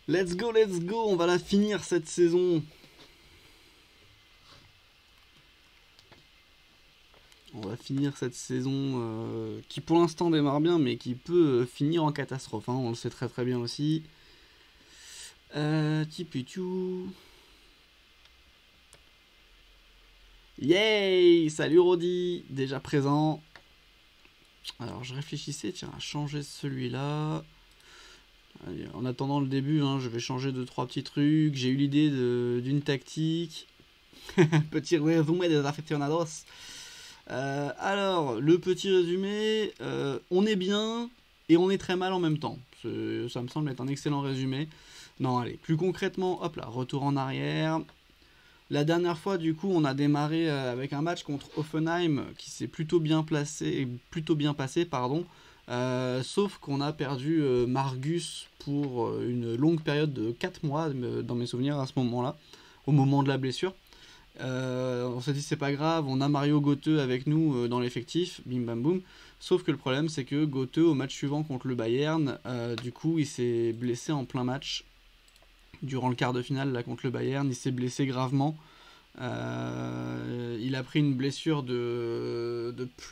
Let's go, on va la finir cette saison. On va finir cette saison qui pour l'instant démarre bien, mais qui peut finir en catastrophe, hein, on le sait très très bien aussi. Tipitou. Yay! Salut Rodi, déjà présent. Alors je réfléchissais, tiens, à changer celui-là. En attendant le début, hein, je vais changer 2-3 petits trucs. J'ai eu l'idée d'une tactique. Petit résumé des aficionados. Alors, le petit résumé, on est bien et on est très mal en même temps. Ça me semble être un excellent résumé. Non, allez, plus concrètement, hop là, retour en arrière. La dernière fois, du coup, on a démarré avec un match contre Offenheim qui s'est plutôt bien passé, pardon. Sauf qu'on a perdu Margus pour une longue période de 4 mois, dans mes souvenirs à ce moment-là, au moment de la blessure. On s'est dit c'est pas grave, on a Mario Götze avec nous dans l'effectif, bim bam boum. Sauf que le problème c'est que Götze au match suivant contre le Bayern, du coup il s'est blessé en plein match. Durant le quart de finale là, contre le Bayern, il s'est blessé gravement. Il a pris une blessure de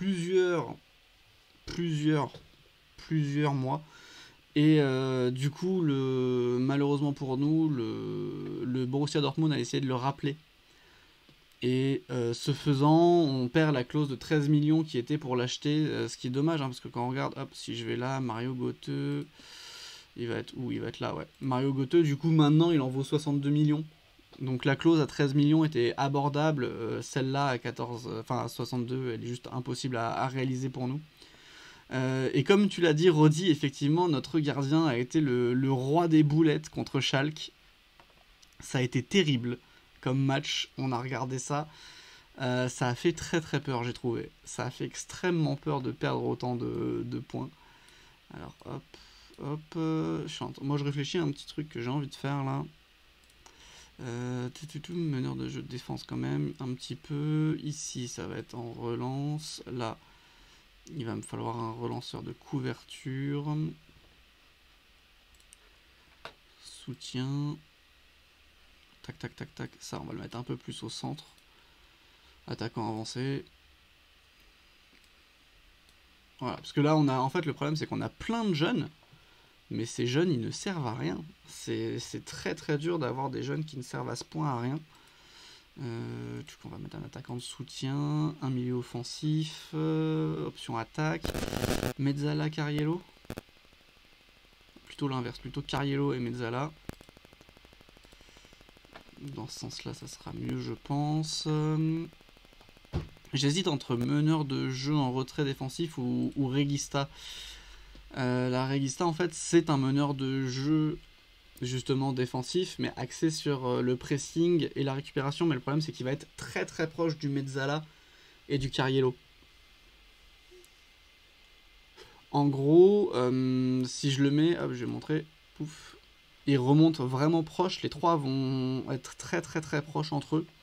plusieurs mois. Et du coup, malheureusement pour nous, le Borussia Dortmund a essayé de le rappeler. Et ce faisant, on perd la clause de 13 millions qui était pour l'acheter, ce qui est dommage, hein, parce que quand on regarde, hop, si je vais là, Mario Götze, il va être où? Il va être là, ouais. Mario Götze, du coup, maintenant, il en vaut 62 millions. Donc la clause à 13 millions était abordable, celle-là à 14, enfin à 62, elle est juste impossible à réaliser pour nous. Et comme tu l'as dit, Rodi, effectivement, notre gardien a été le roi des boulettes contre Schalke. Ça a été terrible comme match, on a regardé ça. Ça a fait très très peur, j'ai trouvé. Ça a fait extrêmement peur de perdre autant de points. Alors hop, moi je réfléchis à un petit truc que j'ai envie de faire là. Meneur de jeu de défense quand même, un petit peu. Ici ça va être en relance. Là, il va me falloir un relanceur de couverture. Soutien. Tac, tac, tac, tac. Ça, on va le mettre un peu plus au centre. Attaquant avancé. Voilà, parce que là, en fait, le problème, c'est qu'on a plein de jeunes, mais ces jeunes, ils ne servent à rien. C'est très très dur d'avoir des jeunes qui ne servent à ce point à rien. On va mettre un attaquant de soutien, un milieu offensif, option attaque, Mezzala, Cariello. Plutôt l'inverse, plutôt Cariello et Mezzala. Dans ce sens-là, ça sera mieux, je pense. J'hésite entre meneur de jeu en retrait défensif ou Regista. La Regista, en fait, c'est un meneur de jeu justement défensif, mais axé sur le pressing et la récupération. Mais le problème, c'est qu'il va être très très proche du Mezzala et du Cariello. En gros, si je le mets, hop, je vais montrer, pouf, ils remontent vraiment proches, les trois vont être très très très proches entre eux.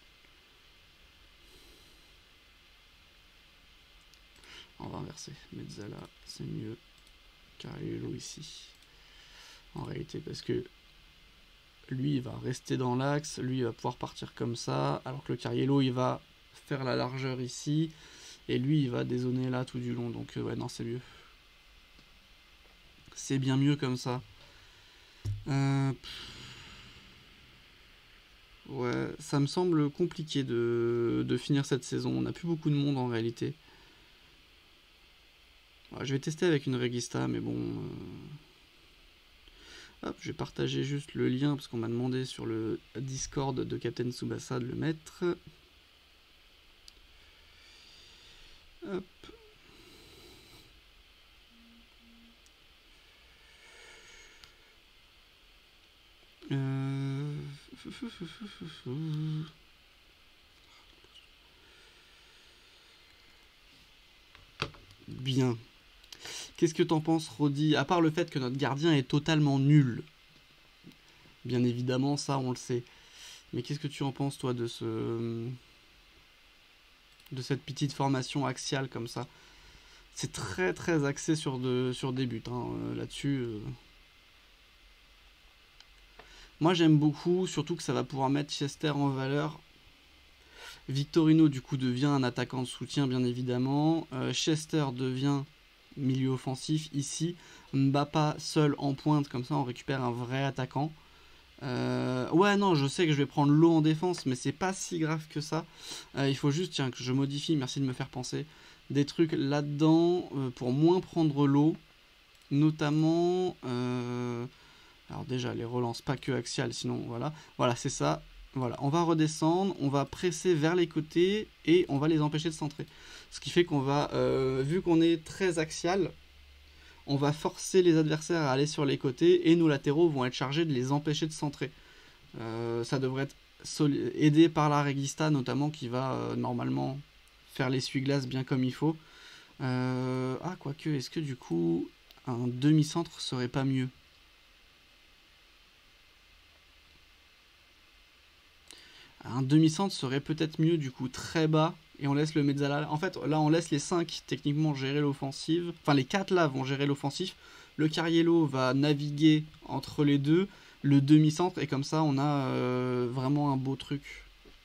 On va inverser, Mezzala c'est mieux, Cariello ici. En réalité, parce que lui il va rester dans l'axe, lui il va pouvoir partir comme ça, alors que le Cariello il va faire la largeur ici, et lui il va dézoner là tout du long, donc ouais non c'est mieux. C'est bien mieux comme ça. Ouais, ça me semble compliqué de finir cette saison. On n'a plus beaucoup de monde en réalité. Ouais, je vais tester avec une Regista, mais bon. Hop, je vais partager juste le lien parce qu'on m'a demandé sur le Discord de Captain Tsubasa de le mettre. Hop. Bien. Qu'est-ce que t'en penses, Rodi? À part le fait que notre gardien est totalement nul. Bien évidemment, ça, on le sait. Mais qu'est-ce que tu en penses, toi, de cette petite formation axiale comme ça? C'est très très axé sur des buts, hein, là-dessus. Moi j'aime beaucoup, surtout que ça va pouvoir mettre Chester en valeur. Victorino du coup devient un attaquant de soutien bien évidemment. Chester devient milieu offensif ici. Mbappa seul en pointe, comme ça on récupère un vrai attaquant. Ouais non, je sais que je vais prendre l'eau en défense, mais c'est pas si grave que ça. Il faut juste, tiens, que je modifie, merci de me faire penser, des trucs là-dedans pour moins prendre l'eau. Notamment, alors déjà les relances pas que axiales, sinon voilà, voilà c'est ça. Voilà, on va redescendre, on va presser vers les côtés et on va les empêcher de centrer. Ce qui fait qu'on va, vu qu'on est très axial, on va forcer les adversaires à aller sur les côtés et nos latéraux vont être chargés de les empêcher de centrer. Ça devrait être aidé par la Regista notamment qui va normalement faire l'essuie-glace bien comme il faut. Ah quoique, est-ce que du coup un demi-centre serait pas mieux? Un demi-centre serait peut-être mieux du coup très bas et on laisse le Mezzala. En fait là on laisse les 5 techniquement gérer l'offensive. Enfin les 4 là vont gérer l'offensif. Le Cariello va naviguer entre les deux. Le demi-centre et comme ça on a vraiment un beau truc.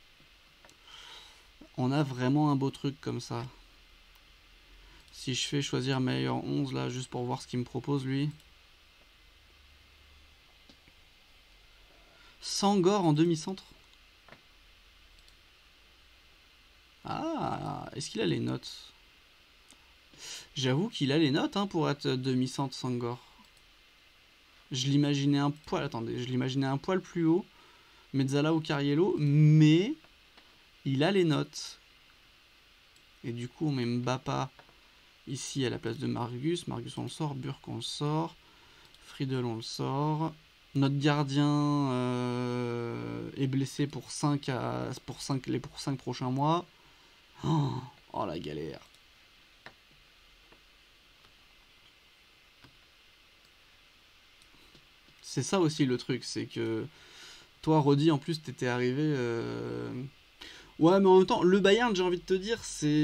On a vraiment un beau truc comme ça. Si je fais choisir meilleur 11 là juste pour voir ce qu'il me propose lui. Sangor en demi-centre. Ah, est-ce qu'il a les notes? J'avoue qu'il a les notes hein, pour être demi-centre Sangor. Je l'imaginais un poil, attendez, je l'imaginais un poil plus haut, Mezzala ou Cariello, mais il a les notes. Et du coup, on met Mbappa ici à la place de Margus. Margus, on le sort, Burke, on le sort, Friedel, on le sort. Notre gardien est blessé pour 5 prochains mois. Oh la galère. C'est ça aussi le truc, c'est que toi, Rodi, en plus, t'étais arrivé. Ouais, mais en même temps, le Bayern, j'ai envie de te dire,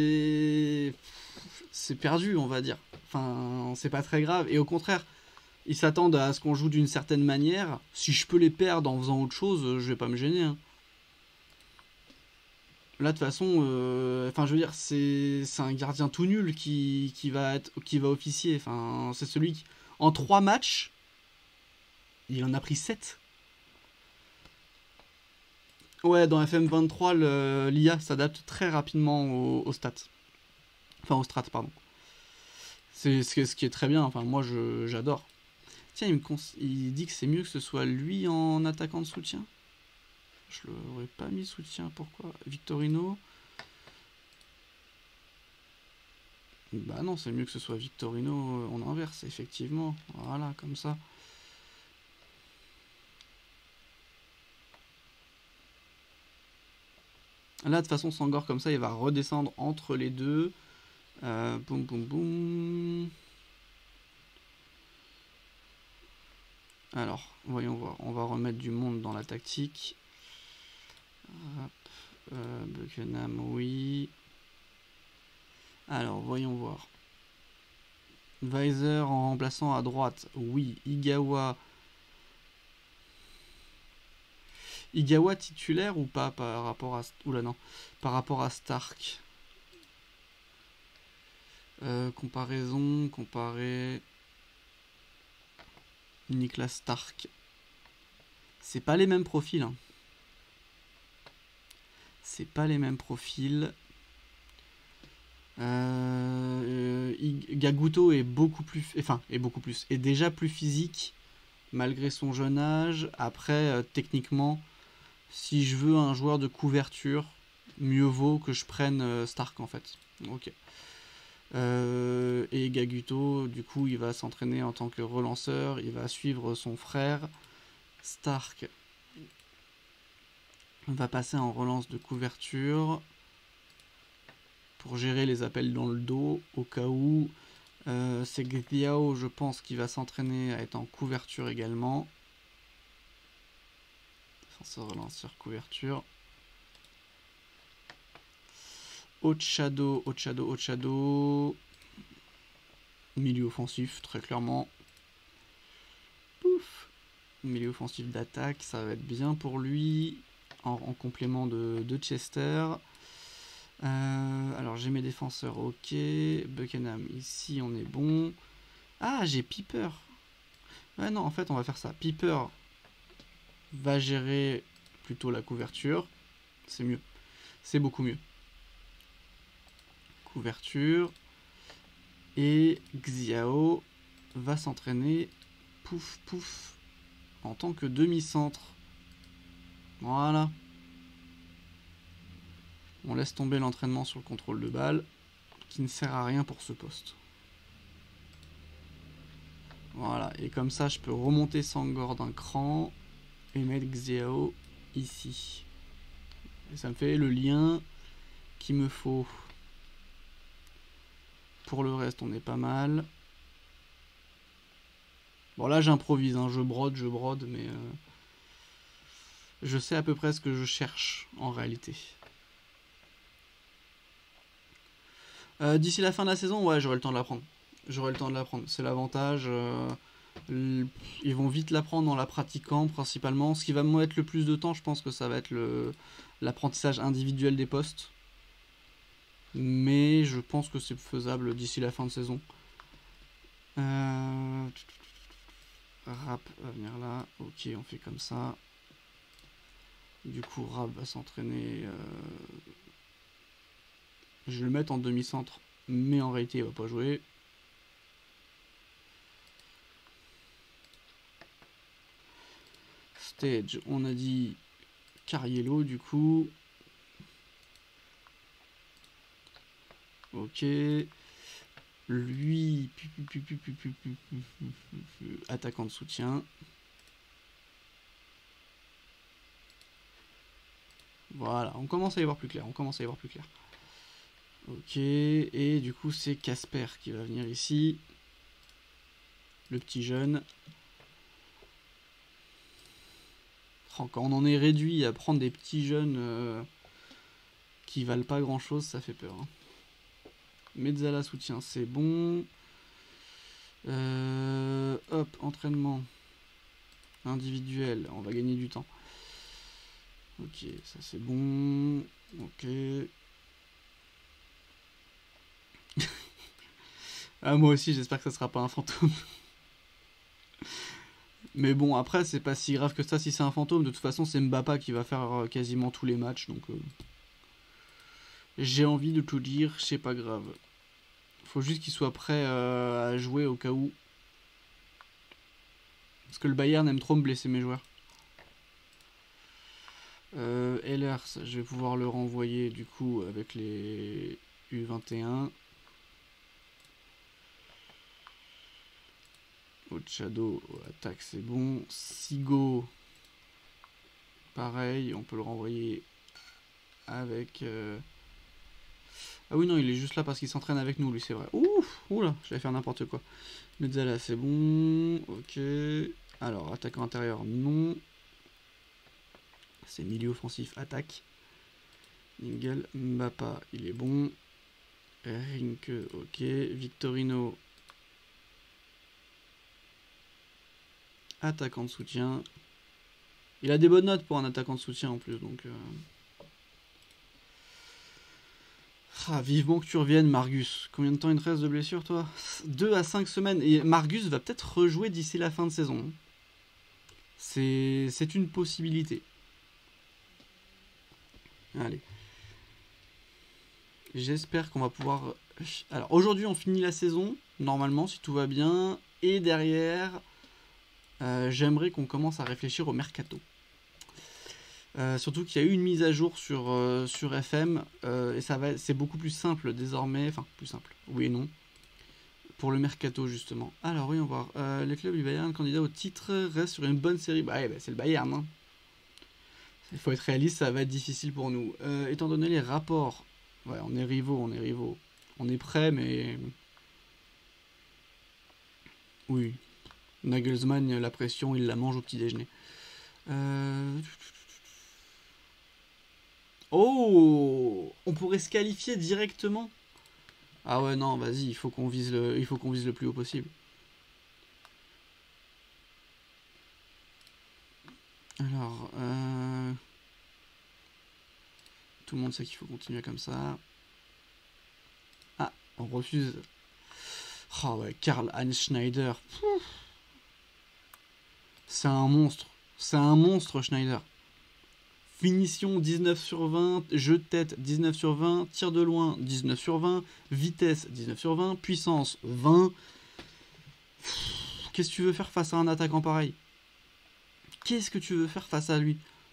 c'est perdu, on va dire. Enfin, c'est pas très grave. Et au contraire, ils s'attendent à ce qu'on joue d'une certaine manière. Si je peux les perdre en faisant autre chose, je vais pas me gêner. Hein. Là, de toute façon, enfin, je veux dire, c'est un gardien tout nul qui va officier. Enfin, c'est celui qui, en 3 matchs, il en a pris 7. Ouais, dans FM23, l'IA s'adapte très rapidement aux stats. Enfin, aux strats, pardon. C'est ce qui est très bien, enfin, moi j'adore. Tiens, il dit que c'est mieux que ce soit lui en attaquant de soutien. Je l'aurais pas mis soutien, pourquoi? Victorino. Bah non, c'est mieux que ce soit Victorino en inverse, effectivement. Voilà, comme ça. Là, de toute façon, Sangor, comme ça, il va redescendre entre les deux. Boum, boum, boum. Alors, voyons voir. On va remettre du monde dans la tactique. Buckingham, oui. Alors, voyons voir. Weiser en remplaçant à droite, oui. Igawa. Igawa titulaire ou pas par rapport à... Oula non. Par rapport à Stark. Comparaison, comparer... Niklas Stark. C'est pas les mêmes profils. Hein. C'est pas les mêmes profils. Gaguto est beaucoup plus... Enfin, est déjà plus physique, malgré son jeune âge. Après, techniquement, si je veux un joueur de couverture, mieux vaut que je prenne Stark, en fait. Ok. Et Gaguto, du coup, il va s'entraîner en tant que relanceur. Il va suivre son frère. Stark va passer en relance de couverture pour gérer les appels dans le dos au cas où. C'est Gdiao, je pense, qui va s'entraîner à être en couverture également. Défenseur, relanceur, couverture. Haute shadow, haute shadow, haute shadow. Milieu offensif, très clairement. Pouf. Milieu offensif d'attaque, ça va être bien pour lui. En complément de Chester. Alors j'ai mes défenseurs, ok. Buckingham, ici on est bon. Ah, j'ai Piper. Ouais, non, en fait, on va faire ça. Piper va gérer plutôt la couverture. C'est mieux. C'est beaucoup mieux. Couverture. Et Xiao va s'entraîner. Pouf, pouf. En tant que demi-centre. Voilà. On laisse tomber l'entraînement sur le contrôle de balle, qui ne sert à rien pour ce poste. Voilà, et comme ça, je peux remonter Sangor d'un cran et mettre Xiao ici. Et ça me fait le lien qu'il me faut. Pour le reste, on est pas mal. Bon, là, j'improvise, hein, je brode, mais je sais à peu près ce que je cherche en réalité. D'ici la fin de la saison, ouais, j'aurai le temps de l'apprendre. J'aurai le temps de l'apprendre. C'est l'avantage. Ils vont vite l'apprendre en la pratiquant principalement. Ce qui va me mettre le plus de temps, je pense que ça va être l'apprentissage individuel des postes. Mais je pense que c'est faisable d'ici la fin de saison. Rap va venir là. Ok, on fait comme ça. Du coup, Rap va s'entraîner. Je vais le mettre en demi-centre, mais en réalité, il va pas jouer. Stage, on a dit Cariello, du coup. Ok. Lui, attaquant de soutien. Voilà, on commence à y voir plus clair. Ok, et du coup c'est Casper qui va venir ici. Le petit jeune. Oh, quand on en est réduit à prendre des petits jeunes qui valent pas grand chose, ça fait peur. Hein. Mezzala soutien, c'est bon. Hop, entraînement individuel, on va gagner du temps. Ok, ça c'est bon. Ok. Ah, moi aussi, j'espère que ça sera pas un fantôme. Mais bon, après, c'est pas si grave que ça si c'est un fantôme. De toute façon, c'est Mbappa qui va faire quasiment tous les matchs. Donc, j'ai envie de tout dire, c'est pas grave. Faut juste qu'il soit prêt à jouer au cas où. Parce que le Bayern aime trop me blesser mes joueurs. Ehlers, je vais pouvoir le renvoyer du coup avec les U21. Shadow, attaque, c'est bon. Sigo, pareil, on peut le renvoyer avec... Ah oui, non, il est juste là parce qu'il s'entraîne avec nous, lui, c'est vrai. Ouf, oula, j'allais faire n'importe quoi. Mezzala, c'est bon. Ok. Alors, attaquant intérieur, non. C'est milieu offensif, attaque. Ningel, Mbappa, il est bon. Rinke, ok. Victorino, attaquant de soutien. Il a des bonnes notes pour un attaquant de soutien en plus, donc... Ah, vivement que tu reviennes, Margus. Combien de temps il te reste de blessure, toi? 2 à 5 semaines. Et Margus va peut-être rejouer d'ici la fin de saison. C'est une possibilité. Allez. J'espère qu'on va pouvoir... Alors, aujourd'hui, on finit la saison, normalement, si tout va bien. Et derrière, j'aimerais qu'on commence à réfléchir au mercato. Surtout qu'il y a eu une mise à jour sur FM et c'est beaucoup plus simple désormais, enfin plus simple, oui et non, pour le mercato justement. Alors oui, on va voir. Les clubs du Bayern, candidat au titre, restent sur une bonne série. Bah, ouais, c'est le Bayern. Hein. Il faut être réaliste, ça va être difficile pour nous. Étant donné les rapports, ouais, on est rivaux. On est prêts, mais... Oui. Nagelsmann, la pression, il la mange au petit déjeuner. Oh, on pourrait se qualifier directement. Ah ouais, non, vas-y, il faut qu'on vise le plus haut possible. Alors, tout le monde sait qu'il faut continuer comme ça. Ah, on refuse. Oh ouais, Karl-Heinz Schneider. C'est un monstre. C'est un monstre, Schneider. Finition 19 sur 20, jeu de tête 19 sur 20, tir de loin 19 sur 20, vitesse 19 sur 20, puissance 20. Qu'est-ce que tu veux faire face à un attaquant pareil? Qu'est-ce que tu veux faire face à lui?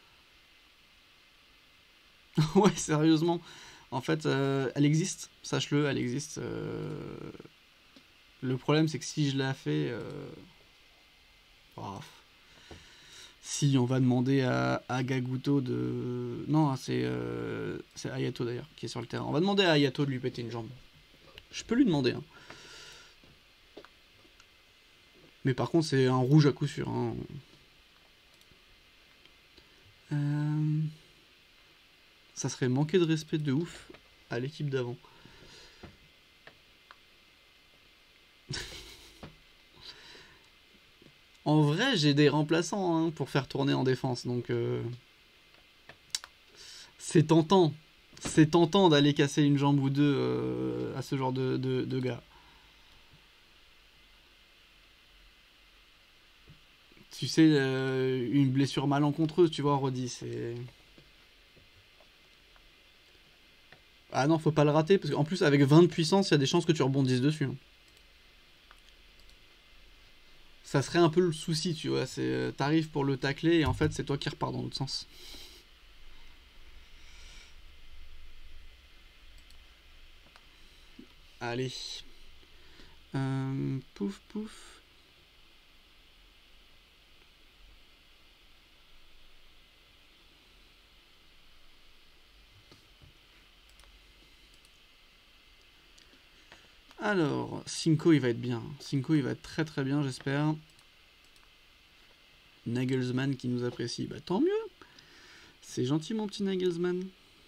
Ouais, sérieusement. En fait, elle existe, sache-le, elle existe. Le problème, c'est que si je la fais... Oh, si on va demander à Gaguto de... Non, c'est Ayato d'ailleurs qui est sur le terrain. On va demander à Ayato de lui péter une jambe. Je peux lui demander. Hein. Mais par contre, c'est un rouge à coup sûr. Hein. Ça serait manquer de respect de ouf à l'équipe d'avant. En vrai, j'ai des remplaçants hein, pour faire tourner en défense, donc c'est tentant. C'est tentant d'aller casser une jambe ou deux à ce genre de gars. Tu sais, une blessure malencontreuse, tu vois, Roddy, c'est... Ah non, faut pas le rater, parce qu'en plus, avec 20 de puissance, il y a des chances que tu rebondisses dessus. Hein. Ça serait un peu le souci, tu vois. C'est t'arrives pour le tacler et en fait, c'est toi qui repars dans l'autre sens. Allez. Pouf, pouf. Alors, Cinco, il va être bien. Cinco, il va être très très bien, j'espère. Nagelsmann qui nous apprécie. Bah, tant mieux. C'est gentil, mon petit Nagelsmann.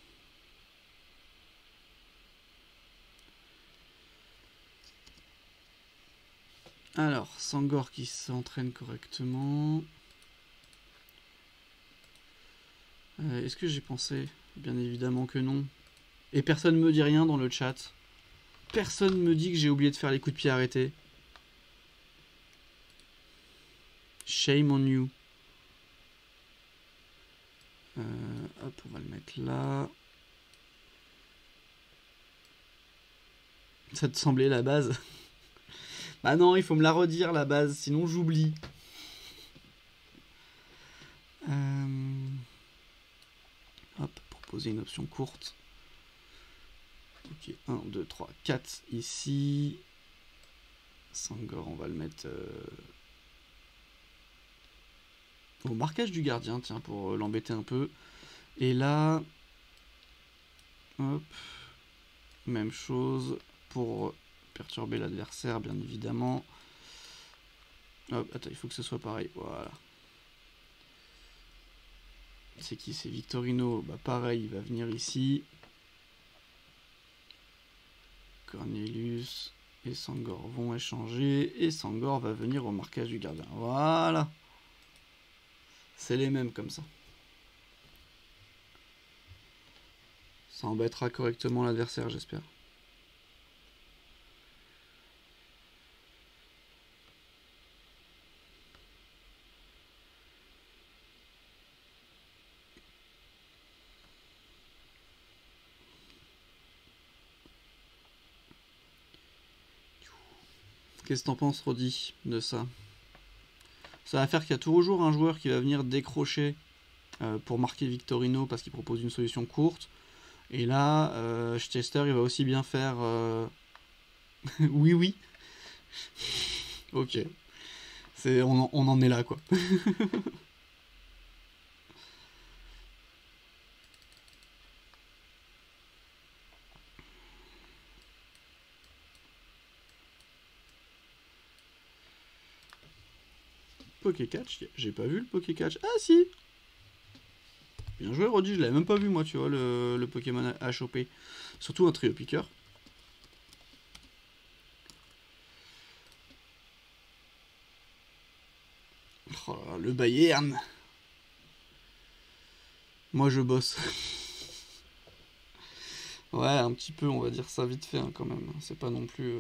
Alors, Sangor qui s'entraîne correctement. Est-ce que j'ai pensé? Bien évidemment que non. Et personne me dit rien dans le chat. Personne me dit que j'ai oublié de faire les coups de pied arrêtés. Shame on you. Hop, on va le mettre là. Ça te semblait la base? Bah non, il faut me la redire la base, sinon j'oublie. Hop, proposer une option courte. Ok, 1, 2, 3, 4 ici. Sangor, on va le mettre au marquage du gardien, tiens, pour l'embêter un peu. Et là, hop, même chose pour perturber l'adversaire, bien évidemment. Hop, attends, il faut que ce soit pareil, voilà. C'est qui? C'est Victorino, bah pareil, il va venir ici. Cornelius et Sangor vont échanger, et Sangor va venir au marquage du gardien. Voilà. C'est les mêmes comme ça. Ça embêtera correctement l'adversaire, j'espère. Qu'est-ce que t'en penses, Roddy, de ça? Ça va faire qu'il y a toujours un joueur qui va venir décrocher pour marquer Victorino parce qu'il propose une solution courte. Et là, Chester, il va aussi bien faire... oui, oui. Ok. On en est là, quoi. Pokécatch, j'ai pas vu le Pokécatch. Ah si! Bien joué, Roddy, je l'avais même pas vu, moi, tu vois, le Pokémon à choper. Surtout un trio piqueur. Oh là là, le Bayern! Moi je bosse. Ouais, un petit peu, on va dire ça vite fait hein, quand même. C'est pas non plus...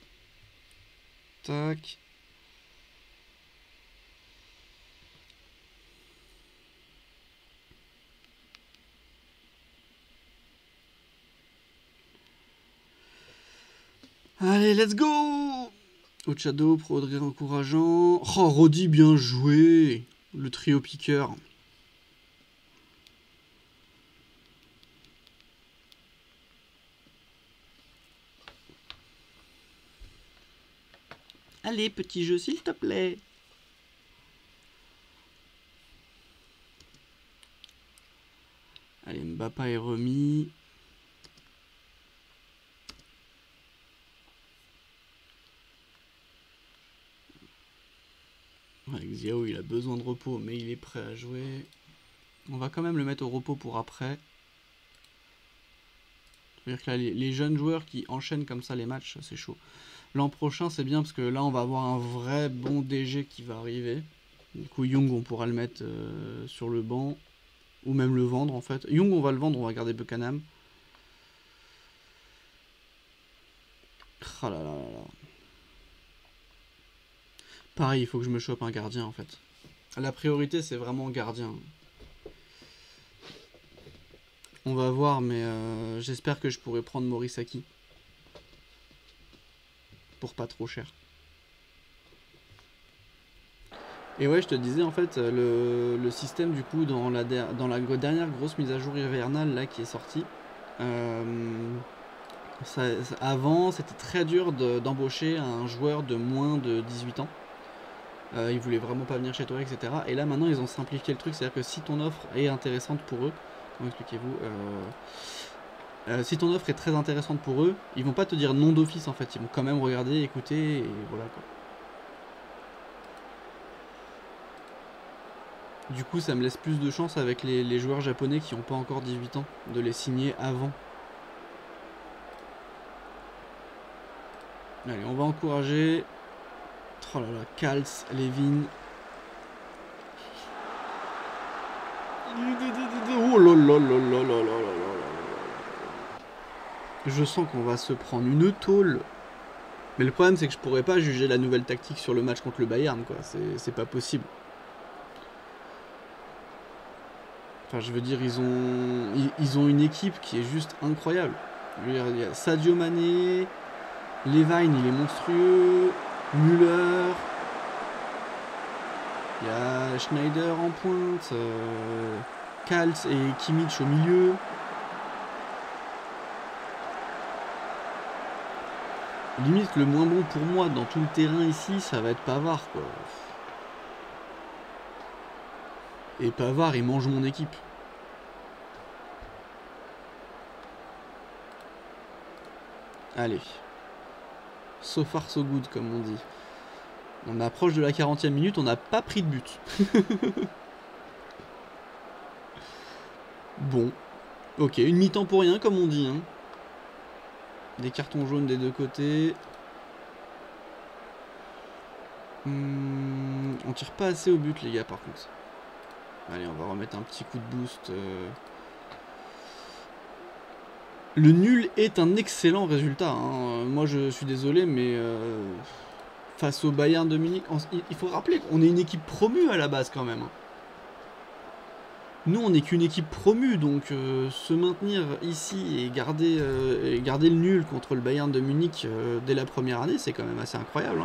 Tac. Allez, let's go! Ochado, Prodré encourageant. Oh, Rodi, bien joué! Le trio piqueur. Allez, petit jeu, s'il te plaît. Allez, Mbappa est remis. Ouais, Xiao, il a besoin de repos, mais il est prêt à jouer. On va quand même le mettre au repos pour après. C'est-à-dire que là, les jeunes joueurs qui enchaînent comme ça les matchs, c'est chaud. L'an prochain, c'est bien parce que là, on va avoir un vrai bon DG qui va arriver. Du coup, Young, on pourra le mettre sur le banc. Ou même le vendre, en fait. Young, on va le vendre, on va garder Buchanan. Ah là là là là. Pareil, il faut que je me chope un gardien, en fait. La priorité, c'est vraiment gardien. On va voir, mais j'espère que je pourrai prendre Morisaki. Pour pas trop cher. Et ouais, je te disais, en fait, le système, du coup, dans la dernière grosse mise à jour hivernale, là, qui est sortie, avant, c'était très dur d'embaucher un joueur de moins de 18 ans. Ils voulaient vraiment pas venir chez toi, etc. Et là, maintenant, ils ont simplifié le truc, c'est-à-dire que si ton offre est intéressante pour eux, comment expliquez-vous si ton offre est très intéressante pour eux, ils vont pas te dire non d'office, en fait. Ils vont quand même regarder, écouter, et voilà, quoi. Du coup, ça me laisse plus de chance avec les joueurs japonais qui n'ont pas encore 18 ans, de les signer avant. Allez, on va encourager. Oh là là, Kals, Levin. Oh là là là là là là là. Je sens qu'on va se prendre une tôle. Mais le problème, c'est que je pourrais pas juger la nouvelle tactique sur le match contre le Bayern, quoi. C'est pas possible. Enfin, je veux dire, ils ont une équipe qui est juste incroyable. Je veux dire, il y a Sadio Mané, Levine, il est monstrueux, Müller, il y a Schneider en pointe, Kals et Kimmich au milieu. Limite, le moins bon pour moi dans tout le terrain ici, ça va être Pavard, quoi. Et Pavard, il mange mon équipe. Allez. So far so good, comme on dit. On approche de la 40e minute, on n'a pas pris de but. Bon. Ok, une mi-temps pour rien, comme on dit. Hein. Des cartons jaunes des deux côtés. On tire pas assez au but, les gars, par contre. Allez, on va remettre un petit coup de boost. Le nul est un excellent résultat. Hein. Moi, je suis désolé, mais face au Bayern de Munich, il faut rappeler qu'on est une équipe promue à la base quand même. Nous, on n'est qu'une équipe promue, donc se maintenir ici et garder le nul contre le Bayern de Munich dès la première année, c'est quand même assez incroyable. Hein.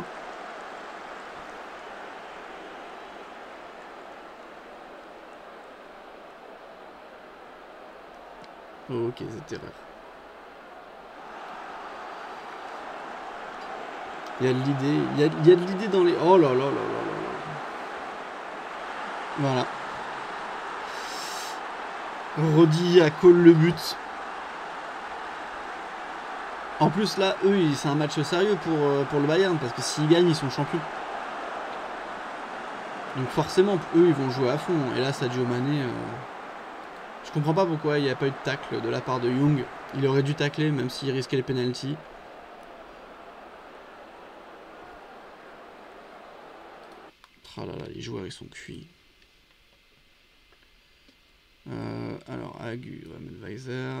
Ok, c'est erreur. Il y a de l'idée, il y a de l'idée dans les... Oh là là là là là là. Voilà. Rodi à call le but. En plus là, eux, c'est un match sérieux pour le Bayern, parce que s'ils gagnent, ils sont champions. Donc forcément, eux, ils vont jouer à fond. Et là, Sadio Mané... Je comprends pas pourquoi il n'y a pas eu de tacle de la part de Young. Il aurait dû tacler, même s'il risquait les pénaltys. Ah là là, les joueurs, ils sont cuits. Alors, Agu, on va mettre Weiser.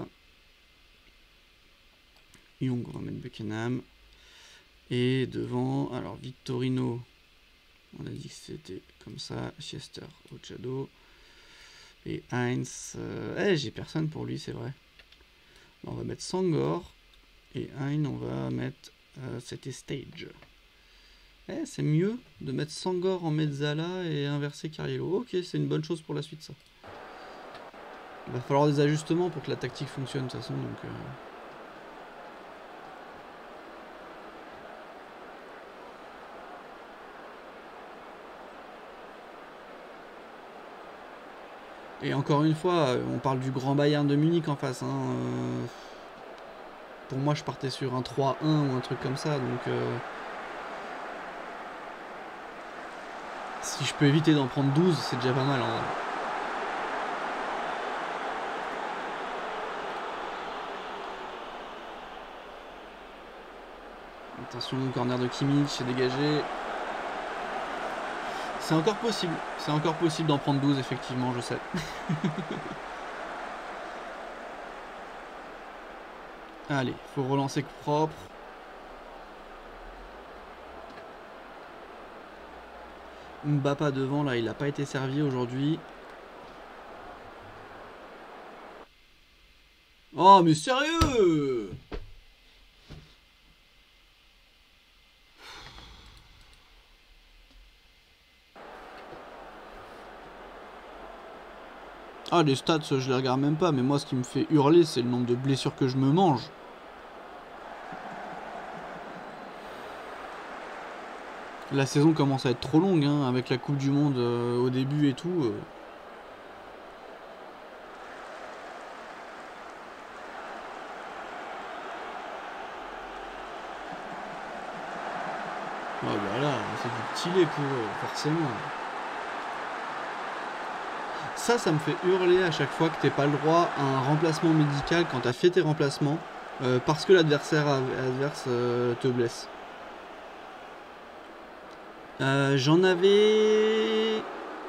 Young, on va mettre Buckingham. Et devant, alors Victorino, on a dit que c'était comme ça. Chester, Ochado. Et Heinz. J'ai personne pour lui, c'est vrai. On va mettre Sangor. Et Heinz, on va mettre. C'était Stage. C'est mieux de mettre Sangor en Mezzala et inverser Cariello. Ok, c'est une bonne chose pour la suite, ça. Il va falloir des ajustements pour que la tactique fonctionne, de toute façon. Donc, Et encore une fois, on parle du grand Bayern de Munich en face. Pour moi, je partais sur un 3-1 ou un truc comme ça. Donc, si je peux éviter d'en prendre 12, c'est déjà pas mal. Attention, corner de Kimmich, c'est dégagé. C'est encore possible. C'est encore possible d'en prendre 12, effectivement, je sais. Allez, faut relancer propre. Mbappa devant, là, il n'a pas été servi aujourd'hui. Oh, mais sérieux! Ah, les stats, je les regarde même pas, mais moi, ce qui me fait hurler, c'est le nombre de blessures que je me mange. La saison commence à être trop longue, hein, avec la Coupe du Monde au début et tout. Ah bah là, c'est du petit lait pour eux, forcément. Ça me fait hurler à chaque fois que t'aies pas le droit à un remplacement médical quand t'as fait tes remplacements, parce que l'adversaire adverse te blesse. J'en avais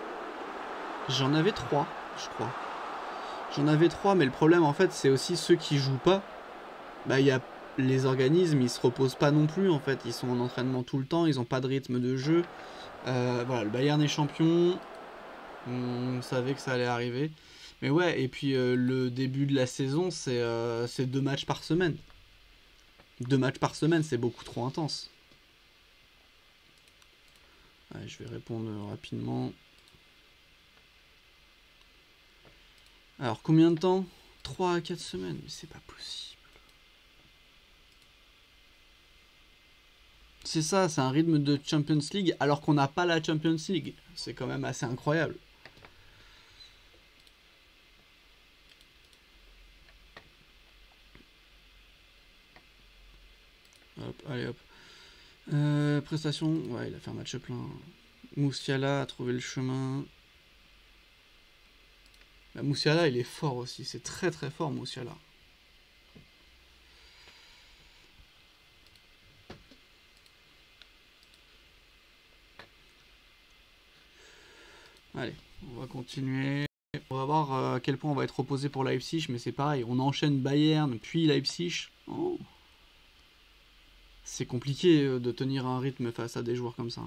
3, je crois. J'en avais 3, mais le problème en fait c'est aussi ceux qui jouent pas. Bah il y a les organismes, ils se reposent pas non plus en fait, ils sont en entraînement tout le temps, ils ont pas de rythme de jeu. Voilà, le Bayern est champion, on savait que ça allait arriver. Mais ouais, et puis le début de la saison, c'est 2 matchs par semaine. 2 matchs par semaine, c'est beaucoup trop intense. Ouais, je vais répondre rapidement. Alors, combien de temps? 3 à 4 semaines, mais c'est pas possible. C'est ça, c'est un rythme de Champions League alors qu'on n'a pas la Champions League. C'est quand même assez incroyable. Hop, allez hop. Prestation, ouais, il a fait un match plein. Moussiala a trouvé le chemin. Moussiala, il est fort aussi. C'est très très fort, Moussiala. Allez, on va continuer. On va voir à quel point on va être opposé pour Leipzig, mais c'est pareil. On enchaîne Bayern, puis Leipzig. Oh. C'est compliqué de tenir un rythme face à des joueurs comme ça.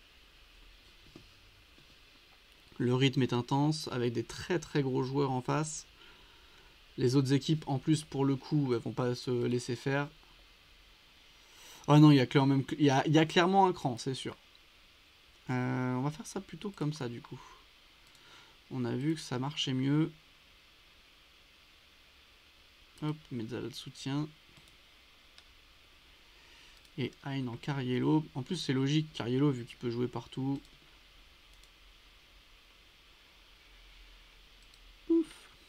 Le rythme est intense, avec des très très gros joueurs en face. Les autres équipes, en plus, pour le coup, elles vont pas se laisser faire. Ah non, il y a clairement un cran, c'est sûr. On va faire ça plutôt comme ça, du coup. On a vu que ça marchait mieux. Hop, Mezzala de soutien. Et Hein en Cariello. En plus, c'est logique, Cariello, vu qu'il peut jouer partout. Ouf.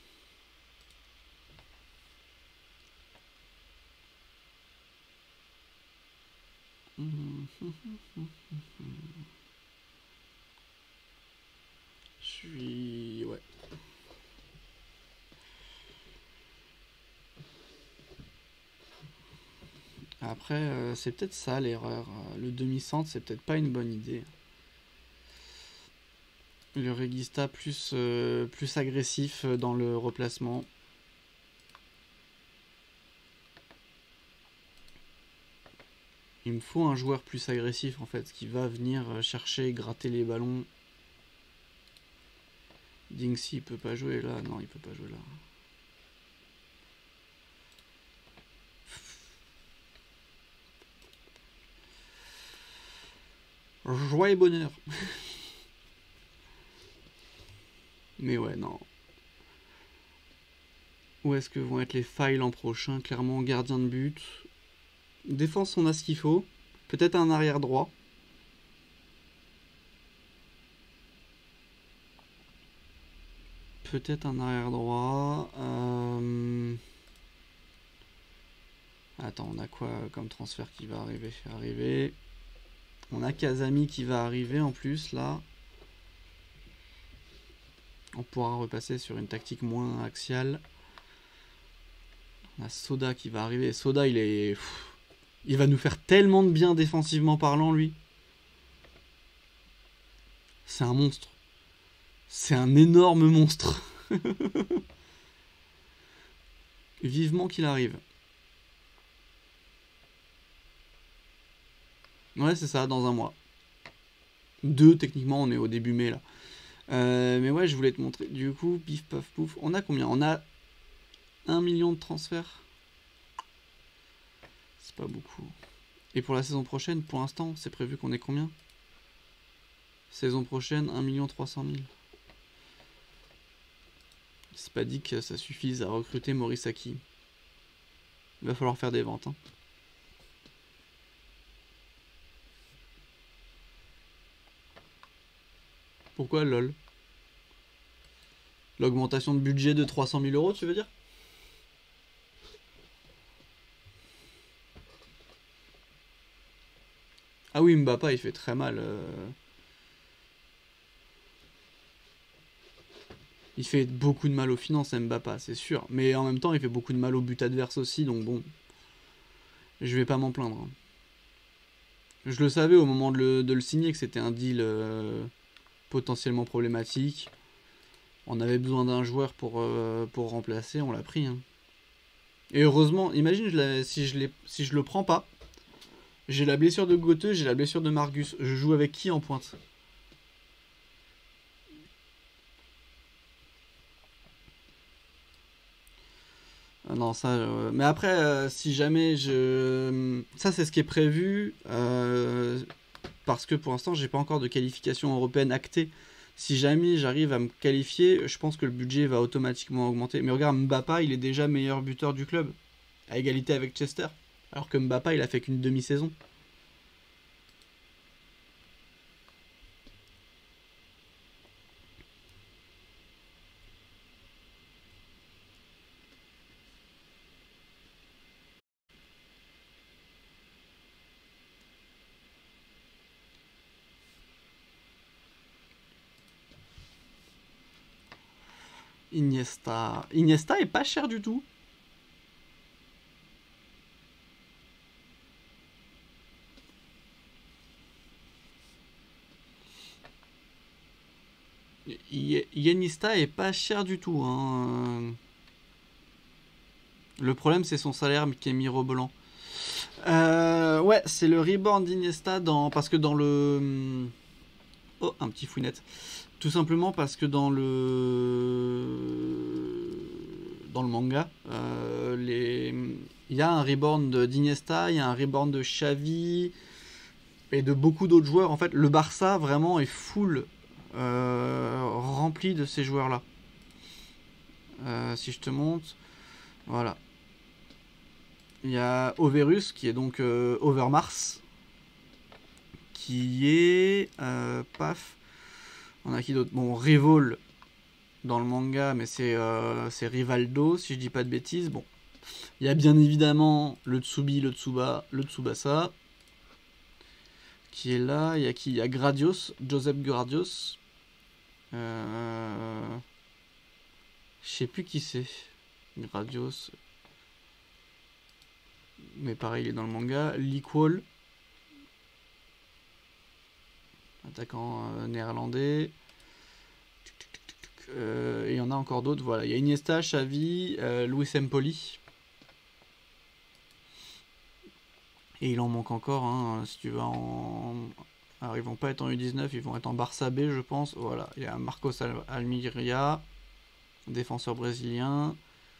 Je suis... Ouais. Après, c'est peut-être ça l'erreur. Le demi-centre, c'est peut-être pas une bonne idée. Le Regista plus, plus agressif dans le replacement. Il me faut un joueur plus agressif en fait, qui va venir chercher et gratter les ballons. Dingsy il peut pas jouer là, non il peut pas jouer là. Joie et bonheur. Mais ouais, non. Où est-ce que vont être les failles l'an prochain? Clairement, gardien de but. Défense, on a ce qu'il faut. Peut-être un arrière droit. Peut-être un arrière droit. Attends, on a quoi comme transfert qui va arriver? On a Kazami qui va arriver en plus là. On pourra repasser sur une tactique moins axiale. On a Soda qui va arriver. Soda, il va nous faire tellement de bien défensivement parlant, lui. C'est un monstre. C'est un énorme monstre. Vivement qu'il arrive. Ouais, c'est ça, dans un mois. 2, techniquement, on est au début mai, là. Mais ouais, je voulais te montrer. Du coup, pif, paf, pouf. On a combien? On a 1 million de transferts. C'est pas beaucoup. Et pour la saison prochaine, pour l'instant, c'est prévu qu'on ait combien? Saison prochaine, 1 300 000. C'est pas dit que ça suffise à recruter Morisaki. Il va falloir faire des ventes. Hein. Pourquoi LOL? L'augmentation de budget de 300 000 euros, tu veux dire? Ah oui, Mbappé, il fait très mal. Il fait beaucoup de mal aux finances, Mbappé, c'est sûr. Mais en même temps, il fait beaucoup de mal au but adverse aussi, donc bon. Je vais pas m'en plaindre. Hein. Je le savais au moment de le signer que c'était un deal potentiellement problématique. On avait besoin d'un joueur pour remplacer, on l'a pris. Hein. Et heureusement, imagine si je le prends pas, j'ai la blessure de Goethe, j'ai la blessure de Margus. Je joue avec qui en pointe? Ah non, ça. Mais après, si jamais je. Ça, c'est ce qui est prévu. Parce que pour l'instant, j'ai pas encore de qualification européenne actée. Si jamais j'arrive à me qualifier, je pense que le budget va automatiquement augmenter. Mais regarde, Mbappé, il est déjà meilleur buteur du club, à égalité avec Chester. Alors que Mbappé, il a fait qu'une demi-saison. Iniesta. Iniesta est pas cher du tout. Iniesta est pas cher du tout. Hein. Le problème, c'est son salaire qui est mirobolant. Ouais, c'est le reborn d'Iniesta parce que dans le... Oh, un petit fouinette. Tout simplement parce que dans le manga, il y a un reborn d'Iniesta, il y a un reborn de Xavi et de beaucoup d'autres joueurs. En fait, le Barça vraiment est full rempli de ces joueurs-là. Si je te montre, voilà. Il y a Overus qui est donc Overmars, qui est paf. On a qui d'autre? Bon, Revol dans le manga, mais c'est Rivaldo, si je dis pas de bêtises. Bon, il y a bien évidemment le Tsubi, le Tsuba, le Tsubasa qui est là. Il y a qui? Il y a Gradios, Joseph Gradios. Je sais plus qui c'est. Gradios. Mais pareil, il est dans le manga. Liquol. Attaquant néerlandais. Et il y en a encore d'autres. Voilà, il y a Iniesta, Xavi, Luis Empoli. Et il en manque encore, hein, si tu vas en... Alors ils vont pas être en U19, ils vont être en Barça B je pense. Voilà, il y a Marcos Almeria, défenseur brésilien.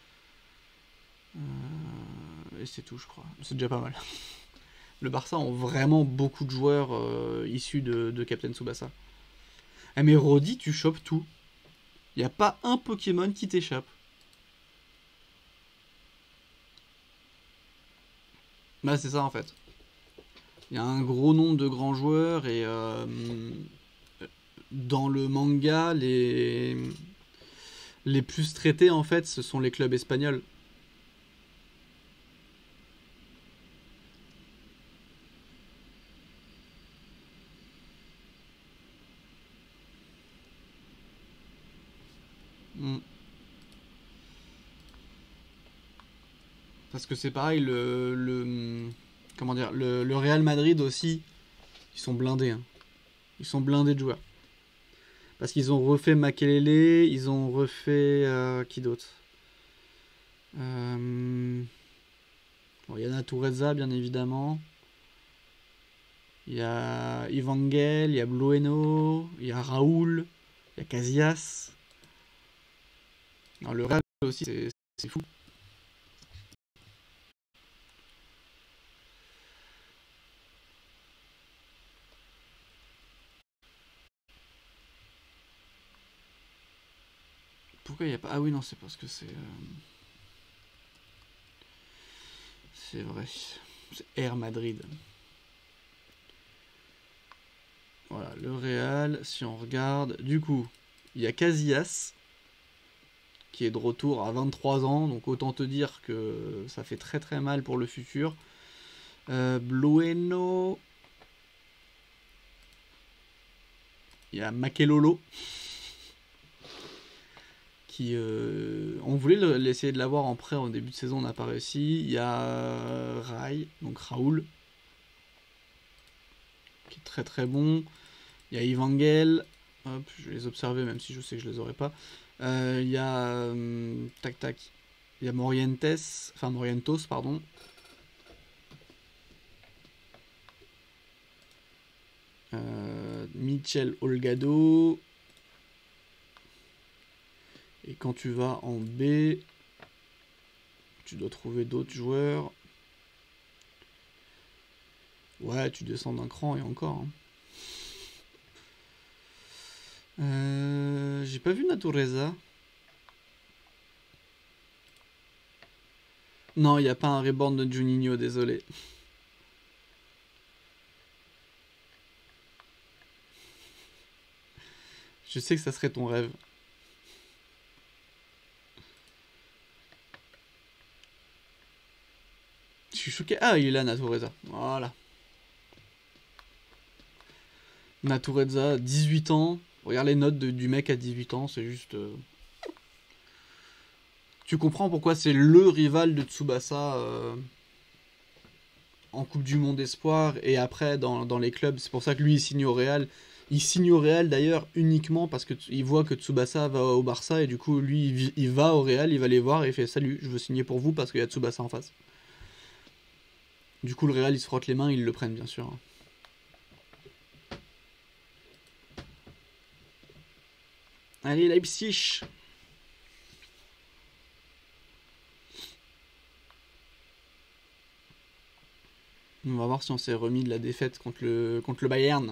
Et c'est tout je crois. C'est déjà pas mal. Le Barça ont vraiment beaucoup de joueurs issus de Captain Tsubasa. Eh mais Rodi, tu chopes tout. Il n'y a pas un Pokémon qui t'échappe. Bah c'est ça en fait. Il y a un gros nombre de grands joueurs et dans le manga, les plus traités en fait, ce sont les clubs espagnols. Mm. Parce que c'est pareil, comment dire, le Real Madrid aussi, ils sont blindés. Hein. Ils sont blindés de joueurs. Parce qu'ils ont refait Makelele, ils ont refait... qui d'autre Bon, il y a Natureza, bien évidemment. Il y a Evangel, il y a Blueno, il y a Raoul, il y a Casillas. Non, le Real aussi, c'est fou. Pourquoi il n'y a pas... Ah oui, non, c'est parce que c'est... C'est vrai. C'est Air Madrid. Voilà, le Real, si on regarde... Du coup, il y a Casillas, qui est de retour à 23 ans, donc autant te dire que ça fait très très mal pour le futur. Blueno... Il y a Makelolo. On voulait essayer de l'avoir en prêt en début de saison, on n'a pas réussi. Il y a Rai, donc Raoul, qui est très très bon. Il y a Evangel, hop, je vais les observer même si je sais que je les aurai pas. Il y a tac tac, il y a Morientos, pardon. Michel Olgado. Et quand tu vas en B, tu dois trouver d'autres joueurs. Ouais, tu descends d'un cran et encore. Hein. J'ai pas vu Natureza. Non, il n'y a pas un reborn de Juninho, désolé. Je sais que ça serait ton rêve. Je suis choqué. Ah, il est là, Natureza. Voilà. Natureza, 18 ans. Regarde les notes du mec à 18 ans, c'est juste... Tu comprends pourquoi c'est le rival de Tsubasa en Coupe du Monde Espoir et après dans les clubs. C'est pour ça que lui, il signe au Real. Il signe au Real d'ailleurs uniquement parce qu'il voit que Tsubasa va au Barça et du coup, lui, il va au Real, il va les voir et il fait « Salut, je veux signer pour vous parce qu'il y a Tsubasa en face. » Du coup, le Real, il se frotte les mains, ils le prennent bien sûr. Allez, Leipzig. On va voir si on s'est remis de la défaite contre le Bayern.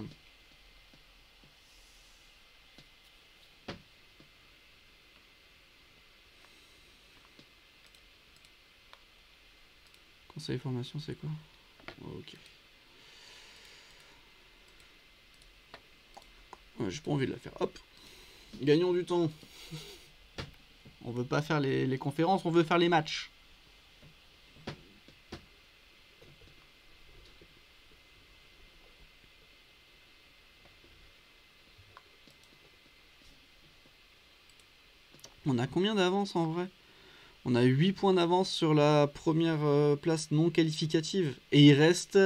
Conseil formation, c'est quoi? Ok. Ouais, j'ai pas envie de la faire. Hop. Gagnons du temps. On veut pas faire les conférences, on veut faire les matchs. On a combien d'avance en vrai? On a 8 points d'avance sur la première place non qualificative. Et il reste...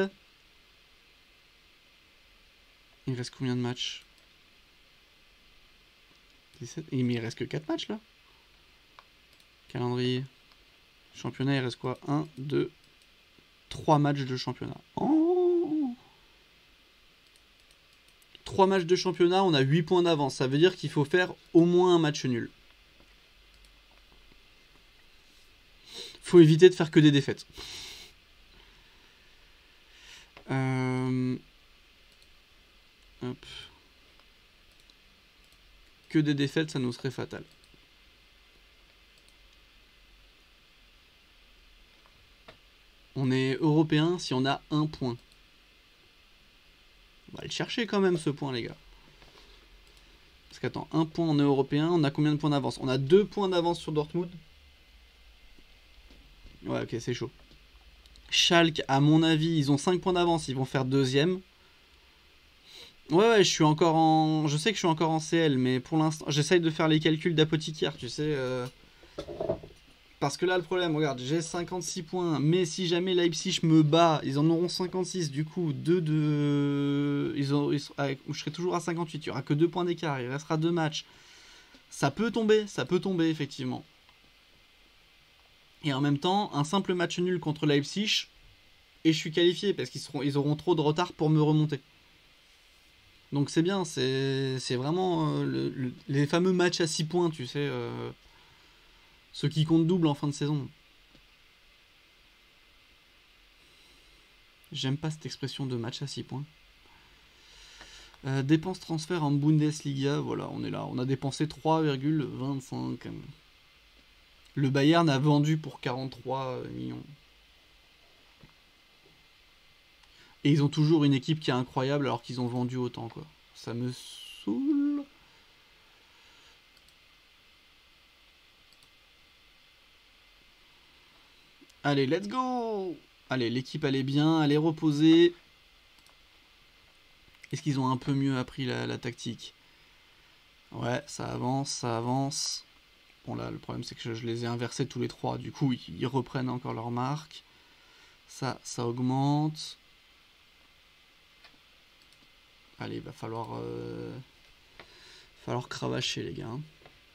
Il reste combien de matchs? 17. Et il reste que 4 matchs là. Calendrier. Championnat, il reste quoi? 1, 2, 3 matchs de championnat. Oh, 3 matchs de championnat, on a 8 points d'avance. Ça veut dire qu'il faut faire au moins un match nul. Faut éviter de faire que des défaites. Hop. Que des défaites, ça nous serait fatal. On est européen si on a un point. On va le chercher quand même ce point, les gars. Parce qu'attends, un point on est européen, on a combien de points d'avance? On a 2 points d'avance sur Dortmund. Ouais, ok, c'est chaud. Schalke, à mon avis, ils ont 5 points d'avance, ils vont faire deuxième. Ouais, je suis encore en... Je sais que je suis encore en CL, mais pour l'instant, j'essaye de faire les calculs d'apothicaire, tu sais. Parce que là, le problème, regarde, j'ai 56 points, mais si jamais Leipzig me bat, ils en auront 56, du coup, 2 de... je serai toujours à 58, il n'y aura que 2 points d'écart, il restera 2 matchs. Ça peut tomber, effectivement. Et en même temps, un simple match nul contre Leipzig, et je suis qualifié, parce qu'ils auront trop de retard pour me remonter. Donc c'est bien, c'est vraiment les fameux matchs à 6 points, tu sais, ceux qui comptent double en fin de saison. J'aime pas cette expression de match à 6 points. Dépenses transfert en Bundesliga, voilà, on est là. On a dépensé 3,25. Le Bayern a vendu pour 43 millions. Et ils ont toujours une équipe qui est incroyable alors qu'ils ont vendu autant, quoi. Ça me saoule. Allez, let's go! Allez, l'équipe elle est bien, elle est reposée. Est-ce qu'ils ont un peu mieux appris la tactique? Ouais, ça avance, ça avance. Bon là, le problème c'est que je les ai inversés tous les trois. Du coup, ils reprennent encore leur marque. Ça augmente. Allez, il va falloir cravacher, les gars. De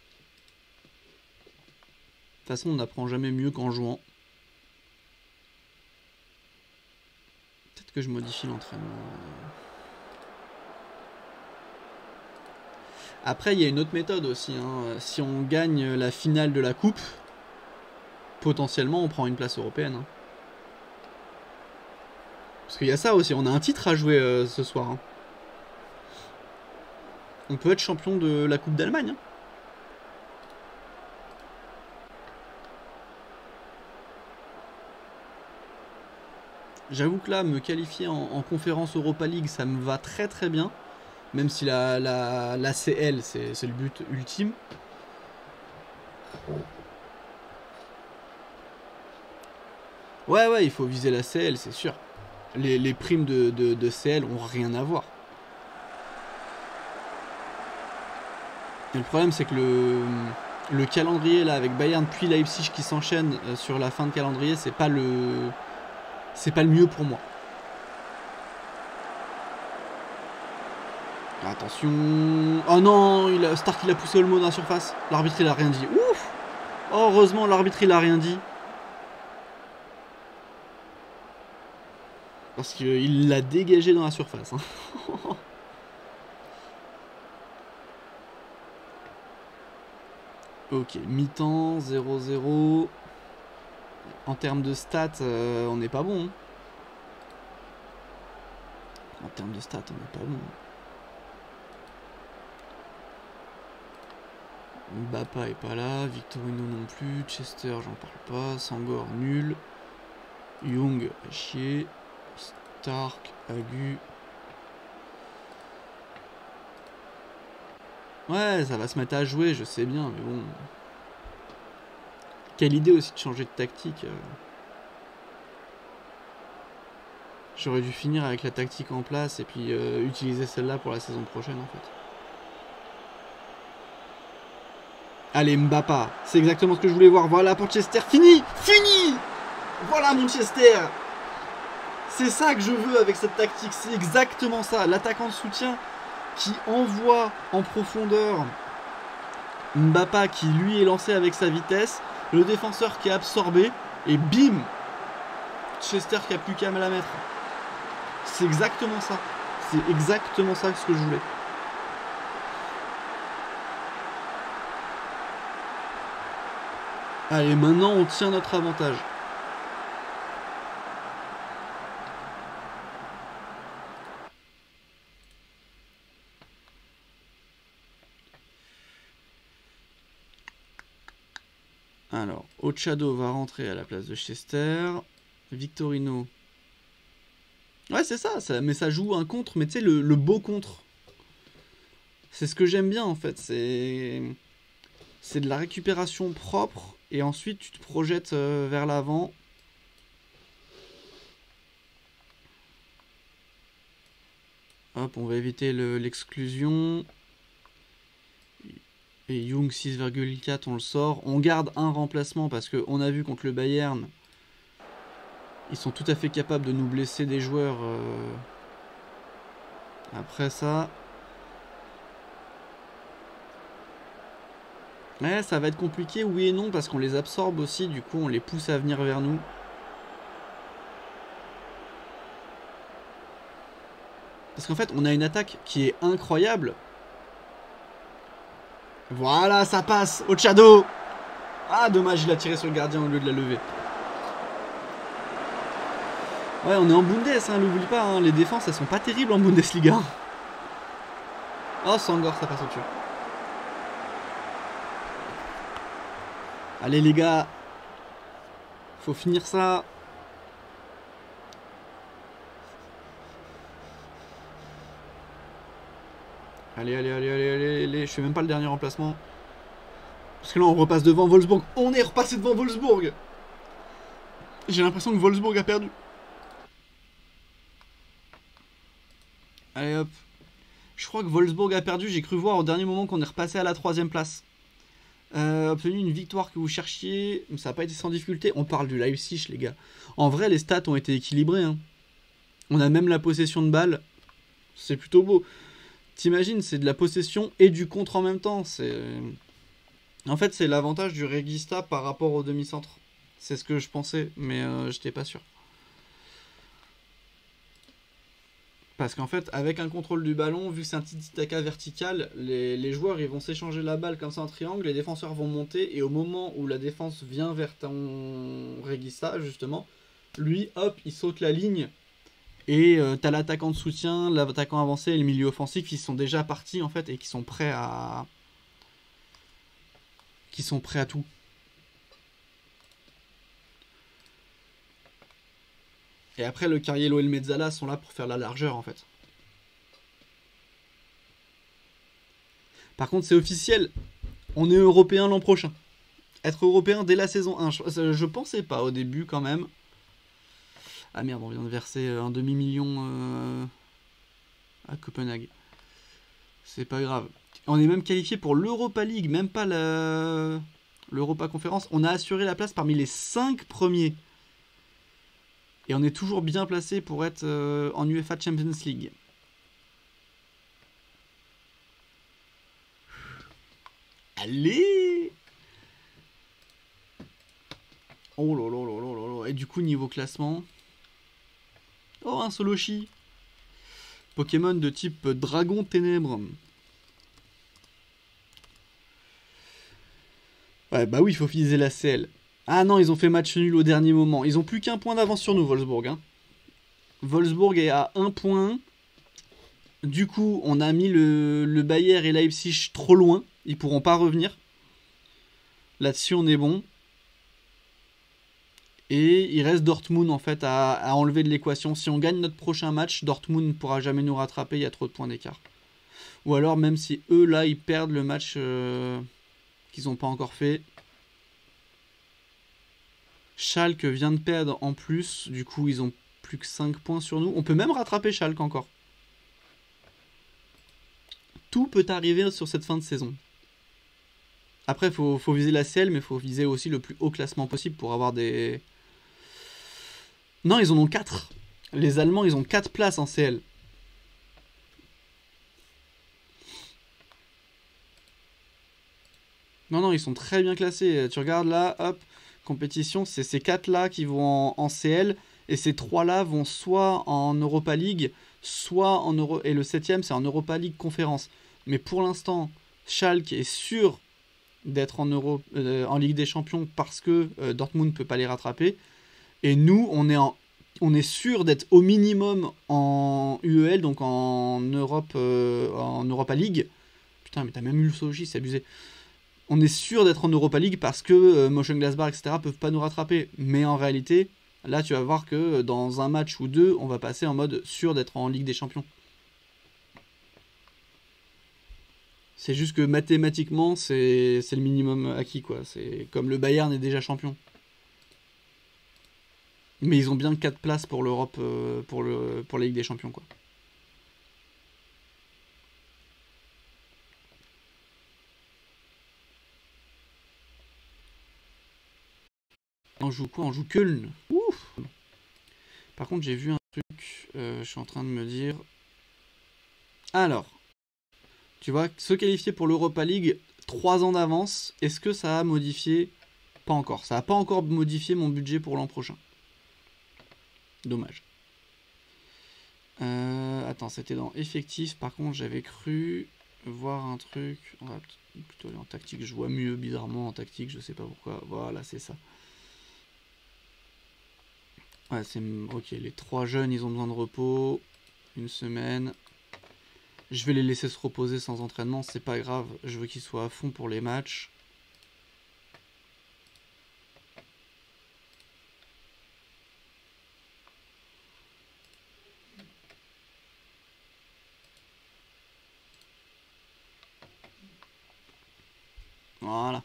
toute façon, on n'apprend jamais mieux qu'en jouant. Peut-être que je modifie l'entraînement. Après, il y a une autre méthode aussi. Hein. Si on gagne la finale de la coupe, potentiellement, on prend une place européenne. Hein. Parce qu'il y a ça aussi. On a un titre à jouer ce soir. Hein. On peut être champion de la Coupe d'Allemagne. Hein. J'avoue que là, me qualifier en conférence Europa League, ça me va très très bien. Même si la CL, c'est le but ultime. Ouais, il faut viser la CL, c'est sûr. Les primes de CL ont rien à voir. Et le problème, c'est que le calendrier, là, avec Bayern puis Leipzig qui s'enchaîne sur la fin de calendrier, c'est pas le mieux pour moi. Attention. Oh non, Stark il a poussé Olmo dans la surface. L'arbitre il a rien dit. Ouf. Oh, heureusement l'arbitre il a rien dit. Parce qu'il l'a dégagé dans la surface. Hein. Ok, mi-temps, 0-0. En termes de stats, on n'est pas bon. Hein. En termes de stats, on n'est pas bon. Mbappa est pas là, Victorino non plus, Chester j'en parle pas, Sangor nul, Young à chier, Stark, Agu. Ouais, ça va se mettre à jouer, je sais bien, mais bon. Quelle idée aussi de changer de tactique. J'aurais dû finir avec la tactique en place et puis utiliser celle-là pour la saison prochaine en fait. Allez, Mbappa, c'est exactement ce que je voulais voir. Voilà, Manchester, fini. Voilà, Manchester. C'est ça que je veux avec cette tactique, c'est exactement ça. L'attaquant de soutien qui envoie en profondeur Mbappa qui lui est lancé avec sa vitesse, le défenseur qui est absorbé, et bim, Chester qui a plus qu'à me la mettre. C'est exactement ça. C'est exactement ça ce que je voulais. Allez, maintenant on tient notre avantage. Alors, Ochado va rentrer à la place de Chester. Victorino. Ouais, c'est ça, mais ça joue un contre, mais tu sais, le beau contre. C'est ce que j'aime bien en fait. C'est de la récupération propre. Et ensuite, tu te projettes vers l'avant. Hop, on va éviter l'exclusion. Et Young 6,4, on le sort. On garde un remplacement parce qu'on a vu contre le Bayern, ils sont tout à fait capables de nous blesser des joueurs. Après ça... Ouais, ça va être compliqué, oui et non, parce qu'on les absorbe aussi, du coup on les pousse à venir vers nous. Parce qu'en fait, on a une attaque qui est incroyable. Voilà, ça passe. Ochado. Ah, dommage, il a tiré sur le gardien au lieu de la lever. Ouais, on est en Bundes, hein, l'oublie pas. Hein. Les défenses, elles sont pas terribles en Bundesliga. Oh, Sangor, ça passe au-dessus. Allez, les gars. Faut finir ça. Allez, allez, allez, allez, allez, allez. Je fais même pas le dernier remplacement. Parce que là, on repasse devant Wolfsburg. On est repassé devant Wolfsburg. J'ai l'impression que Wolfsburg a perdu. Allez, hop. Je crois que Wolfsburg a perdu. J'ai cru voir au dernier moment qu'on est repassé à la 3ème place. Obtenu une victoire que vous cherchiez. Ça n'a pas été sans difficulté. On parle du Leipzig, les gars. En vrai, les stats ont été équilibrés. Hein. On a même la possession de balle. C'est plutôt beau. T'imagines, c'est de la possession et du contre en même temps. En fait, c'est l'avantage du Regista par rapport au demi-centre. C'est ce que je pensais, mais j'étais pas sûr. Parce qu'en fait, avec un contrôle du ballon, vu que c'est un tiki-taka vertical, les joueurs ils vont s'échanger la balle comme ça en triangle, les défenseurs vont monter, et au moment où la défense vient vers ton Regista, justement, lui, hop, il saute la ligne. Et t'as l'attaquant de soutien, l'attaquant avancé et le milieu offensif qui sont déjà partis en fait et qui sont prêts à tout. Et après le Cariello et le Mezzala sont là pour faire la largeur en fait. Par contre c'est officiel, on est européen l'an prochain. Être européen dès la saison 1, je pensais pas au début quand même. Ah merde, on vient de verser un demi-million à Copenhague. C'est pas grave. On est même qualifié pour l'Europa League, même pas l'Europa Conférence. On a assuré la place parmi les 5 premiers. Et on est toujours bien placé pour être en UEFA Champions League. Allez! Oh là là là là là. Et du coup, niveau classement... Oh, un Soloshi. Pokémon de type Dragon Ténèbres. Ouais, bah oui, il faut viser la CL. Ah non, ils ont fait match nul au dernier moment. Ils ont plus qu'un point d'avance sur nous, Wolfsburg. Hein. Wolfsburg est à 1 point. Du coup, on a mis le Bayer et Leipzig trop loin. Ils pourront pas revenir. Là-dessus, on est bon. Et il reste Dortmund en fait à enlever de l'équation. Si on gagne notre prochain match, Dortmund ne pourra jamais nous rattraper, il y a trop de points d'écart. Ou alors même si eux là ils perdent le match qu'ils n'ont pas encore fait. Schalke vient de perdre en plus, du coup ils ont plus que 5 points sur nous. On peut même rattraper Schalke encore. Tout peut arriver sur cette fin de saison. Après, faut viser la CL, mais il faut viser aussi le plus haut classement possible pour avoir des... Non, ils en ont 4. Les Allemands, ils ont 4 places en CL. Non, non, ils sont très bien classés. Tu regardes là, hop, compétition, c'est ces 4 là qui vont en CL, et ces 3 là vont soit en Europa League, soit en Euro... Et le septième, c'est en Europa League Conférence. Mais pour l'instant, Schalke est sûr d'être en Ligue des Champions parce que Dortmund ne peut pas les rattraper. Et nous, on est sûr d'être au minimum en UEL, donc en Europe, en Europa League. Putain, mais t'as même eu le Soji, c'est abusé. On est sûr d'être en Europa League parce que Mönchengladbach, etc. peuvent pas nous rattraper. Mais en réalité, là, tu vas voir que dans un match ou deux, on va passer en mode sûr d'être en Ligue des Champions. C'est juste que mathématiquement, c'est le minimum acquis, quoi. C'est comme le Bayern est déjà champion. Mais ils ont bien 4 places pour l'Europe, pour la Ligue des Champions, quoi. On joue quoi? On joue Köln. Ouf. Par contre, j'ai vu un truc, je suis en train de me dire... Alors, tu vois, se qualifier pour l'Europa League 3 ans d'avance, est-ce que ça a modifié? Pas encore. Ça n'a pas encore modifié mon budget pour l'an prochain. Dommage. Attends, c'était dans effectif. Par contre, j'avais cru voir un truc. On va plutôt aller en tactique. Je vois mieux bizarrement en tactique. Je sais pas pourquoi. Voilà, c'est ça. Ouais, c'est ok. Les 3 jeunes, ils ont besoin de repos. Une semaine. Je vais les laisser se reposer sans entraînement. C'est pas grave. Je veux qu'ils soient à fond pour les matchs. Voilà.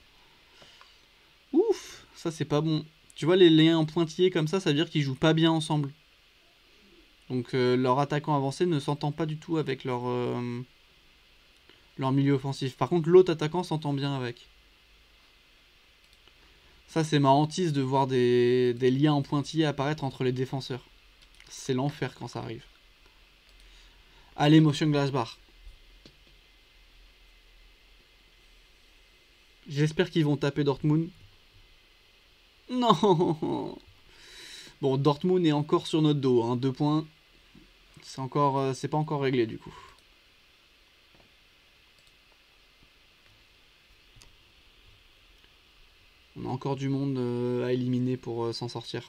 Ouf, ça c'est pas bon. Tu vois, les liens en pointillés comme ça veut dire qu'ils jouent pas bien ensemble. Donc leur attaquant avancé ne s'entend pas du tout avec leur milieu offensif. Par contre, l'autre attaquant s'entend bien avec. Ça, c'est ma hantise de voir des liens en pointillés apparaître entre les défenseurs. C'est l'enfer quand ça arrive. Allez, Mönchengladbach. J'espère qu'ils vont taper Dortmund. Non. Bon, Dortmund est encore sur notre dos, hein, 2 points. C'est pas encore réglé du coup. On a encore du monde à éliminer pour s'en sortir.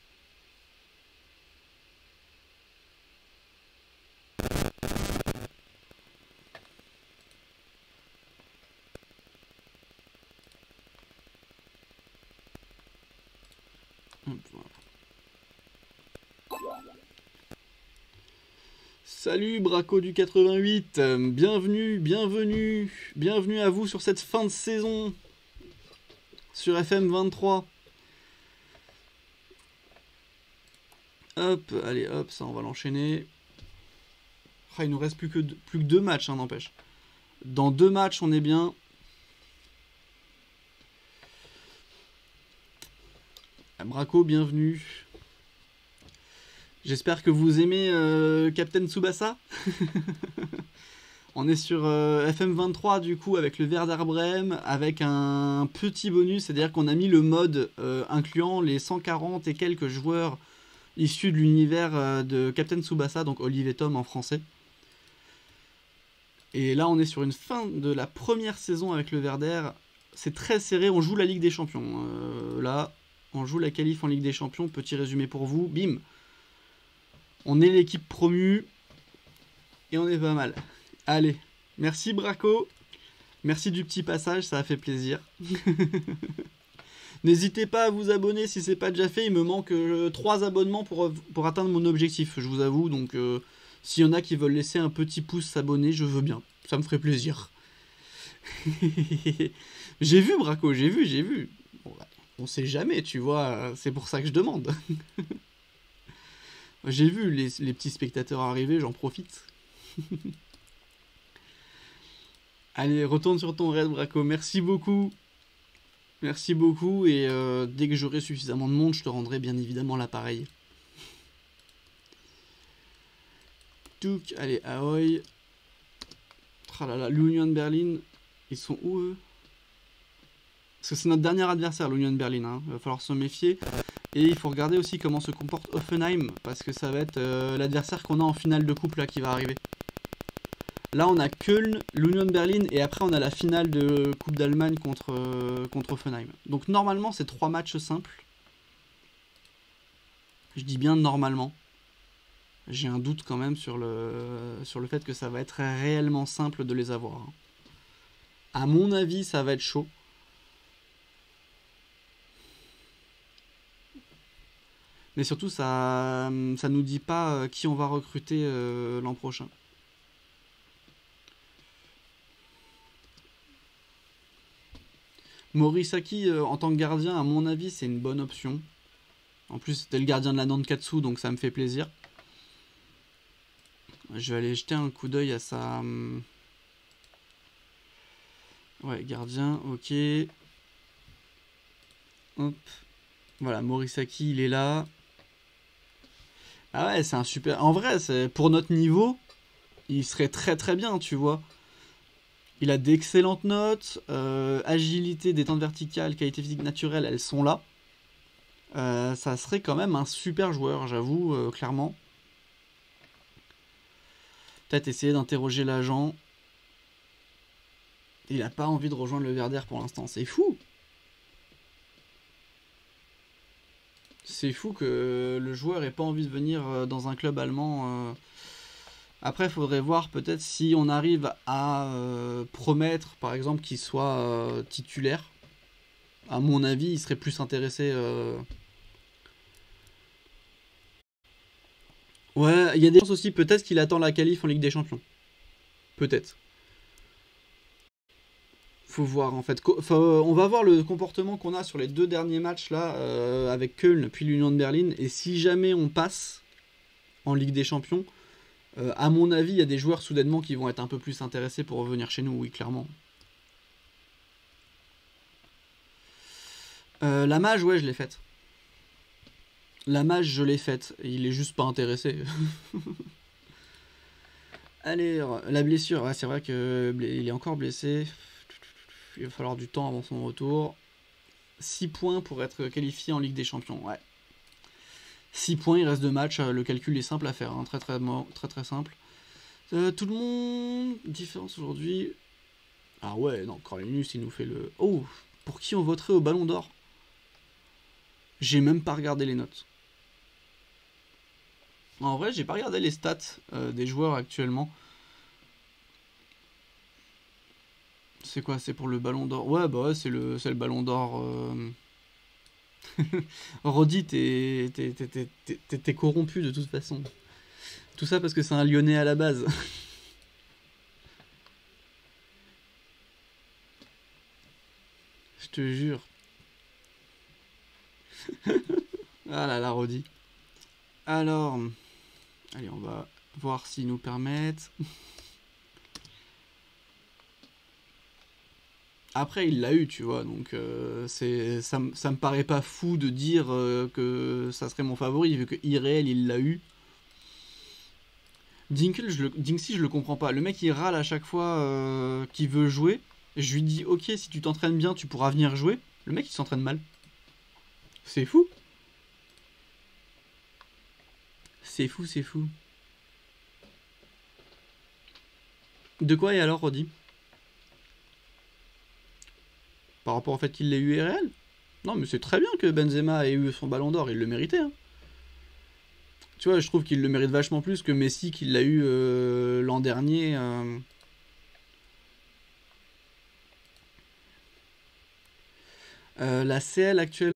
Voilà. Salut Braco du 88, bienvenue à vous sur cette fin de saison sur FM 23. Hop, allez hop, ça on va l'enchaîner. Ah, il nous reste plus que 2 matchs, hein, n'empêche. Dans 2 matchs on est bien. Braco, bienvenue. J'espère que vous aimez Captain Tsubasa. On est sur FM23 du coup avec le Werder Bremen avec un petit bonus, c'est-à-dire qu'on a mis le mode incluant les 140 et quelques joueurs issus de l'univers de Captain Tsubasa, donc Olive et Tom en français. Et là on est sur une fin de la première saison avec le Werder. C'est très serré, on joue la Ligue des Champions. Là, on joue la qualif en Ligue des Champions, petit résumé pour vous, bim. On est l'équipe promue et on est pas mal. Allez, merci Braco, merci du petit passage, ça a fait plaisir. N'hésitez pas à vous abonner si c'est pas déjà fait, il me manque 3 abonnements pour atteindre mon objectif, je vous avoue, donc s'il y en a qui veulent laisser un petit pouce s'abonner, je veux bien, ça me ferait plaisir. J'ai vu Braco, j'ai vu. Bon, bah, on sait jamais, tu vois, c'est pour ça que je demande. J'ai vu les petits spectateurs arriver, j'en profite. Allez, retourne sur ton raid, Braco. Merci beaucoup. Merci beaucoup. Et dès que j'aurai suffisamment de monde, je te rendrai bien évidemment l'appareil. Touk, allez, Ahoy. Tralala, l'Union de Berlin. Ils sont où, eux? Parce que c'est notre dernier adversaire, l'Union Berlin. Hein. Il va falloir se méfier. Et il faut regarder aussi comment se comporte Hoffenheim. Parce que ça va être l'adversaire qu'on a en finale de coupe là qui va arriver. Là, on a Köln, l'Union Berlin. Et après, on a la finale de Coupe d'Allemagne contre Hoffenheim. Donc normalement, c'est 3 matchs simples. Je dis bien normalement. J'ai un doute quand même sur le fait que ça va être réellement simple de les avoir. Hein. À mon avis, ça va être chaud. Mais surtout, ça nous dit pas qui on va recruter l'an prochain. Morisaki, en tant que gardien, à mon avis, c'est une bonne option. En plus, c'était le gardien de la Nankatsu, donc ça me fait plaisir. Je vais aller jeter un coup d'œil à sa... Ouais, gardien, ok. Hop. Voilà, Morisaki, il est là. Ah ouais, c'est un super... En vrai, pour notre niveau, il serait très très bien, tu vois. Il a d'excellentes notes. Agilité, détente verticale, qualité physique naturelle, elles sont là. Ça serait quand même un super joueur, j'avoue, clairement. Peut-être essayer d'interroger l'agent. Il a pas envie de rejoindre le Werder pour l'instant, c'est fou. C'est fou que le joueur ait pas envie de venir dans un club allemand. Après, il faudrait voir peut-être si on arrive à promettre, par exemple, qu'il soit titulaire. À mon avis, il serait plus intéressé. Ouais, il y a des chances aussi, peut-être qu'il attend la qualif en Ligue des Champions. Peut-être. Faut voir en fait. On va voir le comportement qu'on a sur les 2 derniers matchs là, avec Köln puis l'Union de Berlin. Et si jamais on passe en Ligue des Champions, à mon avis, il y a des joueurs soudainement qui vont être un peu plus intéressés pour revenir chez nous, oui, clairement. La mage, ouais, je l'ai faite. La mage, je l'ai faite. Il est juste pas intéressé. Allez, la blessure, ouais, c'est vrai qu'il est encore blessé. Il va falloir du temps avant son retour. 6 points pour être qualifié en Ligue des Champions, ouais. 6 points, il reste 2 matchs, le calcul est simple à faire, hein, très simple. Tout le monde, différence aujourd'hui. Ah ouais, non, Cornelius il nous fait le... Oh, pour qui on voterait au Ballon d'Or? J'ai même pas regardé les notes. En vrai, j'ai pas regardé les stats des joueurs actuellement. C'est quoi? C'est pour le Ballon d'Or? Ouais, bah ouais, c'est le Ballon d'Or... Roddy, t'es corrompu de toute façon. Tout ça parce que c'est un Lyonnais à la base. Je te jure. Ah là là, Roddy. Alors, allez, on va voir s'ils nous permettent. Après, il l'a eu, tu vois, donc ça me paraît pas fou de dire que ça serait mon favori, vu que Irréel, il l'a eu. Dinksy, je le comprends pas. Le mec, il râle à chaque fois qu'il veut jouer. Je lui dis, ok, si tu t'entraînes bien, tu pourras venir jouer. Le mec, il s'entraîne mal. C'est fou. C'est fou, c'est fou. De quoi et alors, Roddy? Par rapport au fait qu'il l'ait eu IRL? Non, mais c'est très bien que Benzema ait eu son ballon d'or, il le méritait. Hein. Tu vois, je trouve qu'il le mérite vachement plus que Messi qui l'a eu l'an dernier. La CL actuellement.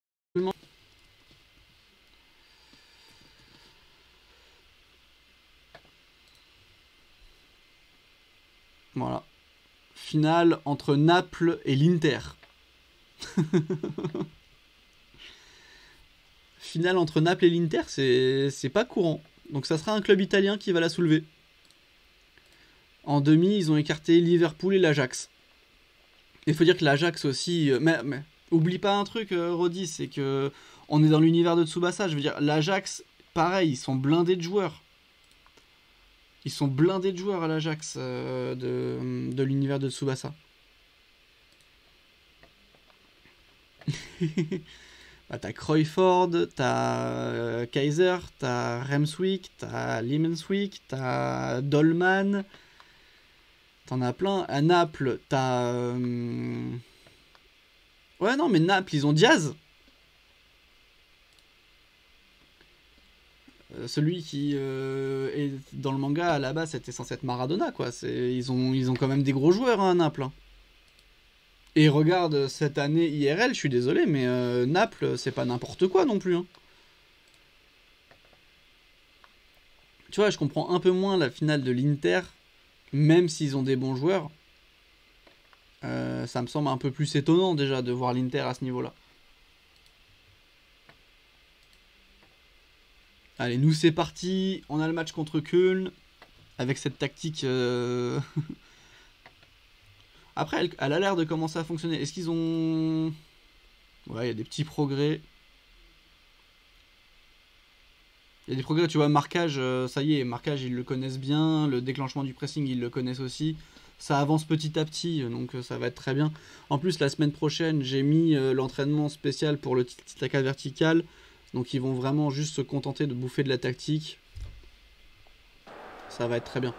Voilà. Finale entre Naples et l'Inter. Finale entre Naples et l'Inter, c'est pas courant. Donc ça sera un club italien qui va la soulever. En demi, ils ont écarté Liverpool et l'Ajax. Il faut dire que l'Ajax aussi... mais oublie pas un truc, Roddy, c'est que on est dans l'univers de Tsubasa. Je veux dire, l'Ajax, pareil, ils sont blindés de joueurs. Ils sont blindés de joueurs à l'Ajax de l'univers de Tsubasa. Bah, t'as Cruyfford, t'as Kaiser, t'as Remswick, t'as Limenswick, t'as Dolman. T'en as plein. À Naples, t'as... Ouais, non, mais Naples, ils ont Diaz. Celui qui est dans le manga, à la base, c'était censé être Maradona, quoi. Ils ont quand même des gros joueurs, hein, à Naples. Hein. Et regarde, cette année IRL, je suis désolé, mais Naples, c'est pas n'importe quoi non plus. Hein. Tu vois, je comprends un peu moins la finale de l'Inter, même s'ils ont des bons joueurs. Ça me semble un peu plus étonnant déjà de voir l'Inter à ce niveau-là. Allez, nous c'est parti. On a le match contre Köln. Avec cette tactique... Après, elle a l'air de commencer à fonctionner. Est-ce qu'ils ont... Ouais, il y a des petits progrès. Il y a des progrès, tu vois, marquage, ça y est, marquage, ils le connaissent bien. Le déclenchement du pressing, ils le connaissent aussi. Ça avance petit à petit, donc ça va être très bien. En plus, la semaine prochaine, j'ai mis l'entraînement spécial pour le tiki-taka vertical. Donc ils vont vraiment juste se contenter de bouffer de la tactique. Ça va être très bien.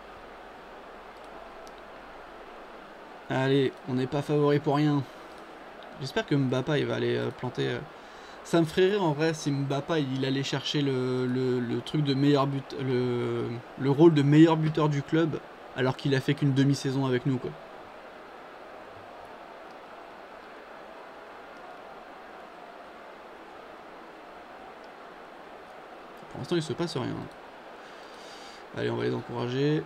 Allez, on n'est pas favori pour rien. J'espère que Mbappa il va aller planter. Ça me ferait rire en vrai si Mbappa il allait chercher le truc de meilleur but, le rôle de meilleur buteur du club, alors qu'il a fait qu'une demi-saison avec nous, quoi. Pour l'instant, il se passe rien. Allez, on va les encourager.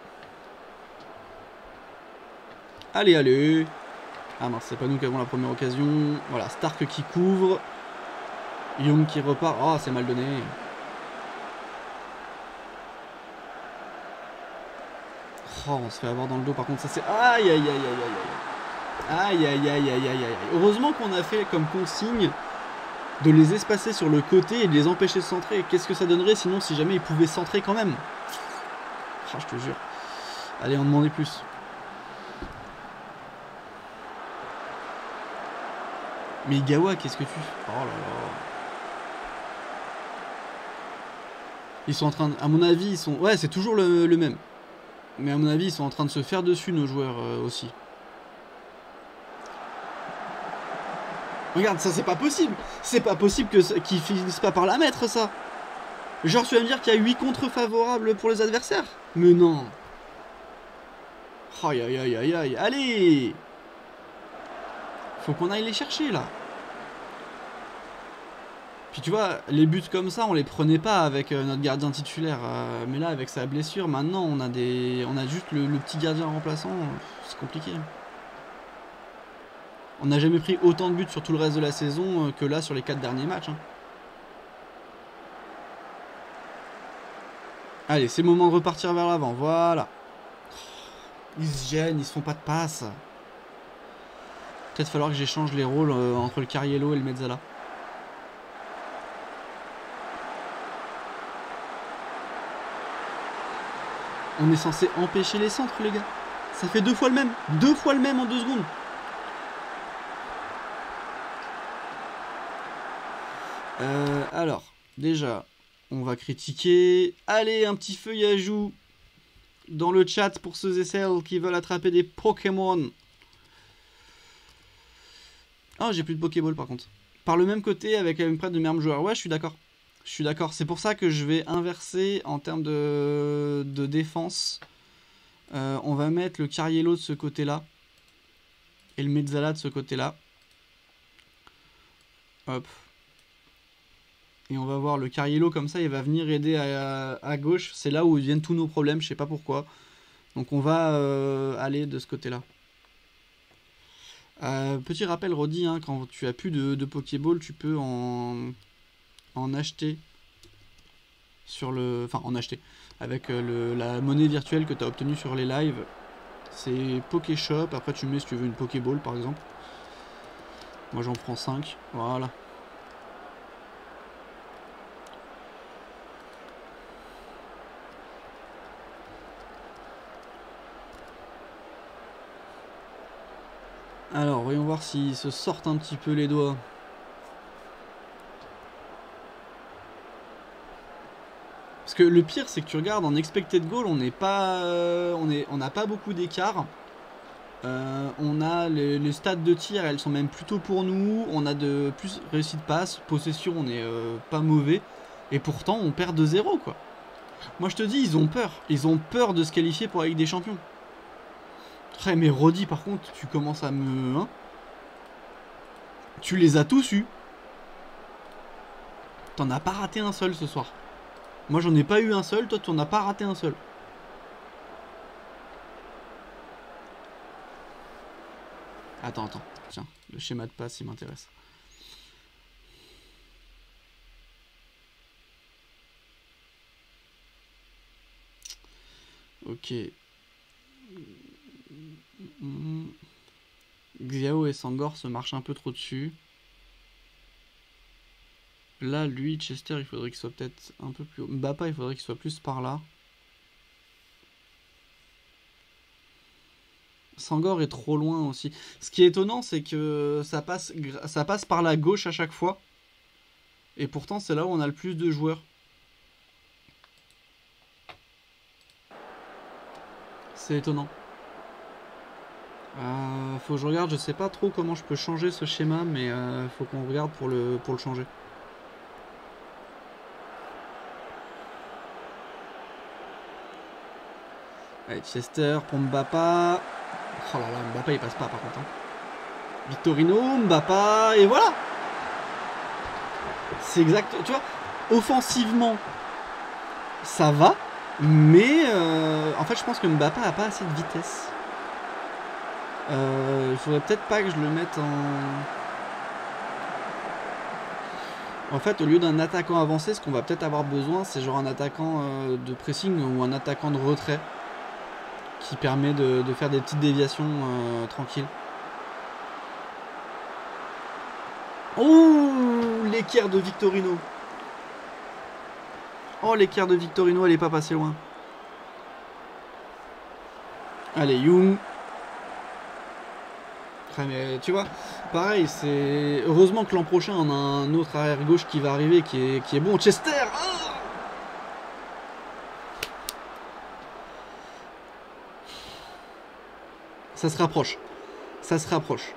Allez, allez. Ah mince, c'est pas nous qui avons la première occasion. Voilà, Stark qui couvre. Young qui repart. Oh, c'est mal donné. Oh, on se fait avoir dans le dos par contre. Ça c'est... Aïe, aïe, aïe, aïe, aïe, aïe. Aïe, aïe, aïe, aïe, aïe, aïe. Heureusement qu'on a fait comme consigne de les espacer sur le côté et de les empêcher de centrer. Qu'est-ce que ça donnerait sinon si jamais ils pouvaient centrer quand même? Ah, je te jure. Allez, on demandait plus. Mais Gawa, qu'est-ce que tu... Oh là là. Ils sont en train de... À mon avis, ils sont... Ouais, c'est toujours le même. Mais à mon avis, ils sont en train de se faire dessus, nos joueurs, aussi. Regarde, ça, c'est pas possible. C'est pas possible qu'ils finissent pas par la mettre, ça. Genre, tu vas me dire qu'il y a 8 contre favorables pour les adversaires? Mais non. Aïe, aïe, aïe, aïe, aïe. Allez. Faut qu'on aille les chercher, là. Puis tu vois, les buts comme ça, on les prenait pas avec notre gardien titulaire. Mais là, avec sa blessure, maintenant, on a juste le petit gardien remplaçant. C'est compliqué. On n'a jamais pris autant de buts sur tout le reste de la saison que là sur les 4 derniers matchs. Hein. Allez, c'est le moment de repartir vers l'avant. Voilà. Ils se gênent, ils se font pas de passe. Peut-être falloir que j'échange les rôles entre le Cariello et le Mezzala. On est censé empêcher les centres, les gars. Ça fait 2 fois le même. 2 fois le même en 2 secondes. Alors, déjà, on va critiquer. Allez, un petit feuillage dans le chat pour ceux et celles qui veulent attraper des Pokémon. Oh, j'ai plus de Pokéball par contre. Par le même côté avec une prête de meilleurs joueurs. Ouais, je suis d'accord. Je suis d'accord. C'est pour ça que je vais inverser en termes de défense. On va mettre le Cariello de ce côté-là. Et le Mezzala de ce côté-là. Hop. Et on va voir le Cariello comme ça, il va venir aider à gauche. C'est là où viennent tous nos problèmes, je sais pas pourquoi. Donc on va aller de ce côté-là. Petit rappel, Roddy, hein, quand tu as plus de Pokéball, tu peux en acheter sur le... Enfin, en acheter. Avec la monnaie virtuelle que tu as obtenue sur les lives. C'est Pokéshop. Après, tu mets si tu veux une Pokéball, par exemple. Moi, j'en prends 5. Voilà. Alors, voyons voir s'ils se sortent un petit peu les doigts. Parce que le pire, c'est que tu regardes en expected goal, on n'est pas, on n'a pas beaucoup d'écart. On a les stats de tir, elles sont même plutôt pour nous. On a de plus réussi de passe, possession, on est pas mauvais. Et pourtant, on perd 2-0 quoi. Moi, je te dis, ils ont peur. Ils ont peur de se qualifier pour la Ligue des Champions. Ouais, mais Roddy, par contre, tu commences à me... Hein, tu les as tous eus. T'en as pas raté un seul ce soir. Moi, j'en ai pas eu un seul. Toi, t'en as pas raté un seul. Attends. Tiens, le schéma de passe, il m'intéresse. Ok. Xiao et Sangor se marchent un peu trop dessus. Là, lui, Chester, il faudrait qu'il soit peut-être un peu plus haut. Mbappa, il faudrait qu'il soit plus par là. Sangor est trop loin aussi. Ce qui est étonnant, c'est que ça passe par la gauche à chaque fois. Et pourtant, c'est là où on a le plus de joueurs. C'est étonnant. Faut que je regarde, je sais pas trop comment je peux changer ce schéma, mais faut qu'on regarde pour le changer. Allez, Chester pour Mbappa. Oh là là, Mbappa il passe pas par contre. Hein. Victorino, Mbappa, et voilà. C'est exact, tu vois, offensivement, ça va, mais en fait je pense que Mbappa a pas assez de vitesse. Il faudrait peut-être pas que je le mette en fait, au lieu d'un attaquant avancé, ce qu'on va peut-être avoir besoin, c'est genre un attaquant de pressing ou un attaquant de retrait qui permet de faire des petites déviations tranquilles. Oh, l'équerre de Victorino. Oh, l'équerre de Victorino, elle est pas passée loin. Allez, Young. Mais tu vois, pareil, c'est... Heureusement que l'an prochain, on a un autre arrière-gauche qui va arriver, qui est bon. Chester. Oh, ça se rapproche. Ça se rapproche.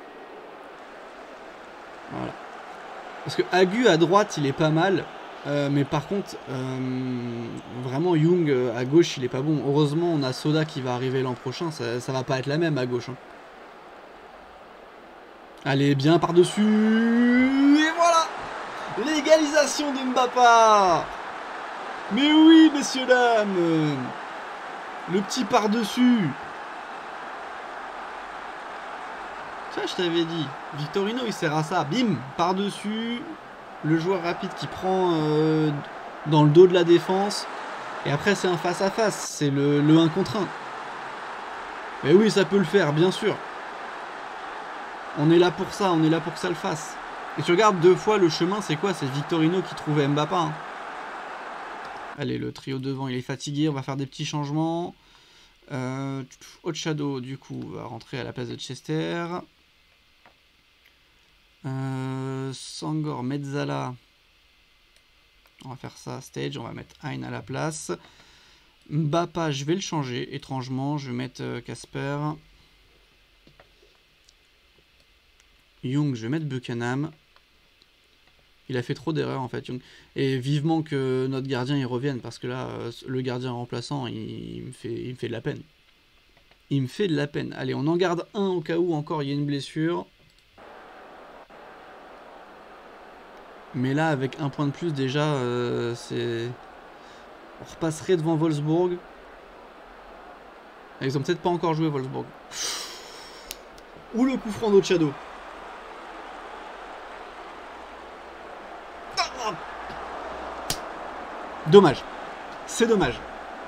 Voilà. Parce que Agu à droite, il est pas mal. Mais par contre, vraiment, Young à gauche, il est pas bon. Heureusement, on a Soda qui va arriver l'an prochain. Ça va pas être la même à gauche. Hein. Allez, bien par-dessus. Et voilà, l'égalisation de Mbappa. Mais oui, messieurs, dames. Le petit par-dessus. Ça, je t'avais dit. Victorino, il sert à ça. Bim, par-dessus. Le joueur rapide qui prend dans le dos de la défense. Et après, c'est un face-à-face. C'est le 1 contre 1. Mais oui, ça peut le faire, bien sûr. On est là pour ça, on est là pour que ça le fasse. Et tu regardes 2 fois le chemin, c'est quoi? C'est Victorino qui trouvait Mbappa. Hein. Allez, le trio devant, il est fatigué. On va faire des petits changements. Shadow, du coup, va rentrer à la place de Chester. Sangor, Mezzala. On va faire ça, stage. On va mettre Hein à la place. Mbappa, je vais le changer. Étrangement, je vais mettre Casper. Young, je vais mettre Buchanan. Il a fait trop d'erreurs en fait, Young. Et vivement que notre gardien il revienne, parce que là, le gardien remplaçant, il me fait de la peine. Il me fait de la peine. Allez, on en garde un au cas où encore il y a une blessure. Mais là, avec un point de plus, déjà, c'est... On repasserait devant Wolfsburg. Ils ont peut-être pas encore joué Wolfsburg. Ou le coup franc d'Ochado. Dommage. C'est dommage.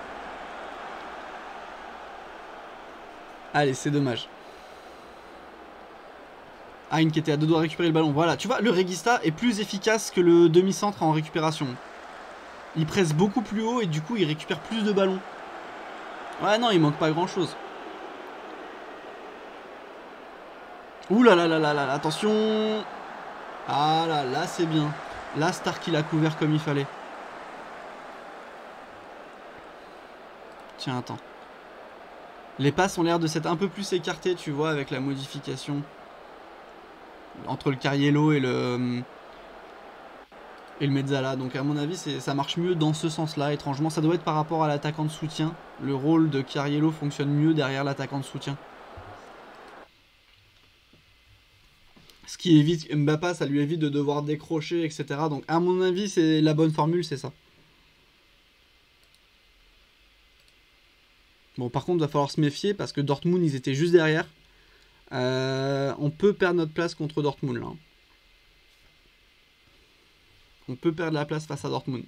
Allez, c'est dommage. Hein qui était à 2 doigts de récupérer le ballon. Voilà, tu vois, le Regista est plus efficace que le demi-centre en récupération. Il presse beaucoup plus haut et du coup, il récupère plus de ballons. Ouais, non, il manque pas grand-chose. Ouh là là là là là, attention. Ah là, là c'est bien. Là, Stark, il a couvert comme il fallait. Tiens, attends. Les passes ont l'air de s'être un peu plus écartées, tu vois, avec la modification. Entre le Cariello et le Mezzala. Donc à mon avis, ça marche mieux dans ce sens-là, étrangement. Ça doit être par rapport à l'attaquant de soutien. Le rôle de Cariello fonctionne mieux derrière l'attaquant de soutien. Ce qui évite Mbappé, ça lui évite de devoir décrocher, etc. Donc à mon avis, c'est la bonne formule, c'est ça. Bon, par contre, il va falloir se méfier parce que Dortmund, ils étaient juste derrière. On peut perdre notre place contre Dortmund, là. On peut perdre la place face à Dortmund.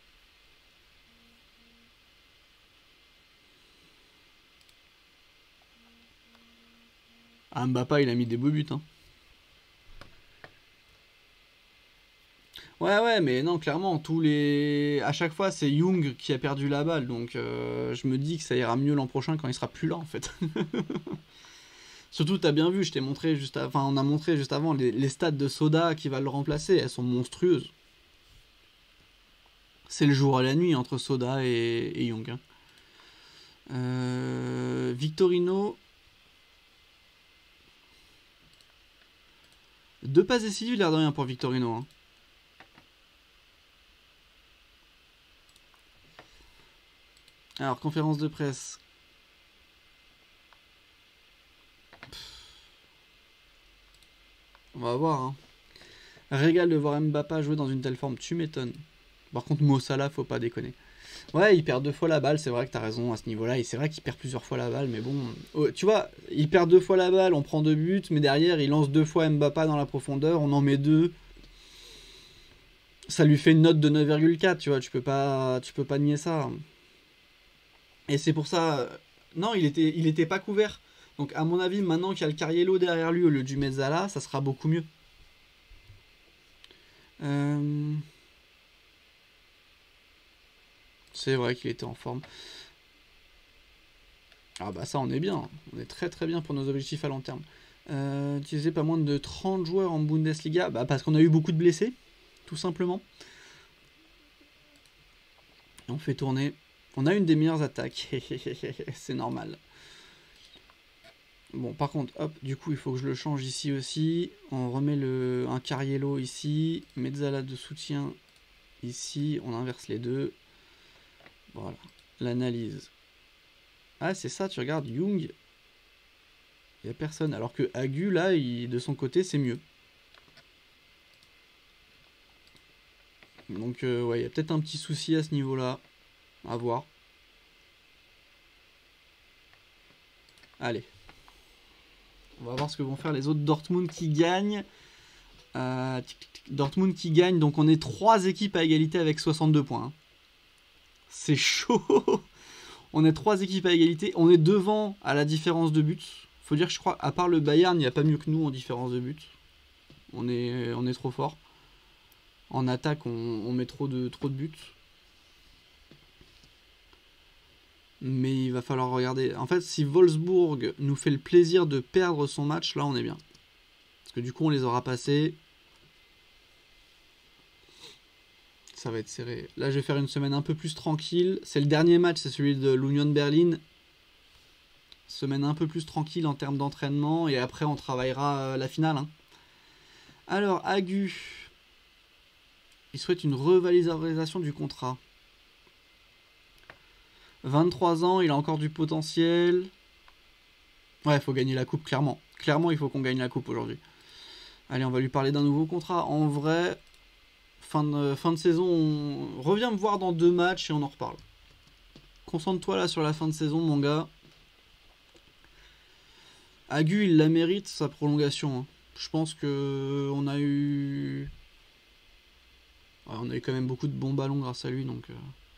Ah, Mbappé, il a mis des beaux buts, hein. Ouais, mais non, clairement, à chaque fois, c'est Young qui a perdu la balle, donc je me dis que ça ira mieux l'an prochain quand il sera plus là, en fait. Surtout, t'as bien vu, je t'ai montré on a montré juste avant les stats de Soda qui va le remplacer, elles sont monstrueuses. C'est le jour et la nuit entre Soda et Young. Hein. Victorino. 2 passes décisives, l'air de rien pour Victorino. Hein. Alors, conférence de presse. On va voir. Hein. Régal de voir Mbappé jouer dans une telle forme, tu m'étonnes. Par contre, Mo Salah, faut pas déconner. Ouais, il perd 2 fois la balle, c'est vrai que t'as raison à ce niveau-là, et c'est vrai qu'il perd plusieurs fois la balle, mais bon... tu vois, il perd 2 fois la balle, on prend 2 buts, mais derrière, il lance 2 fois Mbappé dans la profondeur, on en met 2. Ça lui fait une note de 9,4, tu vois, tu peux pas nier ça. Et c'est pour ça... Non, il était pas couvert. Donc à mon avis, maintenant qu'il y a le Cariello derrière lui au lieu du Mezzala, ça sera beaucoup mieux. C'est vrai qu'il était en forme. Ah bah ça on est bien, on est très très bien pour nos objectifs à long terme. Utiliser pas moins de 30 joueurs en Bundesliga, bah parce qu'on a eu beaucoup de blessés, tout simplement. Et on fait tourner. On a une des meilleures attaques, c'est normal. Bon par contre, hop, du coup il faut que je le change ici aussi. On remet un Cariello ici, Mezzala de soutien ici, on inverse les deux. Voilà, l'analyse. Ah c'est ça, tu regardes, Young, il n'y a personne. Alors que Agu, là, de son côté, c'est mieux. Donc ouais, il y a peut-être un petit souci à ce niveau-là. À voir. Allez. On va voir ce que vont faire les autres. Dortmund qui gagne. Dortmund qui gagne. Donc on est 3 équipes à égalité avec 62 points. Hein. C'est chaud. On est 3 équipes à égalité. On est devant à la différence de buts. Faut dire que je crois, à part le Bayern, il n'y a pas mieux que nous en différence de buts. On est trop fort. En attaque, on met trop de buts. Mais il va falloir regarder. En fait, si Wolfsburg nous fait le plaisir de perdre son match, là on est bien. Parce que du coup on les aura passés. Ça va être serré. Là je vais faire une semaine un peu plus tranquille. C'est le dernier match, c'est celui de l'Union Berlin. Semaine un peu plus tranquille en termes d'entraînement. Et après on travaillera la finale. Hein. Alors, Agu. Il souhaite une revalorisation du contrat. 23 ans, il a encore du potentiel. Ouais, il faut gagner la coupe, clairement. Clairement, il faut qu'on gagne la coupe aujourd'hui. Allez, on va lui parler d'un nouveau contrat. En vrai, fin de saison, reviens me voir dans 2 matchs et on en reparle. Concentre-toi là sur la fin de saison, mon gars. Agu, il la mérite, sa prolongation. Hein. Je pense que on a eu... Ouais, on a eu quand même beaucoup de bons ballons grâce à lui, donc...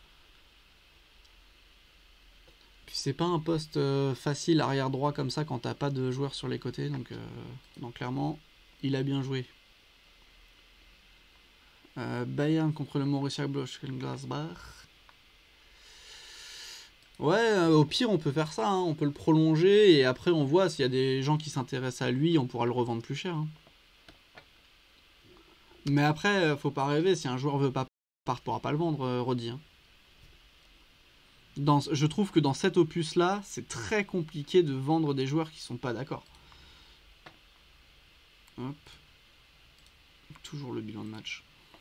Puis c'est pas un poste facile arrière droit comme ça quand t'as pas de joueurs sur les côtés, donc clairement, il a bien joué. Bayern contre le Borussia Mönchengladbach. Ouais, au pire on peut faire ça, hein, on peut le prolonger et après on voit s'il y a des gens qui s'intéressent à lui, on pourra le revendre plus cher. Hein. Mais après, faut pas rêver, si un joueur veut pas part, pourra pas le vendre, Rodi. Hein. Je trouve que dans cet opus-là, c'est très compliqué de vendre des joueurs qui sont pas d'accord. Hop. Toujours le bilan de match.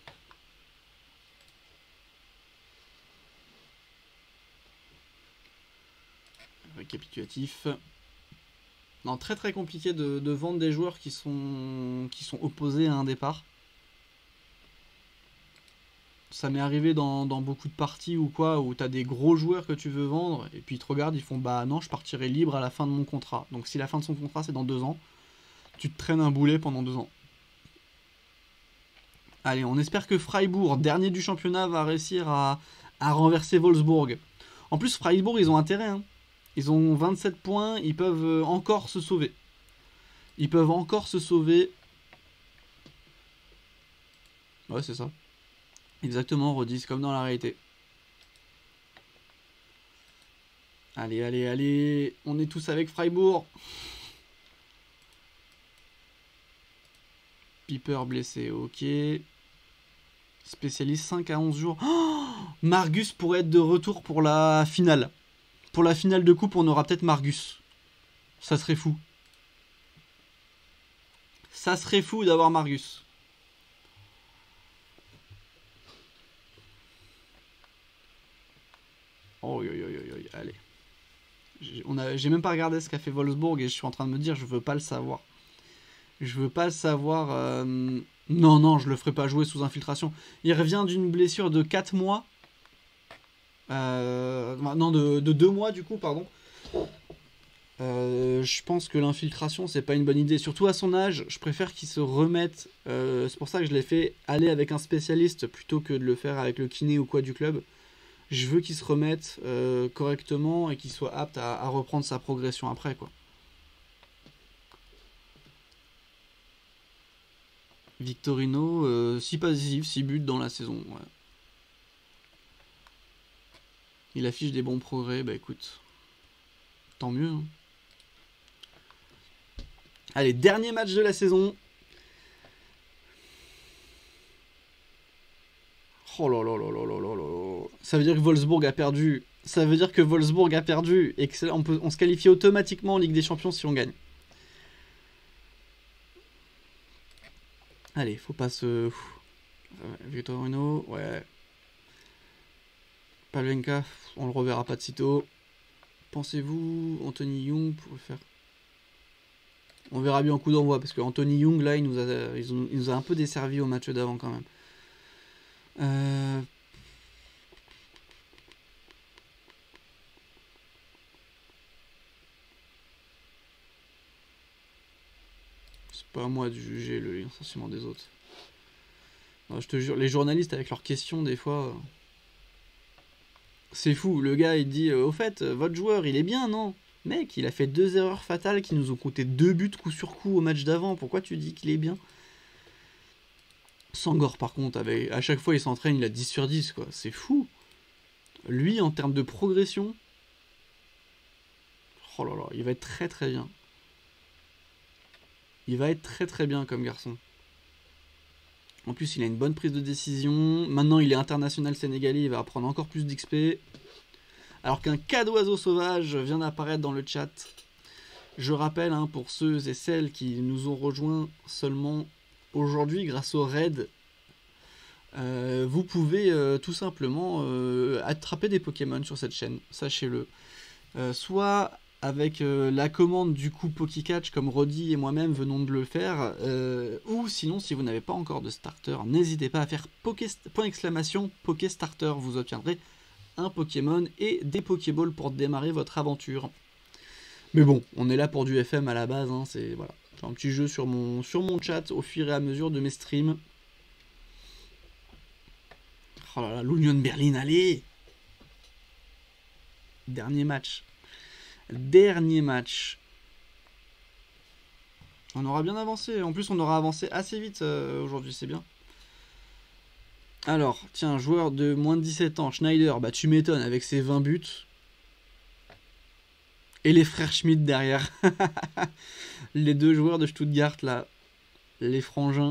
Récapitulatif. Non, très très compliqué de vendre des joueurs qui sont opposés à un départ. Ça m'est arrivé dans beaucoup de parties ou quoi, où t'as des gros joueurs que tu veux vendre, et puis ils te regardent, ils font bah non, je partirai libre à la fin de mon contrat. Donc si la fin de son contrat c'est dans 2 ans, tu te traînes un boulet pendant 2 ans. Allez, on espère que Freiburg, dernier du championnat, va réussir à renverser Wolfsburg. En plus, Freiburg, ils ont intérêt. Hein. Ils ont 27 points, ils peuvent encore se sauver. Ils peuvent encore se sauver. Ouais, c'est ça. Exactement, Rodis, comme dans la réalité. Allez, allez, allez. On est tous avec Freiburg. Piper blessé, ok. Spécialiste 5 à 11 jours. Oh, Margus pourrait être de retour pour la finale. Pour la finale de coupe, on aura peut-être Margus. Ça serait fou. Ça serait fou d'avoir Margus. Oh, allez. J'ai même pas regardé ce qu'a fait Wolfsburg et je suis en train de me dire, je veux pas le savoir. Je veux pas le savoir. Non, non, je le ferai pas jouer sous infiltration. Il revient d'une blessure de 4 mois. Non, de 2 mois du coup, pardon. Je pense que l'infiltration, c'est pas une bonne idée. Surtout à son âge, je préfère qu'il se remette. C'est pour ça que je l'ai fait aller avec un spécialiste plutôt que de le faire avec le kiné ou quoi du club. Je veux qu'il se remette correctement et qu'il soit apte à reprendre sa progression après, quoi. Victorino, 6 passifs, 6 buts dans la saison. Ouais. Il affiche des bons progrès, bah écoute, tant mieux. Hein. Allez, dernier match de la saison. Oh là là là là là là là. Ça veut dire que Wolfsburg a perdu. Ça veut dire que Wolfsburg a perdu et on se qualifie automatiquement en Ligue des Champions si on gagne. Allez, faut pas se... Victorino, ouais. Pavlenka, on le reverra pas de sitôt. Pensez-vous, Anthony Young pourrait faire... On verra bien en coup d'envoi, parce que Anthony Young, là, il nous a un peu desservi au match d'avant quand même. C'est pas à moi de juger le licenciement des autres. Non, je te jure, les journalistes avec leurs questions, des fois... C'est fou, le gars il dit au fait, votre joueur il est bien, non? Mec, il a fait 2 erreurs fatales qui nous ont coûté 2 buts coup sur coup au match d'avant, pourquoi tu dis qu'il est bien? Sangor par contre, à chaque fois il s'entraîne, il a 10 sur 10 quoi, c'est fou. Lui en termes de progression, oh là là, il va être très très bien. Il va être très très bien comme garçon. En plus il a une bonne prise de décision, maintenant il est international sénégalais, il va apprendre encore plus d'XP. Alors qu'un cas d'oiseau sauvage vient d'apparaître dans le chat. Je rappelle, hein, pour ceux et celles qui nous ont rejoints seulement aujourd'hui grâce au raid, vous pouvez tout simplement attraper des Pokémon sur cette chaîne, sachez-le. Soit avec la commande du coup Pokécatch comme Roddy et moi-même venons de le faire, ou sinon si vous n'avez pas encore de starter, n'hésitez pas à faire Pokéstarter, vous obtiendrez un Pokémon et des Pokéballs pour démarrer votre aventure. Mais bon, on est là pour du FM à la base, hein, c'est voilà, un petit jeu sur mon chat au fur et à mesure de mes streams. Oh là là, l'Union Berlin, allez! Dernier match. Dernier match. On aura bien avancé, en plus on aura avancé assez vite aujourd'hui, c'est bien. Alors, tiens, joueur de moins de 17 ans, Schneider, bah tu m'étonnes avec ses 20 buts. Et les frères Schmidt derrière. Les deux joueurs de Stuttgart là. Les frangins.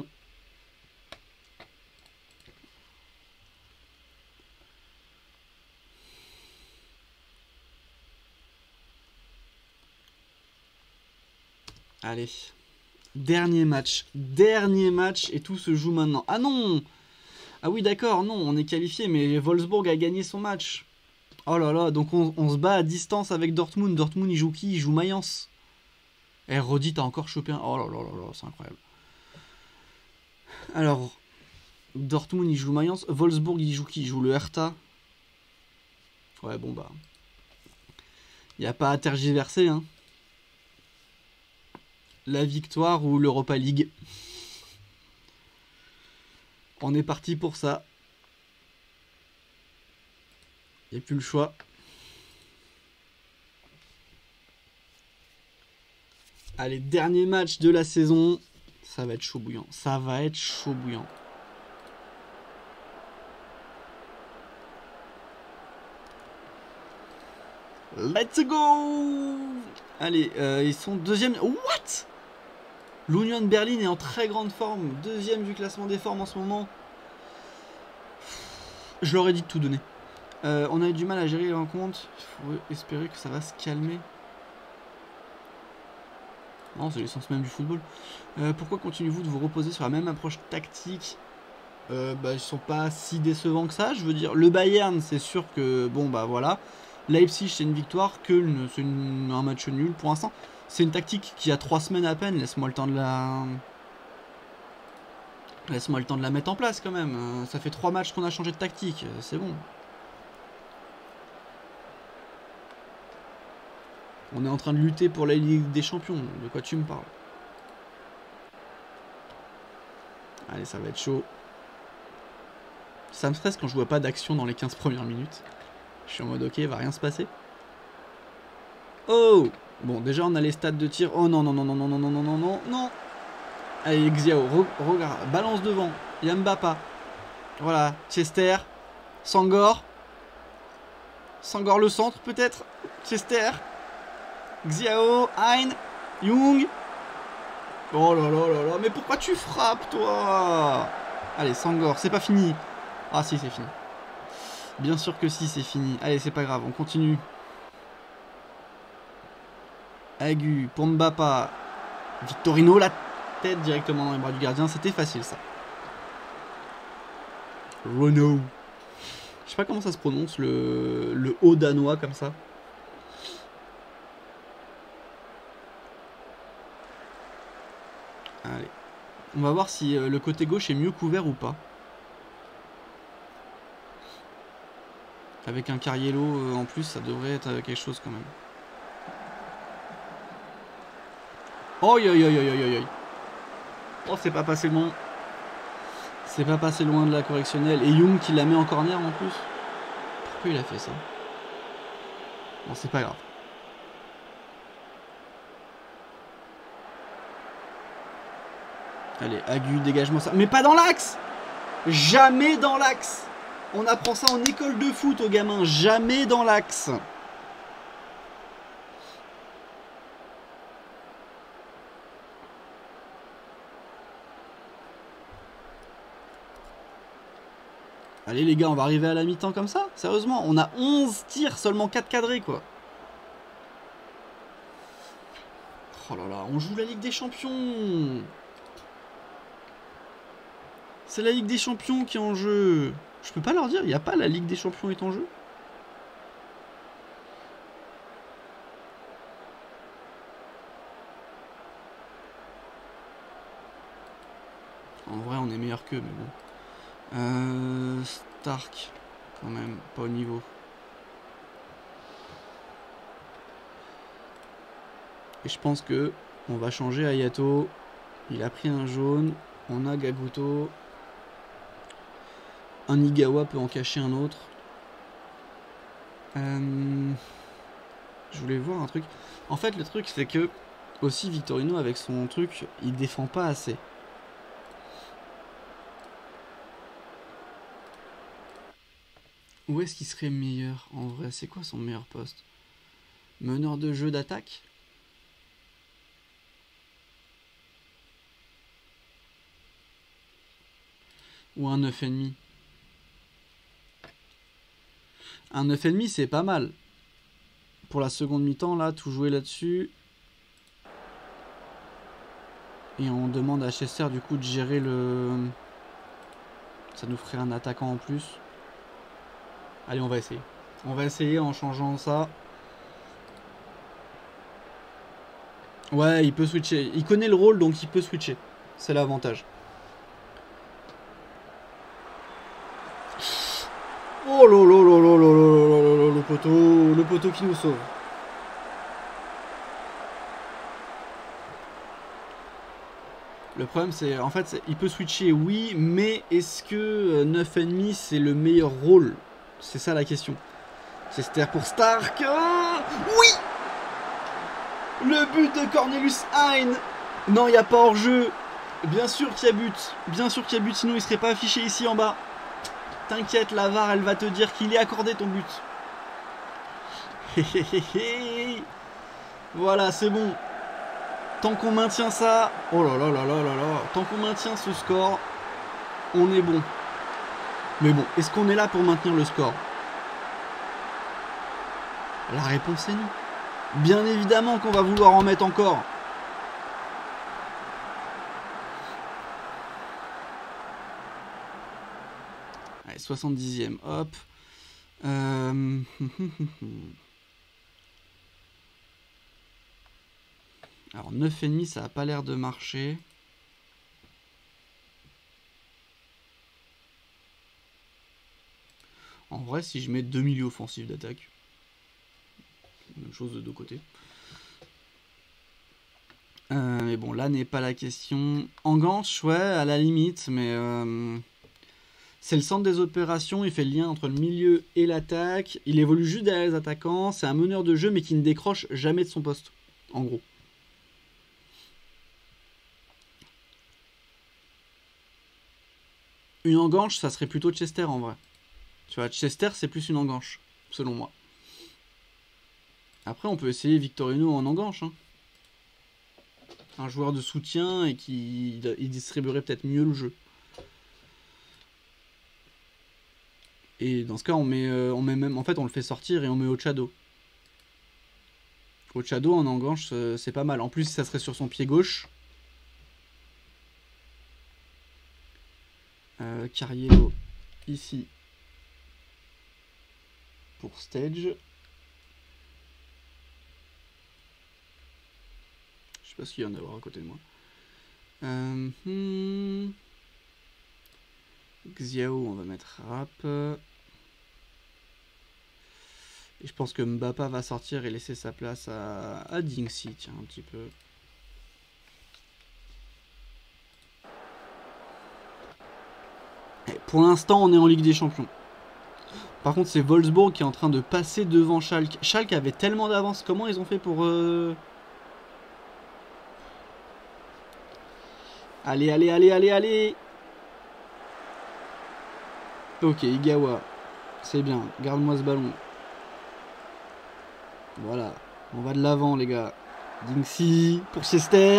Allez. Dernier match. Dernier match et tout se joue maintenant. Ah non! Ah oui, d'accord, non, on est qualifié, mais Wolfsburg a gagné son match. Oh là là, donc on se bat à distance avec Dortmund. Dortmund, il joue qui? Il joue Mayence. Et Rodi, t'as encore chopé un... Oh là là là là, c'est incroyable. Alors, Dortmund, il joue Mayence. Wolfsburg, il joue qui? Il joue le Hertha. Ouais, bon bah... Il n'y a pas à tergiverser, hein. La victoire ou l'Europa League. On est parti pour ça. Il n'y a plus le choix. Allez, dernier match de la saison. Ça va être chaud bouillant. Ça va être chaud bouillant. Let's go! Allez, ils sont deuxième. What? L'Union Berlin est en très grande forme. Deuxième du classement des formes en ce moment. Je leur ai dit de tout donner. On a eu du mal à gérer les rencontres. Il faut espérer que ça va se calmer. Non, c'est l'essence même du football. Pourquoi continuez-vous de vous reposer sur la même approche tactique? Ils sont pas si décevants que ça. Je veux dire, le Bayern, c'est sûr que... Bon, bah voilà. Leipzig, c'est une victoire. Köln, c'est un match nul. Pour l'instant, c'est une tactique qui a 3 semaines à peine. Laisse-moi le temps de la... Laisse-moi le temps de la mettre en place quand même. Ça fait 3 matchs qu'on a changé de tactique. C'est bon. On est en train de lutter pour la Ligue des Champions. De quoi tu me parles? Allez, ça va être chaud. Ça me stresse quand je vois pas d'action dans les 15 premières minutes. Je suis en mode ok, va rien se passer. Oh! Bon, déjà on a les stats de tir. Oh non, non, non, non, non, non, non, non, non, non, non. Allez, Xiao, regarde, balance devant. Yambapa. Voilà, Chester. Sangor. Sangor le centre peut-être. Chester. Xiao, Hein, Young. Oh là là là là, mais pourquoi tu frappes toi? Allez, Sangor, c'est pas fini. Ah si, c'est fini. Bien sûr que si, c'est fini. Allez, c'est pas grave, on continue. Agu, pour Mbappa. Victorino, la tête directement dans les bras du gardien. C'était facile, ça. Renault. Je sais pas comment ça se prononce, le haut danois, comme ça. Allez. On va voir si le côté gauche est mieux couvert ou pas. Avec un Cariello en plus, ça devrait être quelque chose quand même. Oh, yo, yo, yo, yo, yo, yo. Oh, c'est pas passé loin. C'est pas passé loin de la correctionnelle. Et Young qui la met en corner en plus. Pourquoi il a fait ça? Bon, c'est pas grave. Allez, Agu, dégagement ça. Mais pas dans l'axe! Jamais dans l'axe! On apprend ça en école de foot aux gamins. Jamais dans l'axe. Allez les gars, on va arriver à la mi-temps comme ça? Sérieusement, on a 11 tirs, seulement 4 cadrés quoi. Oh là là, on joue la Ligue des Champions. C'est la Ligue des Champions qui est en jeu. Je peux pas leur dire, il n'y a pas la Ligue des Champions est en jeu? En vrai, on est meilleur qu'eux, mais bon. Stark, quand même, pas au niveau. Et je pense que on va changer Ayato. Il a pris un jaune. On a Gaguto. Un Igawa peut en cacher un autre. Je voulais voir un truc. En fait, le truc, c'est que aussi Victorino, avec son truc, il défend pas assez. Où est-ce qu'il serait meilleur en vrai? C'est quoi son meilleur poste? Meneur de jeu d'attaque? Ou un 9,5? Un 9,5 c'est pas mal. Pour la seconde mi-temps, là, tout jouer là-dessus. Et on demande à Chester du coup de gérer le... Ça nous ferait un attaquant en plus. Allez, on va essayer. On va essayer en changeant ça. Ouais, il peut switcher. Il connaît le rôle, donc il peut switcher. C'est l'avantage. Oh là là là là là là là là, le poteau qui nous sauve. Le problème, c'est, en fait, il peut switcher, oui, mais est-ce que 9,5 c'est le meilleur rôle? C'est ça la question. Chester pour Stark. Oh oui! Le but de Cornelius Hein. Non, il n'y a pas hors-jeu. Bien sûr qu'il y a but. Bien sûr qu'il y a but, sinon il serait pas affiché ici en bas. T'inquiète, la VAR, elle va te dire qu'il est accordé ton but. Voilà, c'est bon. Tant qu'on maintient ça... Oh là là là là là là. Tant qu'on maintient ce score, on est bon. Mais bon, est-ce qu'on est là pour maintenir le score? La réponse est non. Bien évidemment qu'on va vouloir en mettre encore. Allez, 70e, hop. Alors 9,5, ça n'a pas l'air de marcher. En vrai, si je mets 2 milieux offensifs d'attaque, même chose de deux côtés. Mais bon, là n'est pas la question. Enganche, ouais, à la limite, mais c'est le centre des opérations. Il fait le lien entre le milieu et l'attaque. Il évolue juste derrière les attaquants. C'est un meneur de jeu, mais qui ne décroche jamais de son poste, en gros. Une enganche, ça serait plutôt Chester en vrai. Tu vois, Chester, c'est plus une enganche, selon moi. Après, on peut essayer Victorino en enganche. Hein. Un joueur de soutien et qui il distribuerait peut-être mieux le jeu. Et dans ce cas, on met même, en fait, on le fait sortir et on met Ochado. Ochado en enganche, c'est pas mal. En plus, ça serait sur son pied gauche. Cariello, ici, pour Stage. Je sais pas s'il y en a à côté de moi. Xiao, on va mettre Rap. Et je pense que Mbappa va sortir et laisser sa place à Dingxi, tiens, un petit peu. Et pour l'instant, on est en Ligue des Champions. Par contre, c'est Wolfsburg qui est en train de passer devant Schalke. Schalke avait tellement d'avance. Comment ils ont fait pour... Allez, allez, allez, allez, allez. Ok, Igawa. C'est bien. Garde-moi ce ballon. Voilà. On va de l'avant, les gars. Dingxi pour Chester.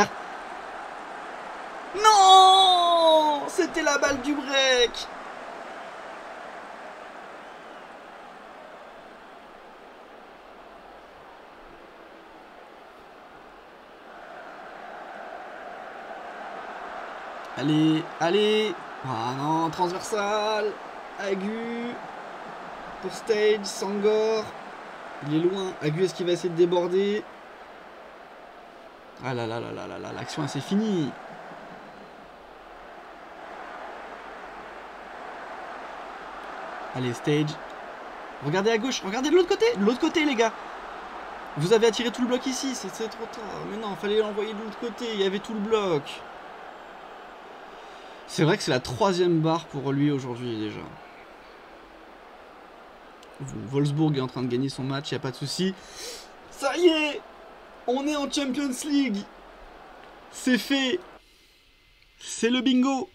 Non! C'était la balle du break. Allez, allez. Ah non, transversal. Agu. Pour Stage, Sangor. Il est loin. Agu, est-ce qu'il va essayer de déborder? Ah là là là là là là, l'action c'est fini. Allez, Stage. Regardez à gauche, regardez de l'autre côté les gars. Vous avez attiré tout le bloc ici, c'est trop tard. Mais non, fallait l'envoyer de l'autre côté, il y avait tout le bloc. C'est vrai que c'est la 3e barre pour lui aujourd'hui déjà. Wolfsburg est en train de gagner son match, il n'y a pas de souci. Ça y est, on est en Champions League. C'est fait. C'est le bingo.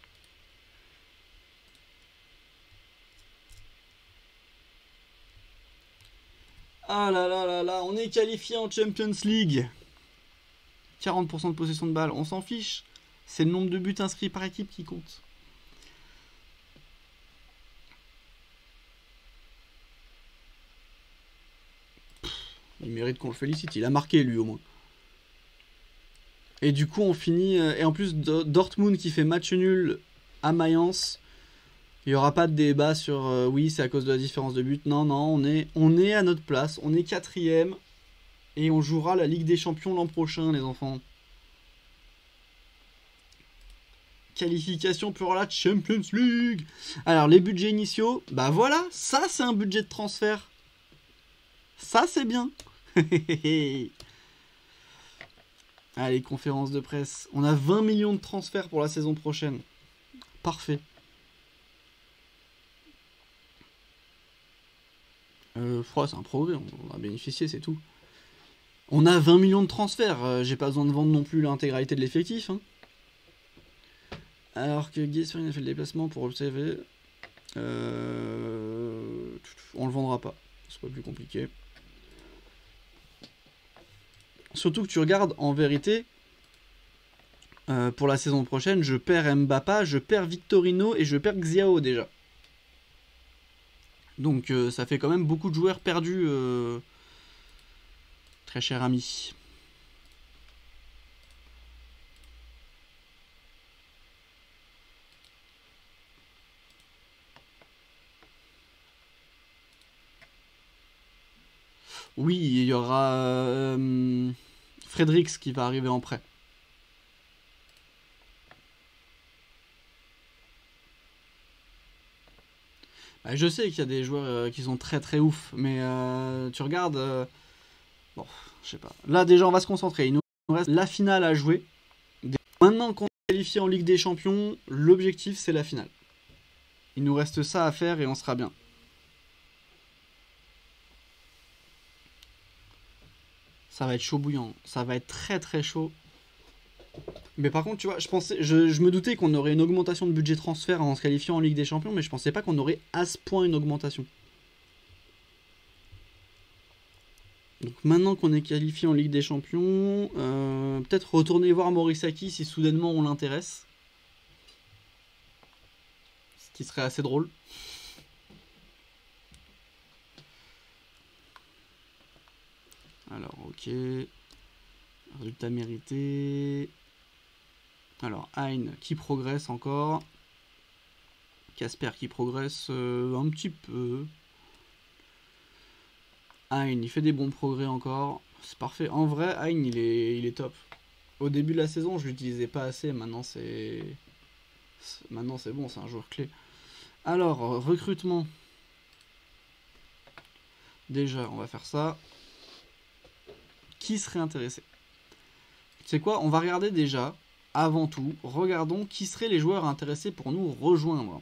Ah là là là là, on est qualifié en Champions League. 40% de possession de balle, on s'en fiche. C'est le nombre de buts inscrits par équipe qui compte. Il mérite qu'on le félicite, il a marqué lui au moins. Et du coup, on finit. Et en plus, Dortmund qui fait match nul à Mayence. Il n'y aura pas de débat sur oui, c'est à cause de la différence de but. Non, non, on est à notre place. On est quatrième. Et on jouera la Ligue des Champions l'an prochain, les enfants. Qualification pour la Champions League. Alors, les budgets initiaux. Bah voilà, ça c'est un budget de transfert. Ça c'est bien. Allez, conférence de presse. On a 20 millions de transferts pour la saison prochaine. Parfait. C'est un progrès, on a bénéficié, c'est tout. On a 20 millions de transferts, j'ai pas besoin de vendre non plus l'intégralité de l'effectif. Hein. Alors que Guesferin a fait le déplacement pour observer. On le vendra pas, c'est pas plus compliqué. Surtout que tu regardes, en vérité, pour la saison prochaine, je perds Mbappé, je perds Victorino et je perds Xiao déjà. Donc ça fait quand même beaucoup de joueurs perdus, très cher ami. Oui, il y aura Fredericks qui va arriver en prêt. Bah, je sais qu'il y a des joueurs qui sont très très ouf, mais tu regardes... bon, je sais pas. Là déjà on va se concentrer, il nous reste la finale à jouer. Maintenant qu'on est qualifié en Ligue des Champions, l'objectif c'est la finale. Il nous reste ça à faire et on sera bien. Ça va être chaud bouillant, ça va être très très chaud. Mais par contre, tu vois, je me doutais qu'on aurait une augmentation de budget transfert en se qualifiant en Ligue des Champions, mais je pensais pas qu'on aurait à ce point une augmentation. Donc maintenant qu'on est qualifié en Ligue des Champions, peut-être retourner voir Morisaki si soudainement on l'intéresse. Ce qui serait assez drôle. Alors, ok. Résultat mérité. Alors, Hein qui progresse encore. Casper qui progresse un petit peu. Hein, il fait des bons progrès encore. C'est parfait. En vrai, Hein, il est top. Au début de la saison, je l'utilisais pas assez. Maintenant, c'est bon, c'est un joueur clé. Alors, recrutement. Déjà, on va faire ça. Qui serait intéressé? Tu sais quoi? On va regarder déjà, avant tout, regardons qui seraient les joueurs intéressés pour nous rejoindre.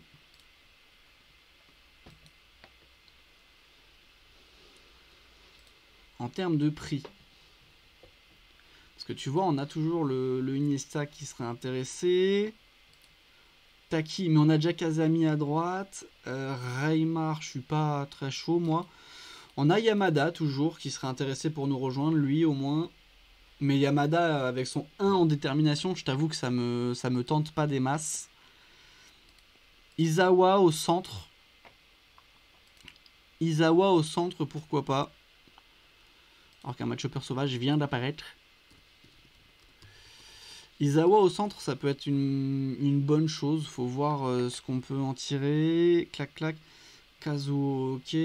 En termes de prix. Parce que tu vois, on a toujours le Iniesta qui serait intéressé. Taki, mais on a déjà Kazami à droite. Reymar, je suis pas très chaud, moi. On a Yamada, toujours, qui serait intéressé pour nous rejoindre, lui, au moins. Mais Yamada, avec son 1 en détermination, je t'avoue que ça me tente pas des masses. Izawa au centre. Izawa au centre, pourquoi pas. Alors qu'un match-upper sauvage vient d'apparaître. Izawa au centre, ça peut être une bonne chose. Faut voir ce qu'on peut en tirer. Clac, clac. Kazuo, ok.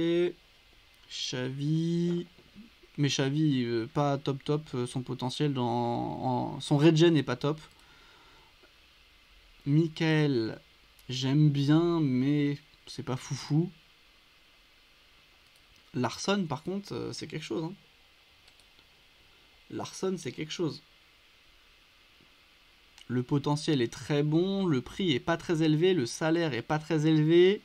Xavi. Mais Xavi, pas top top. Son potentiel son regen n'est pas top. Michael, j'aime bien, mais c'est pas foufou. Larsson, par contre, c'est quelque chose. Hein. Larsson, c'est quelque chose. Le potentiel est très bon, le prix est pas très élevé, le salaire est pas très élevé.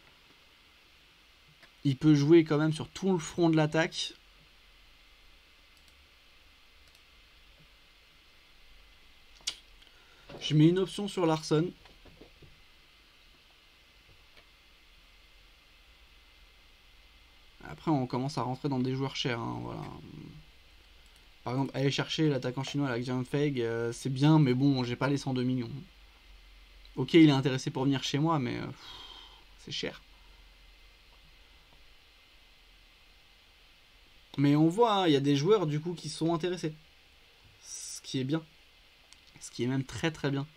Il peut jouer quand même sur tout le front de l'attaque. Je mets une option sur Larsson. Après, on commence à rentrer dans des joueurs chers. Hein, voilà. Par exemple, aller chercher l'attaquant chinois, la Xian Feng, c'est bien, mais bon, j'ai pas les 102 millions. Ok, il est intéressé pour venir chez moi, mais c'est cher. Mais on voit, il y a des joueurs du coup qui sont intéressés. Ce qui est bien. Ce qui est même très très bien.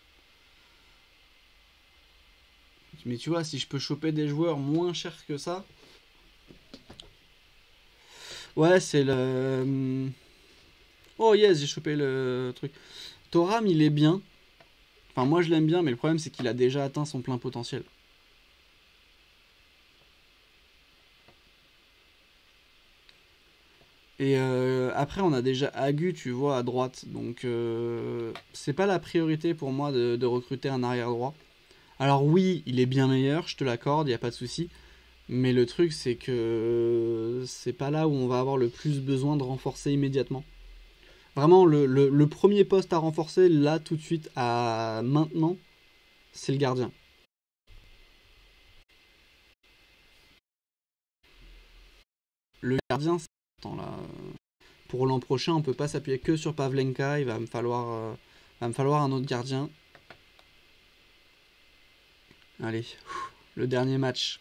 Mais tu vois, si je peux choper des joueurs moins chers que ça... Ouais, c'est le... Oh yes, j'ai chopé le truc. Thoram, il est bien. Enfin, moi je l'aime bien, mais le problème c'est qu'il a déjà atteint son plein potentiel. Et après, on a déjà Agu, tu vois, à droite. Donc, c'est pas la priorité pour moi de recruter un arrière droit. Alors oui, il est bien meilleur, je te l'accorde, il n'y a pas de souci. Mais le truc, c'est que c'est pas là où on va avoir le plus besoin de renforcer immédiatement. Vraiment, le premier poste à renforcer, là, tout de suite, à maintenant, c'est le gardien. Le gardien, c'est important, là. Pour l'an prochain, on peut pas s'appuyer que sur Pavlenka, il va me falloir un autre gardien. Allez, le dernier match.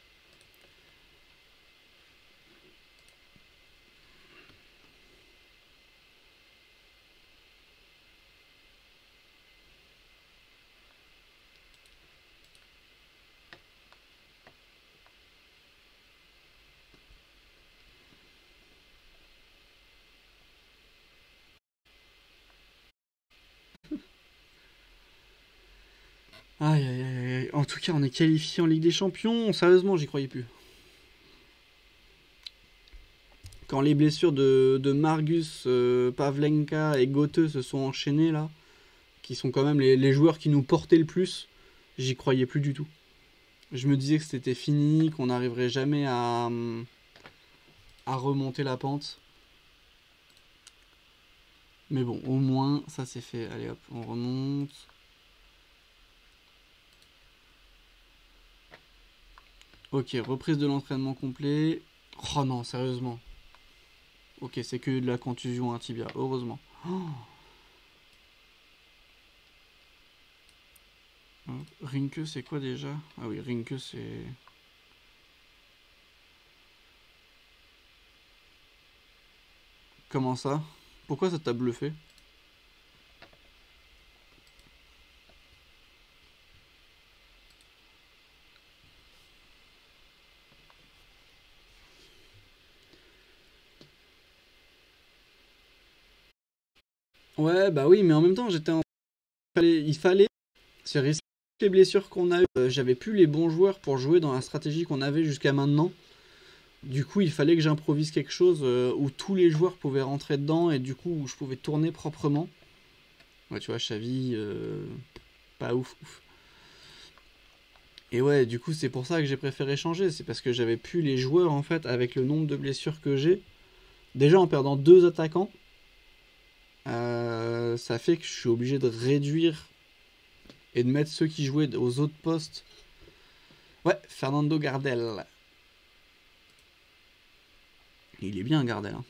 Aïe aïe aïe aïe. En tout cas, on est qualifié en Ligue des Champions. Sérieusement, j'y croyais plus. Quand les blessures de Margus, Pavlenka et Goethe se sont enchaînées là, qui sont quand même les joueurs qui nous portaient le plus, j'y croyais plus du tout. Je me disais que c'était fini, qu'on n'arriverait jamais à remonter la pente. Mais bon, au moins, ça c'est fait. Allez hop, on remonte. Ok, reprise de l'entraînement complet. Oh non, sérieusement. Ok, c'est que de la contusion à tibia, heureusement. Oh. Rinke, c'est quoi déjà? Ah oui, Rinke, c'est... Comment ça? Pourquoi ça t'a bluffé? Ouais, bah oui, mais en même temps, j'étais en... Il fallait... C'est risqué les blessures qu'on a eues. J'avais plus les bons joueurs pour jouer dans la stratégie qu'on avait jusqu'à maintenant. Du coup, il fallait que j'improvise quelque chose où tous les joueurs pouvaient rentrer dedans et du coup, où je pouvais tourner proprement. Ouais, tu vois, Xavi, pas ouf, ouf. Et ouais, du coup, c'est pour ça que j'ai préféré changer. C'est parce que j'avais plus les joueurs, en fait, avec le nombre de blessures que j'ai. Déjà, en perdant deux attaquants, ça fait que je suis obligé de réduire et de mettre ceux qui jouaient aux autres postes. Ouais, Fernando Gardel. Il est bien, Gardel. Hein.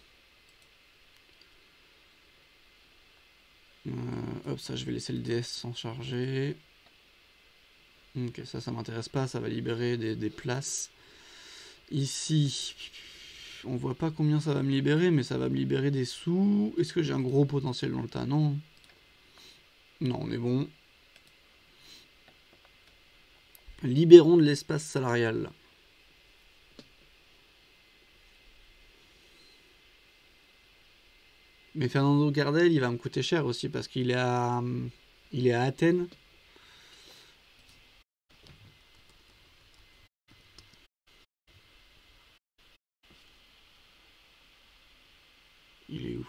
Hop, ça, je vais laisser le DS s'en charger. Ok, ça m'intéresse pas, ça va libérer des places. Ici, on voit pas combien ça va me libérer, mais ça va me libérer des sous. Est-ce que j'ai un gros potentiel dans le tas? Non. Non, on est bon. Libérons de l'espace salarial. Mais Fernando Gardel, il va me coûter cher aussi parce qu'il est à Athènes. Il est où?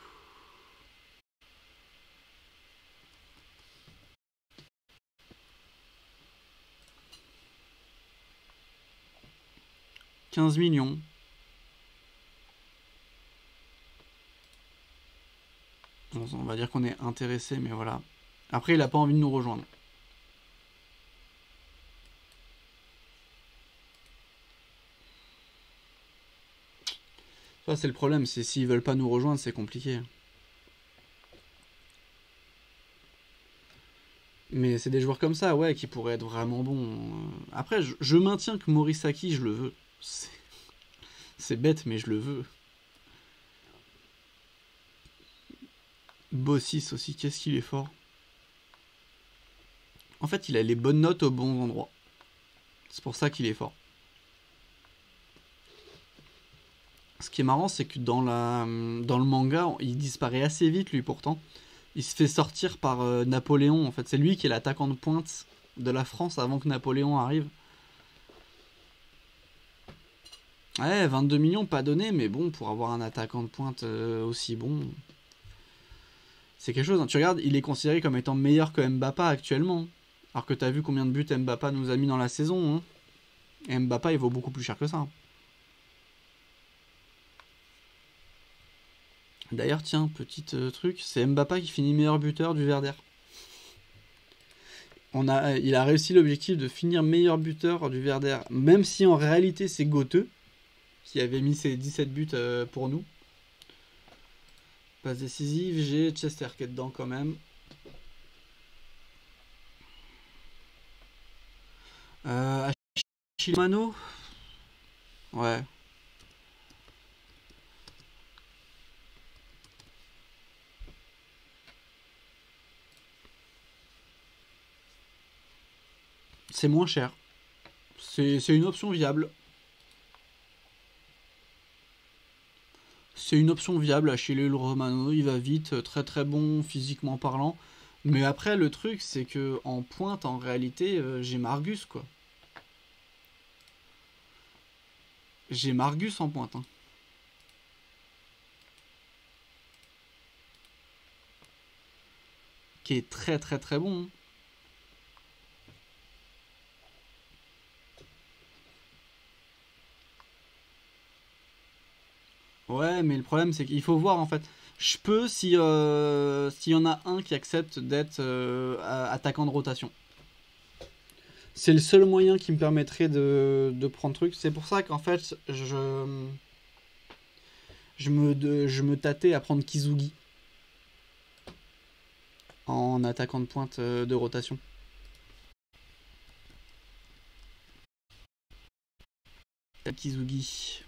« 15 millions. Bon, on va dire qu'on est intéressé, mais voilà. Après, il a pas envie de nous rejoindre. Ça, c'est le problème, c'est s'ils veulent pas nous rejoindre, c'est compliqué. Mais c'est des joueurs comme ça, ouais, qui pourraient être vraiment bons. Après, je maintiens que Morisaki, je le veux. C'est bête, mais je le veux. Bossis aussi, qu'est-ce qu'il est fort. En fait, il a les bonnes notes aux bons endroits. C'est pour ça qu'il est fort. Ce qui est marrant, c'est que dans le manga, il disparaît assez vite, lui, pourtant. Il se fait sortir par Napoléon, en fait. C'est lui qui est l'attaquant de pointe de la France avant que Napoléon arrive. Ouais, 22 millions, pas donné, mais bon, pour avoir un attaquant de pointe aussi bon, c'est quelque chose. Hein. Tu regardes, il est considéré comme étant meilleur que Mbappé actuellement. Alors que t'as vu combien de buts Mbappé nous a mis dans la saison. Hein. Et Mbappé, il vaut beaucoup plus cher que ça. D'ailleurs, tiens, petit truc, c'est Mbappé qui finit meilleur buteur du Verder. Il a réussi l'objectif de finir meilleur buteur du Verder, même si en réalité c'est Goethe qui avait mis ses 17 buts pour nous. Passe décisive, j'ai Chester qui est dedans quand même. Achille Mano. Ouais. C'est moins cher. C'est une option viable. C'est une option viable, Achille Romano, il va vite, très très bon physiquement parlant. Mais après, le truc, c'est que en pointe, en réalité, j'ai Margus, quoi. J'ai Margus en pointe. Hein. Qui est très très très bon. Hein. Ouais, mais le problème, c'est qu'il faut voir, en fait. Je peux si s'il y en a un qui accepte d'être attaquant de rotation. C'est le seul moyen qui me permettrait de prendre truc. C'est pour ça qu'en fait, je me tâtais à prendre Kizugi en attaquant de pointe de rotation. Kizugi.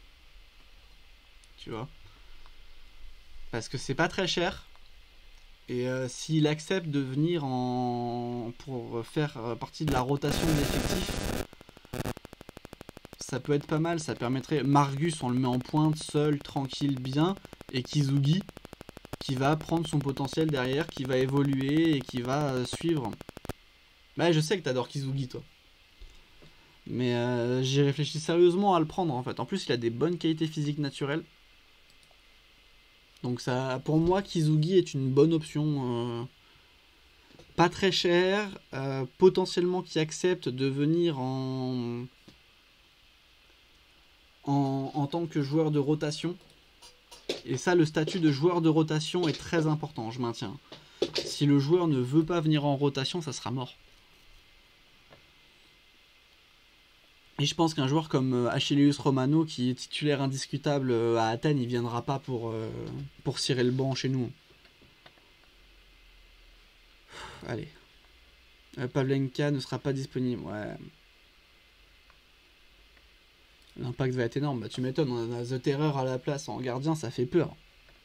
Tu vois. Parce que c'est pas très cher. Et s'il accepte de venir pour faire partie de la rotation de l'effectif, ça peut être pas mal. Ça permettrait. Margus, on le met en pointe, seul, tranquille, bien. Et Kizugi, qui va prendre son potentiel derrière, qui va évoluer et qui va suivre. Bah, je sais que t'adores Kizugi, toi. Mais j'y réfléchis sérieusement à le prendre, en fait. En plus, il a des bonnes qualités physiques naturelles. Donc ça, pour moi, Kizugi est une bonne option. Pas très cher, potentiellement qui accepte de venir en tant que joueur de rotation. Et ça, le statut de joueur de rotation est très important, je maintiens. Si le joueur ne veut pas venir en rotation, ça sera mort. Et je pense qu'un joueur comme Achilleus Romano, qui est titulaire indiscutable à Athènes, il viendra pas pour cirer le banc chez nous. Allez. Pavlenka ne sera pas disponible. Ouais. L'impact va être énorme. Bah, tu m'étonnes, on a The Terror à la place en gardien, ça fait peur.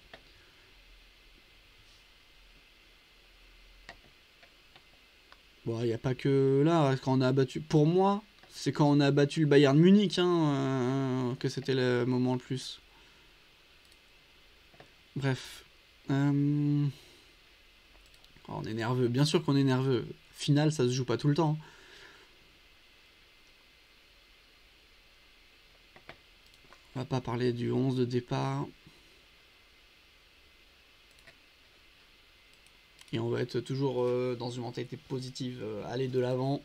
Bon, il n'y a pas que là, quand on a battu. Pour moi, c'est quand on a battu le Bayern Munich que c'était le moment le plus. Bref. Oh, on est nerveux. Bien sûr qu'on est nerveux. Final, ça se joue pas tout le temps. On va pas parler du 11 de départ. Et on va être toujours dans une mentalité positive, aller de l'avant.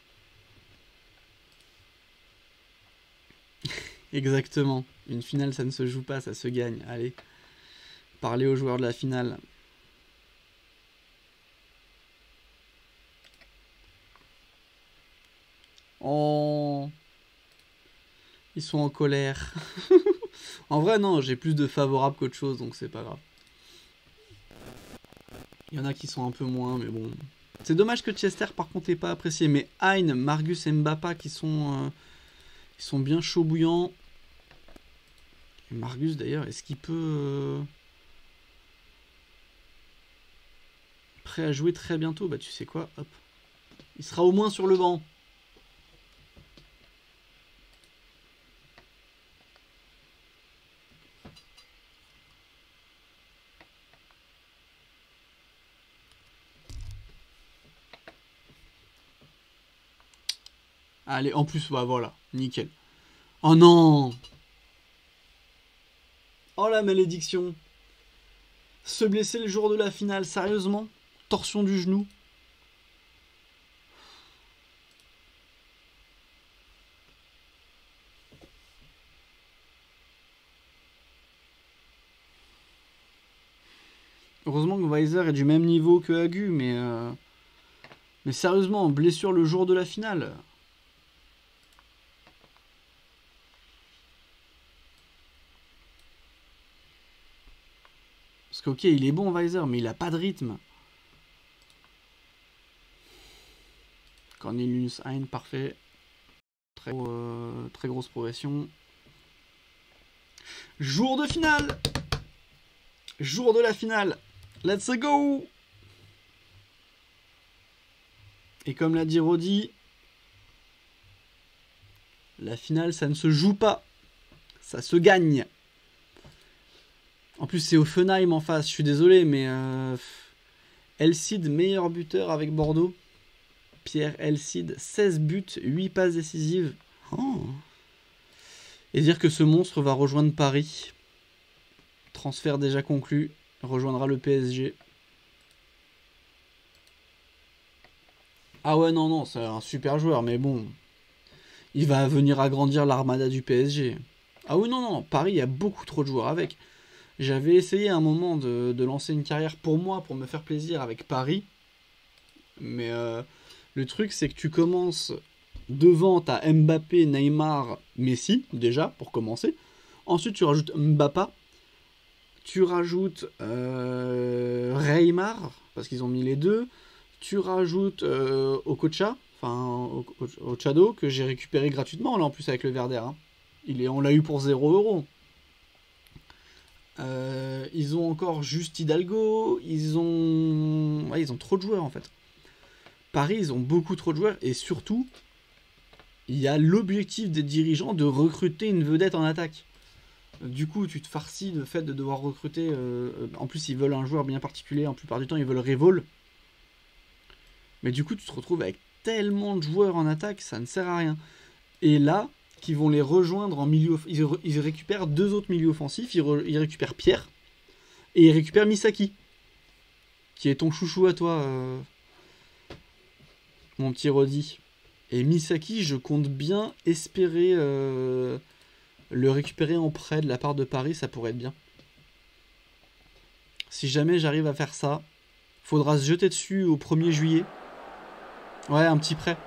Exactement. Une finale, ça ne se joue pas, ça se gagne. Allez, parlez aux joueurs de la finale. Oh, ils sont en colère. En vrai, non, j'ai plus de favorables qu'autre chose, donc c'est pas grave. Il y en a qui sont un peu moins, mais bon. C'est dommage que Chester, par contre, n'ait pas apprécié. Mais Hein, Margus et Mbappé qui sont bien chauds bouillants. Et Margus, d'ailleurs, est-ce qu'il peut... prêt à jouer très bientôt? Bah, tu sais quoi, hop. Il sera au moins sur le banc. Allez, en plus, bah voilà, nickel. Oh non! Oh la malédiction! Se blesser le jour de la finale, sérieusement? Torsion du genou? Heureusement que Weiser est du même niveau que Agu, mais sérieusement, blessure le jour de la finale. Parce que ok, il est bon Weiser, mais il a pas de rythme. Cornelius Hein, parfait. Très grosse progression. Jour de finale! Jour de la finale! Let's go! Et comme l'a dit Rodi, la finale, ça ne se joue pas. Ça se gagne. En plus, c'est Offenheim en face. Je suis désolé, mais... Elcid, meilleur buteur avec Bordeaux. Pierre Elcid, 16 buts, 8 passes décisives. Oh. Et dire que ce monstre va rejoindre Paris. Transfert déjà conclu. Rejoindra le PSG. Ah ouais, non, c'est un super joueur, mais bon... Il va venir agrandir l'armada du PSG. Ah oui, non, Paris, il y a beaucoup trop de joueurs avec. J'avais essayé un moment de lancer une carrière pour moi, pour me faire plaisir avec Paris. Mais le truc, c'est que tu commences devant, t'as Mbappé, Neymar, Messi, déjà, pour commencer. Ensuite, tu rajoutes Mbappé. Tu rajoutes Neymar, parce qu'ils ont mis les deux. Tu rajoutes Okocha, enfin Ochado, que j'ai récupéré gratuitement, là, en plus, avec le Verder. Hein. On l'a eu pour 0 €. Ils ont encore juste Hidalgo. Ils ont trop de joueurs, en fait. Paris, ils ont beaucoup trop de joueurs. Et surtout, il y a l'objectif des dirigeants de recruter une vedette en attaque. Du coup, tu te farcis le fait de devoir recruter... en plus, ils veulent un joueur bien particulier. En plupart du temps, ils veulent Révol. Mais du coup, tu te retrouves avec tellement de joueurs en attaque, ça ne sert à rien. Et là, qui vont les rejoindre en milieu... Ils récupèrent 2 autres milieux offensifs. Ils récupèrent Pierre. Et ils récupèrent Misaki. Qui est ton chouchou à toi, mon petit Rodi. Et Misaki, je compte bien espérer le récupérer en prêt de la part de Paris. Ça pourrait être bien. Si jamais j'arrive à faire ça, faudra se jeter dessus au 1er juillet. Ouais, un petit prêt.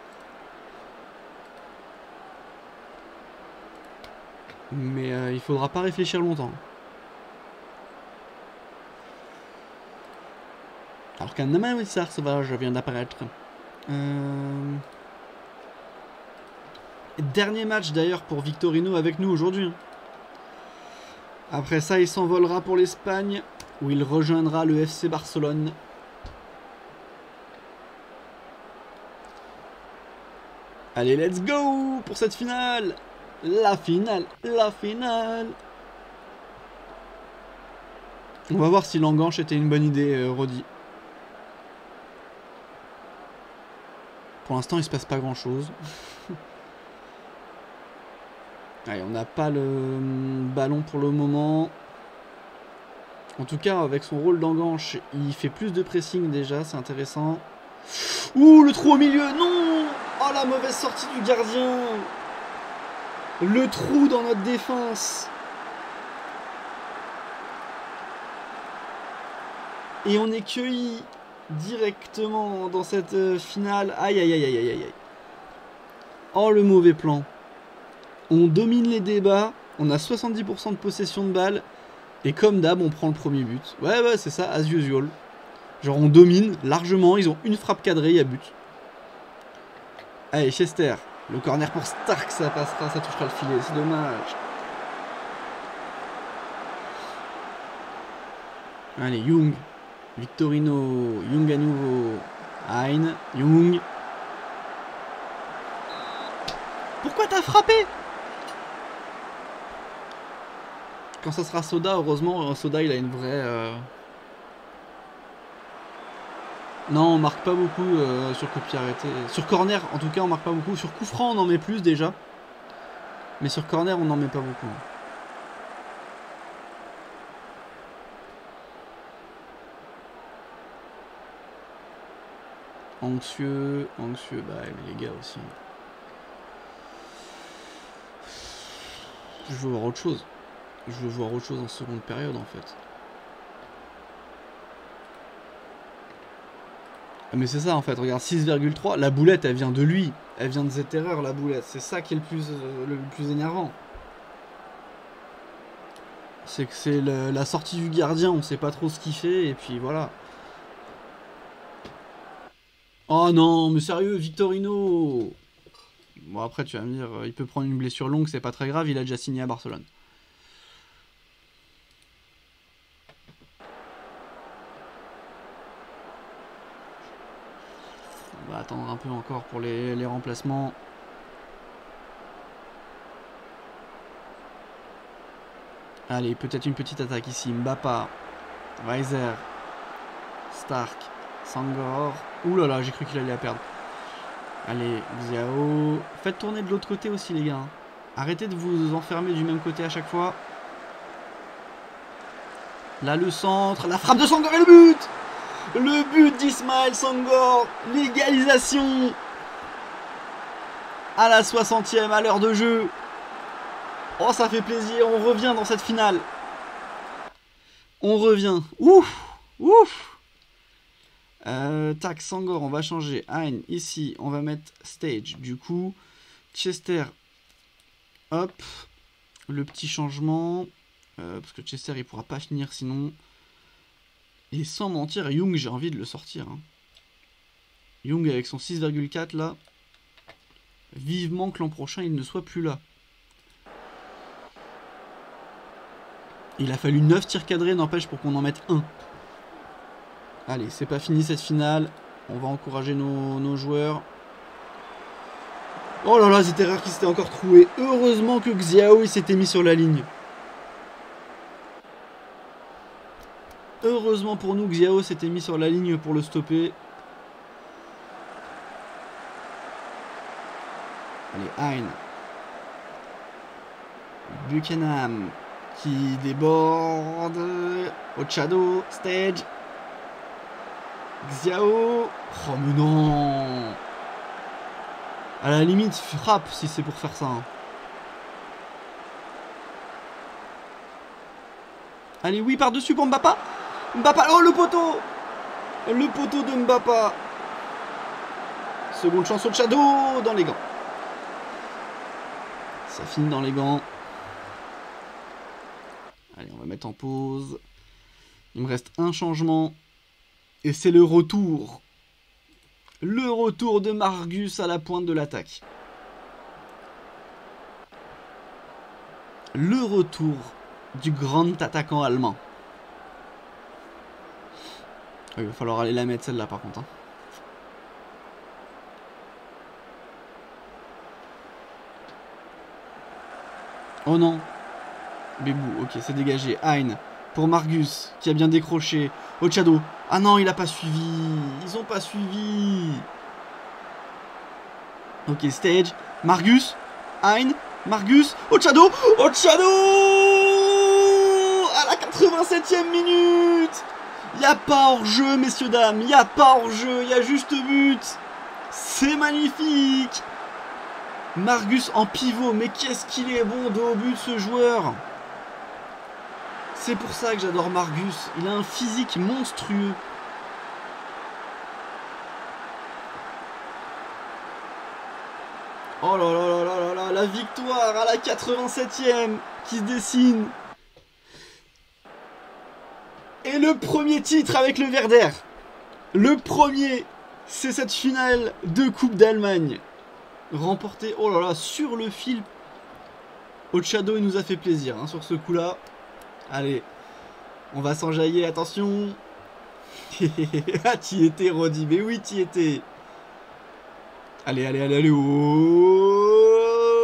Mais il faudra pas réfléchir longtemps. Alors qu'un Amawissar sauvage vient d'apparaître. Dernier match d'ailleurs pour Victorino avec nous aujourd'hui. Après ça, il s'envolera pour l'Espagne, où il rejoindra le FC Barcelone. Allez, let's go pour cette finale. La finale. On va voir si Langanche était une bonne idée, Rodi. Pour l'instant, il se passe pas grand-chose. Allez, on n'a pas le ballon pour le moment. En tout cas, avec son rôle d'enganche, il fait plus de pressing déjà, c'est intéressant. Ouh, le trou au milieu, non! Oh, la mauvaise sortie du gardien! Le trou dans notre défense! Et on est cueilli directement dans cette finale. Aïe, aïe, aïe, aïe, aïe, aïe. Oh, le mauvais plan. On domine les débats, on a 70% de possession de balle, et comme d'hab, on prend le premier but. Ouais, c'est ça, as usual. Genre, on domine largement, ils ont une frappe cadrée, il y a but. Allez, Chester, le corner pour Stark, ça passera, ça touchera le filet, c'est dommage. Allez, Young, Victorino, Young à nouveau, Hein, Young, Pourquoi t'as frappé? Quand ça sera Soda, heureusement, Soda il a une vraie... Non, on marque pas beaucoup sur coup de pied arrêté. Sur corner, en tout cas, on marque pas beaucoup. Sur coup franc, on en met plus déjà. Mais sur corner, on n'en met pas beaucoup. Anxieux, bah mais les gars aussi. Je veux voir autre chose. Je veux voir autre chose en seconde période en fait. Mais c'est ça en fait, regarde 6,3, la boulette elle vient de lui. Elle vient de cette erreur la boulette. C'est ça qui est le plus énervant. C'est que c'est la sortie du gardien, on sait pas trop ce qu'il fait et puis voilà. Oh non, mais sérieux, Victorino! Bon après tu vas me dire, il peut prendre une blessure longue, c'est pas très grave, il a déjà signé à Barcelone. On va attendre un peu encore pour les remplacements. Allez, peut-être une petite attaque ici. Mbappa, Weiser, Stark, Sangor. Ouh là là, j'ai cru qu'il allait la perdre. Allez, Xiao. Faites tourner de l'autre côté aussi, les gars. Arrêtez de vous enfermer du même côté à chaque fois. Là, le centre. La frappe de Sangor et le but! Le but d'Ismaël Sangor. L'égalisation. À la 60e, à l'heure de jeu. Oh, ça fait plaisir. On revient dans cette finale. On revient. Ouf! Ouf! Tac, Sangor, on va changer. Hein, ici, on va mettre Stage. Du coup, Chester. Hop. Le petit changement. Parce que Chester, il pourra pas finir sinon. Et sans mentir, Young, j'ai envie de le sortir. Hein. Young avec son 6,4 là. Vivement que l'an prochain, il ne soit plus là. Il a fallu 9 tirs cadrés, n'empêche, pour qu'on en mette un. Allez, c'est pas fini cette finale. On va encourager nos joueurs. Oh là là, Ziterer qui s'était encore troué. Heureusement que Xiao il s'était mis sur la ligne. Heureusement pour nous, Xiao s'était mis sur la ligne pour le stopper. Allez, Hein. Buchanan qui déborde. Ochado, Stage. Xiao. Oh mais non. À la limite, frappe si c'est pour faire ça. Hein. Allez, oui, par-dessus pour Mbappa. Mbappa, oh le poteau. Le poteau de Mbappa. Seconde chance au Shadow dans les gants. Ça finit dans les gants. Allez, on va mettre en pause. Il me reste un changement. Et c'est le retour. Le retour de Margus à la pointe de l'attaque. Le retour du grand attaquant allemand. Il va falloir aller la mettre celle-là par contre. Hein. Oh non. Bébou, ok, c'est dégagé. Hein pour Margus qui a bien décroché. Ochado. Ah non, il a pas suivi. Ils ont pas suivi. Ok, Stage. Margus. Hein. Margus. Ochado. Ochado à la 87e minute. Il n'y a pas hors-jeu, messieurs, dames. Il n'y a pas hors-jeu. Il y a juste but. C'est magnifique. Margus en pivot. Mais qu'est-ce qu'il est bon de haut but, ce joueur. C'est pour ça que j'adore Margus. Il a un physique monstrueux. Oh là là là là là là, la victoire à la 87e qui se dessine. Et le premier titre avec le Werder. Le premier, c'est cette finale de Coupe d'Allemagne. Remportée, oh là là, sur le fil. Ochado, il nous a fait plaisir hein, sur ce coup-là. Allez, on va s'enjailler, attention. Ah, t'y étais, Roddy, mais oui, t'y étais. Allez, allez, allez, allez. Oh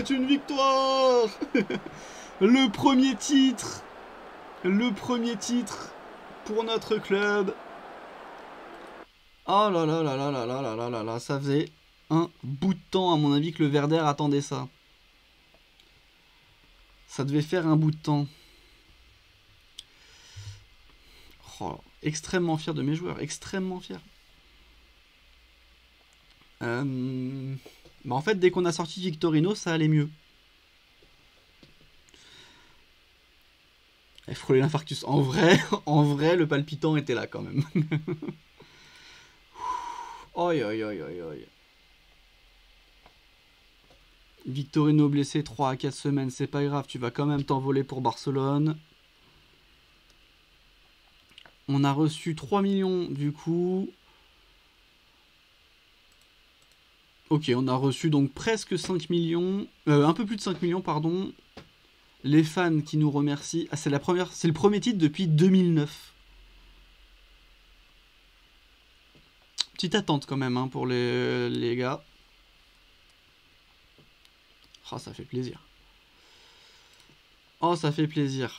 c'est une victoire. Le premier titre. Le premier titre pour notre club. Oh là là là là là là là là là là, ça faisait un bout de temps à mon avis que le Werder attendait ça. Ça devait faire un bout de temps. Oh, extrêmement fier de mes joueurs, extrêmement fier. Bah en fait, dès qu'on a sorti Victorino, ça allait mieux. Et frôler l'infarctus. En vrai, le palpitant était là quand même. Oi, oi, oi, oi, oi. Victorino blessé 3 à 4 semaines, c'est pas grave, tu vas quand même t'envoler pour Barcelone. On a reçu 3 millions du coup. Ok, on a reçu donc presque 5 millions. Un peu plus de 5 millions, pardon. Les fans qui nous remercient. Ah, c'est le premier titre depuis 2009. Petite attente quand même hein, pour les gars. Oh, ça fait plaisir. Oh, ça fait plaisir.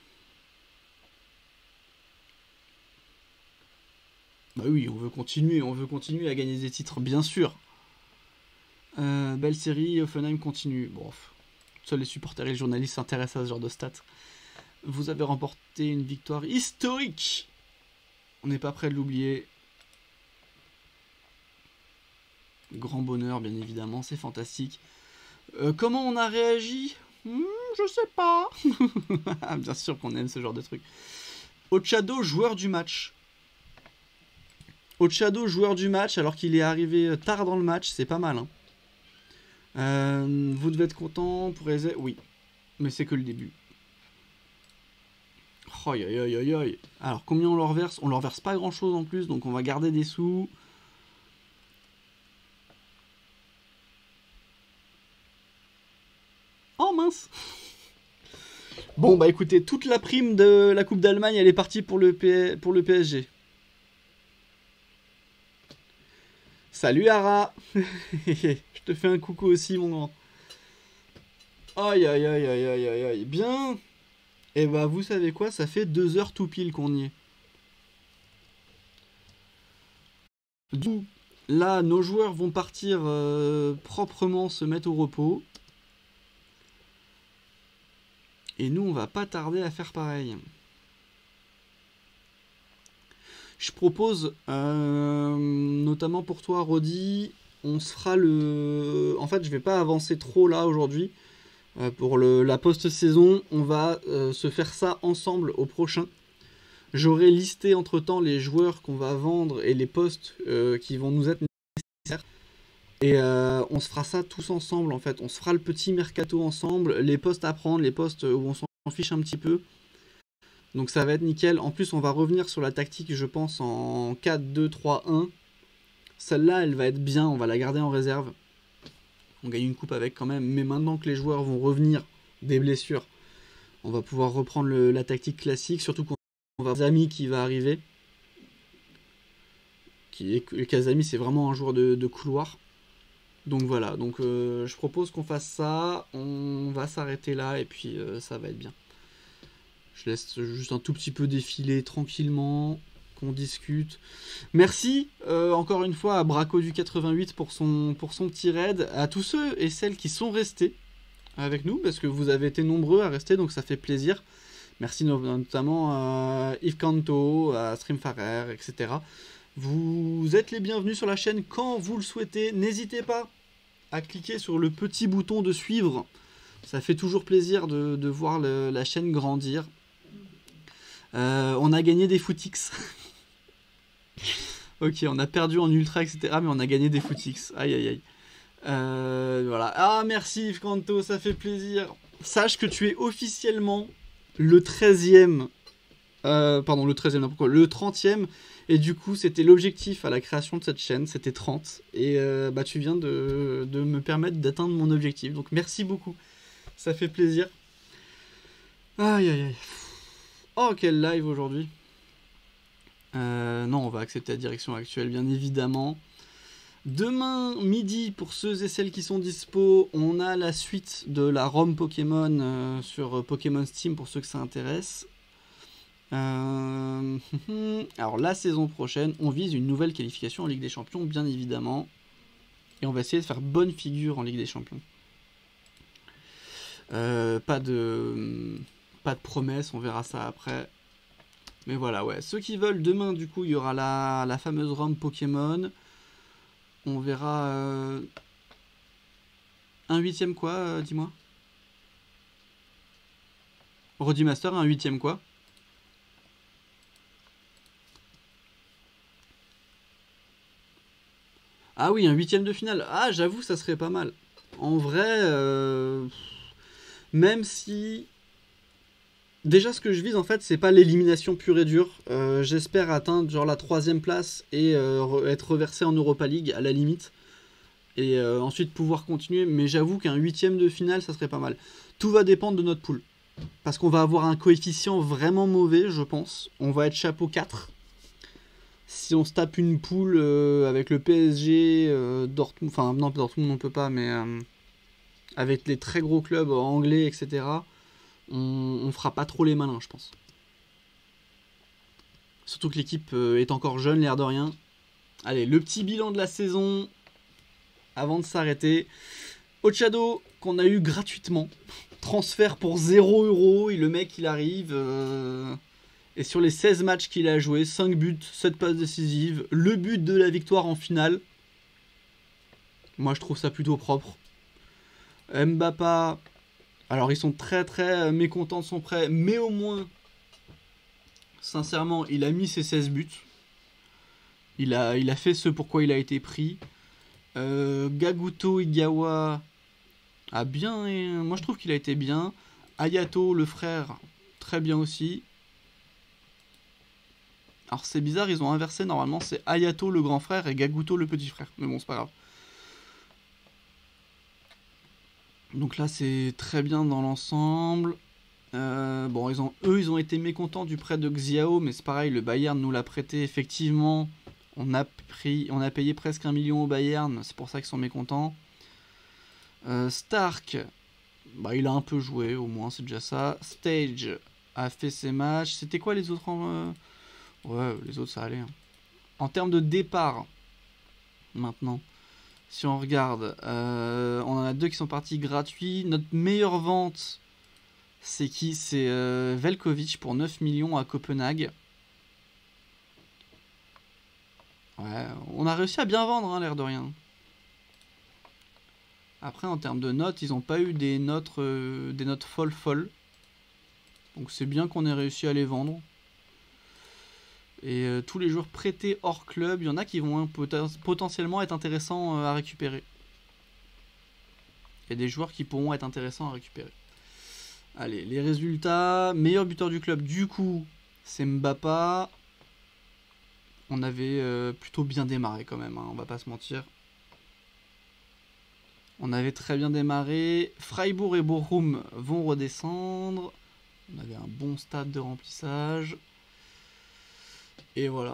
Bah oui, on veut continuer à gagner des titres, bien sûr. Belle série, Offenheim continue. Bon, seuls les supporters et les journalistes s'intéressent à ce genre de stats. Vous avez remporté une victoire historique. On n'est pas prêt de l'oublier. Grand bonheur, bien évidemment, c'est fantastique. Comment on a réagi? Je sais pas. Bien sûr qu'on aime ce genre de truc. Ochado, joueur du match. Ochado, joueur du match, alors qu'il est arrivé tard dans le match, c'est pas mal. Hein. Vous devez être content pour Eze. Oui, mais c'est que le début. Oh, aïe, aïe, aïe, aïe. Alors, combien on leur verse? On leur verse pas grand chose en plus, donc on va garder des sous. Oh mince. Bon, bah écoutez, toute la prime de la Coupe d'Allemagne, elle est partie pour le PSG. Salut Ara. Je te fais un coucou aussi, mon grand. Aïe, aïe, aïe, aïe, aïe, aïe, aïe. Bien. Et bah, vous savez quoi? Ça fait 2 heures tout pile qu'on y est. Du là, nos joueurs vont partir proprement se mettre au repos. Et nous, on va pas tarder à faire pareil. Je propose, notamment pour toi, Rodi, on se fera le... En fait, je vais pas avancer trop là aujourd'hui. Pour la post-saison, on va se faire ça ensemble au prochain. J'aurai listé entre-temps les joueurs qu'on va vendre et les postes qui vont nous être nécessaires. Et on se fera ça tous ensemble en fait. On se fera le petit mercato ensemble, les postes à prendre, les postes où on s'en fiche un petit peu. Donc ça va être nickel. En plus, on va revenir sur la tactique, je pense, en 4-2-3-1. Celle-là, elle va être bien. On va la garder en réserve. On gagne une coupe avec quand même. Mais maintenant que les joueurs vont revenir des blessures, on va pouvoir reprendre la tactique classique. Surtout qu'on va avoir Kazami qui va arriver. Kazami, c'est vraiment un joueur de couloir. Donc voilà. Donc je propose qu'on fasse ça. On va s'arrêter là et puis ça va être bien. Je laisse juste un tout petit peu défiler tranquillement, qu'on discute. Merci encore une fois à Braco du 88 pour son petit raid. À tous ceux et celles qui sont restés avec nous, parce que vous avez été nombreux à rester, donc ça fait plaisir. Merci notamment à Yves Canto, à Streamfarer, etc. Vous êtes les bienvenus sur la chaîne quand vous le souhaitez. N'hésitez pas à cliquer sur le petit bouton de suivre. Ça fait toujours plaisir de voir la chaîne grandir. On a gagné des footix. Ok, on a perdu en ultra, etc. Mais on a gagné des footix. Aïe, aïe, aïe. Voilà. Ah, merci Yves Canto, ça fait plaisir. Sache que tu es officiellement le 13e. Pardon, le 13e, n'importe quoi. Le 30e. Et du coup, c'était l'objectif à la création de cette chaîne. C'était 30. Et bah, tu viens de me permettre d'atteindre mon objectif. Donc, merci beaucoup. Ça fait plaisir. Aïe, aïe, aïe. Oh, quel live aujourd'hui. Non, on va accepter la direction actuelle, bien évidemment. Demain midi, pour ceux et celles qui sont dispo, on a la suite de la ROM Pokémon sur Pokémon Steam pour ceux que ça intéresse. Alors la saison prochaine, on vise une nouvelle qualification en Ligue des Champions, bien évidemment. Et on va essayer de faire bonne figure en Ligue des Champions. Pas de promesses, on verra ça après. Mais voilà, ouais. Ceux qui veulent, demain, du coup, il y aura la fameuse ROM Pokémon. On verra... un huitième quoi, dis-moi. Rodimaster, un huitième quoi. Ah oui, un huitième de finale. Ah, j'avoue, ça serait pas mal. En vrai, même si... Déjà, ce que je vise, en fait, c'est pas l'élimination pure et dure. J'espère atteindre genre la 3ème place et être reversé en Europa League, à la limite. Et ensuite pouvoir continuer. Mais j'avoue qu'un huitième de finale, ça serait pas mal. Tout va dépendre de notre poule. Parce qu'on va avoir un coefficient vraiment mauvais, je pense. On va être chapeau 4. Si on se tape une poule avec le PSG, Dortmund, enfin non, Dortmund on peut pas, mais avec les très gros clubs anglais, etc., on fera pas trop les malins, je pense. Surtout que l'équipe est encore jeune, l'air de rien. Allez, le petit bilan de la saison, avant de s'arrêter. Ochado, qu'on a eu gratuitement. Transfert pour 0 €, et le mec il arrive... Et sur les 16 matchs qu'il a joué, 5 buts, 7 passes décisives, le but de la victoire en finale. Moi je trouve ça plutôt propre. Mbappé, alors ils sont très très mécontents de son prêt, mais au moins, sincèrement, il a mis ses 16 buts. Il a fait ce pourquoi il a été pris. Gaguto Igawa a bien... Moi je trouve qu'il a été bien. Hayato, le frère, très bien aussi. Alors c'est bizarre, ils ont inversé, normalement c'est Hayato le grand frère et Gaguto le petit frère. Mais bon, c'est pas grave. Donc là c'est très bien dans l'ensemble. Bon, ils ont été mécontents du prêt de Xiao, mais c'est pareil, le Bayern nous l'a prêté, effectivement. On a payé presque 1 million au Bayern, c'est pour ça qu'ils sont mécontents. Stark, bah, il a un peu joué, au moins c'est déjà ça. Stage a fait ses matchs. C'était quoi les autres Ouais, les autres ça allait. Hein. En termes de départ, maintenant, si on regarde, on en a 2 qui sont partis gratuits. Notre meilleure vente, c'est qui? C'est Velkovic pour 9 millions à Copenhague. Ouais, on a réussi à bien vendre, hein, l'air de rien. Après, en termes de notes, ils n'ont pas eu des notes folles. Donc c'est bien qu'on ait réussi à les vendre. Et tous les joueurs prêtés hors club, il y en a qui vont potentiellement être intéressants à récupérer. Il y a des joueurs qui pourront être intéressants à récupérer. Allez, les résultats. Meilleur buteur du club, du coup, c'est Mbappé. On avait plutôt bien démarré quand même, hein, on va pas se mentir. On avait très bien démarré. Freiburg et Bochum vont redescendre. On avait un bon stade de remplissage. Et voilà.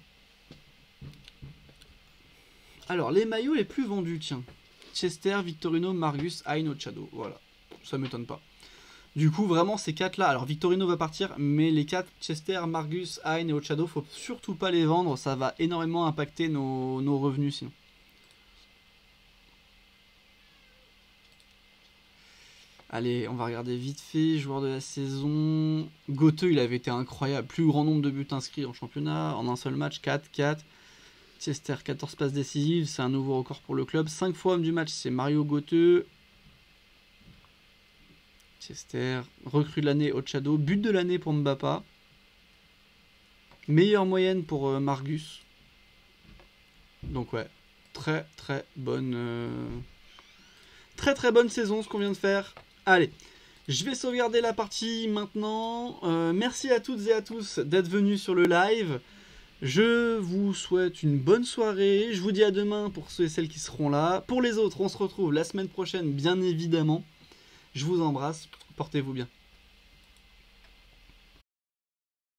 Alors, les maillots les plus vendus, tiens. Chester, Victorino, Margus, Hein, Ochado. Voilà, ça m'étonne pas. Du coup, vraiment, ces 4 là. Alors, Victorino va partir, mais les 4, Chester, Margus, Hein et Ochado, faut surtout pas les vendre. Ça va énormément impacter nos revenus sinon. Allez, on va regarder vite fait. Joueur de la saison. Goteux, il avait été incroyable. Plus grand nombre de buts inscrits en championnat. En un seul match, 4. Chester, 14 passes décisives. C'est un nouveau record pour le club. 5 fois homme du match, c'est Mario Goteux. Chester. Recrue de l'année, Ochado. But de l'année pour Mbappé. Meilleure moyenne pour Margus. Donc ouais, très bonne... Très bonne saison ce qu'on vient de faire. Allez, je vais sauvegarder la partie maintenant. Merci à toutes et à tous d'être venus sur le live. Je vous souhaite une bonne soirée. Je vous dis à demain pour ceux et celles qui seront là. Pour les autres, on se retrouve la semaine prochaine, bien évidemment. Je vous embrasse. Portez-vous bien.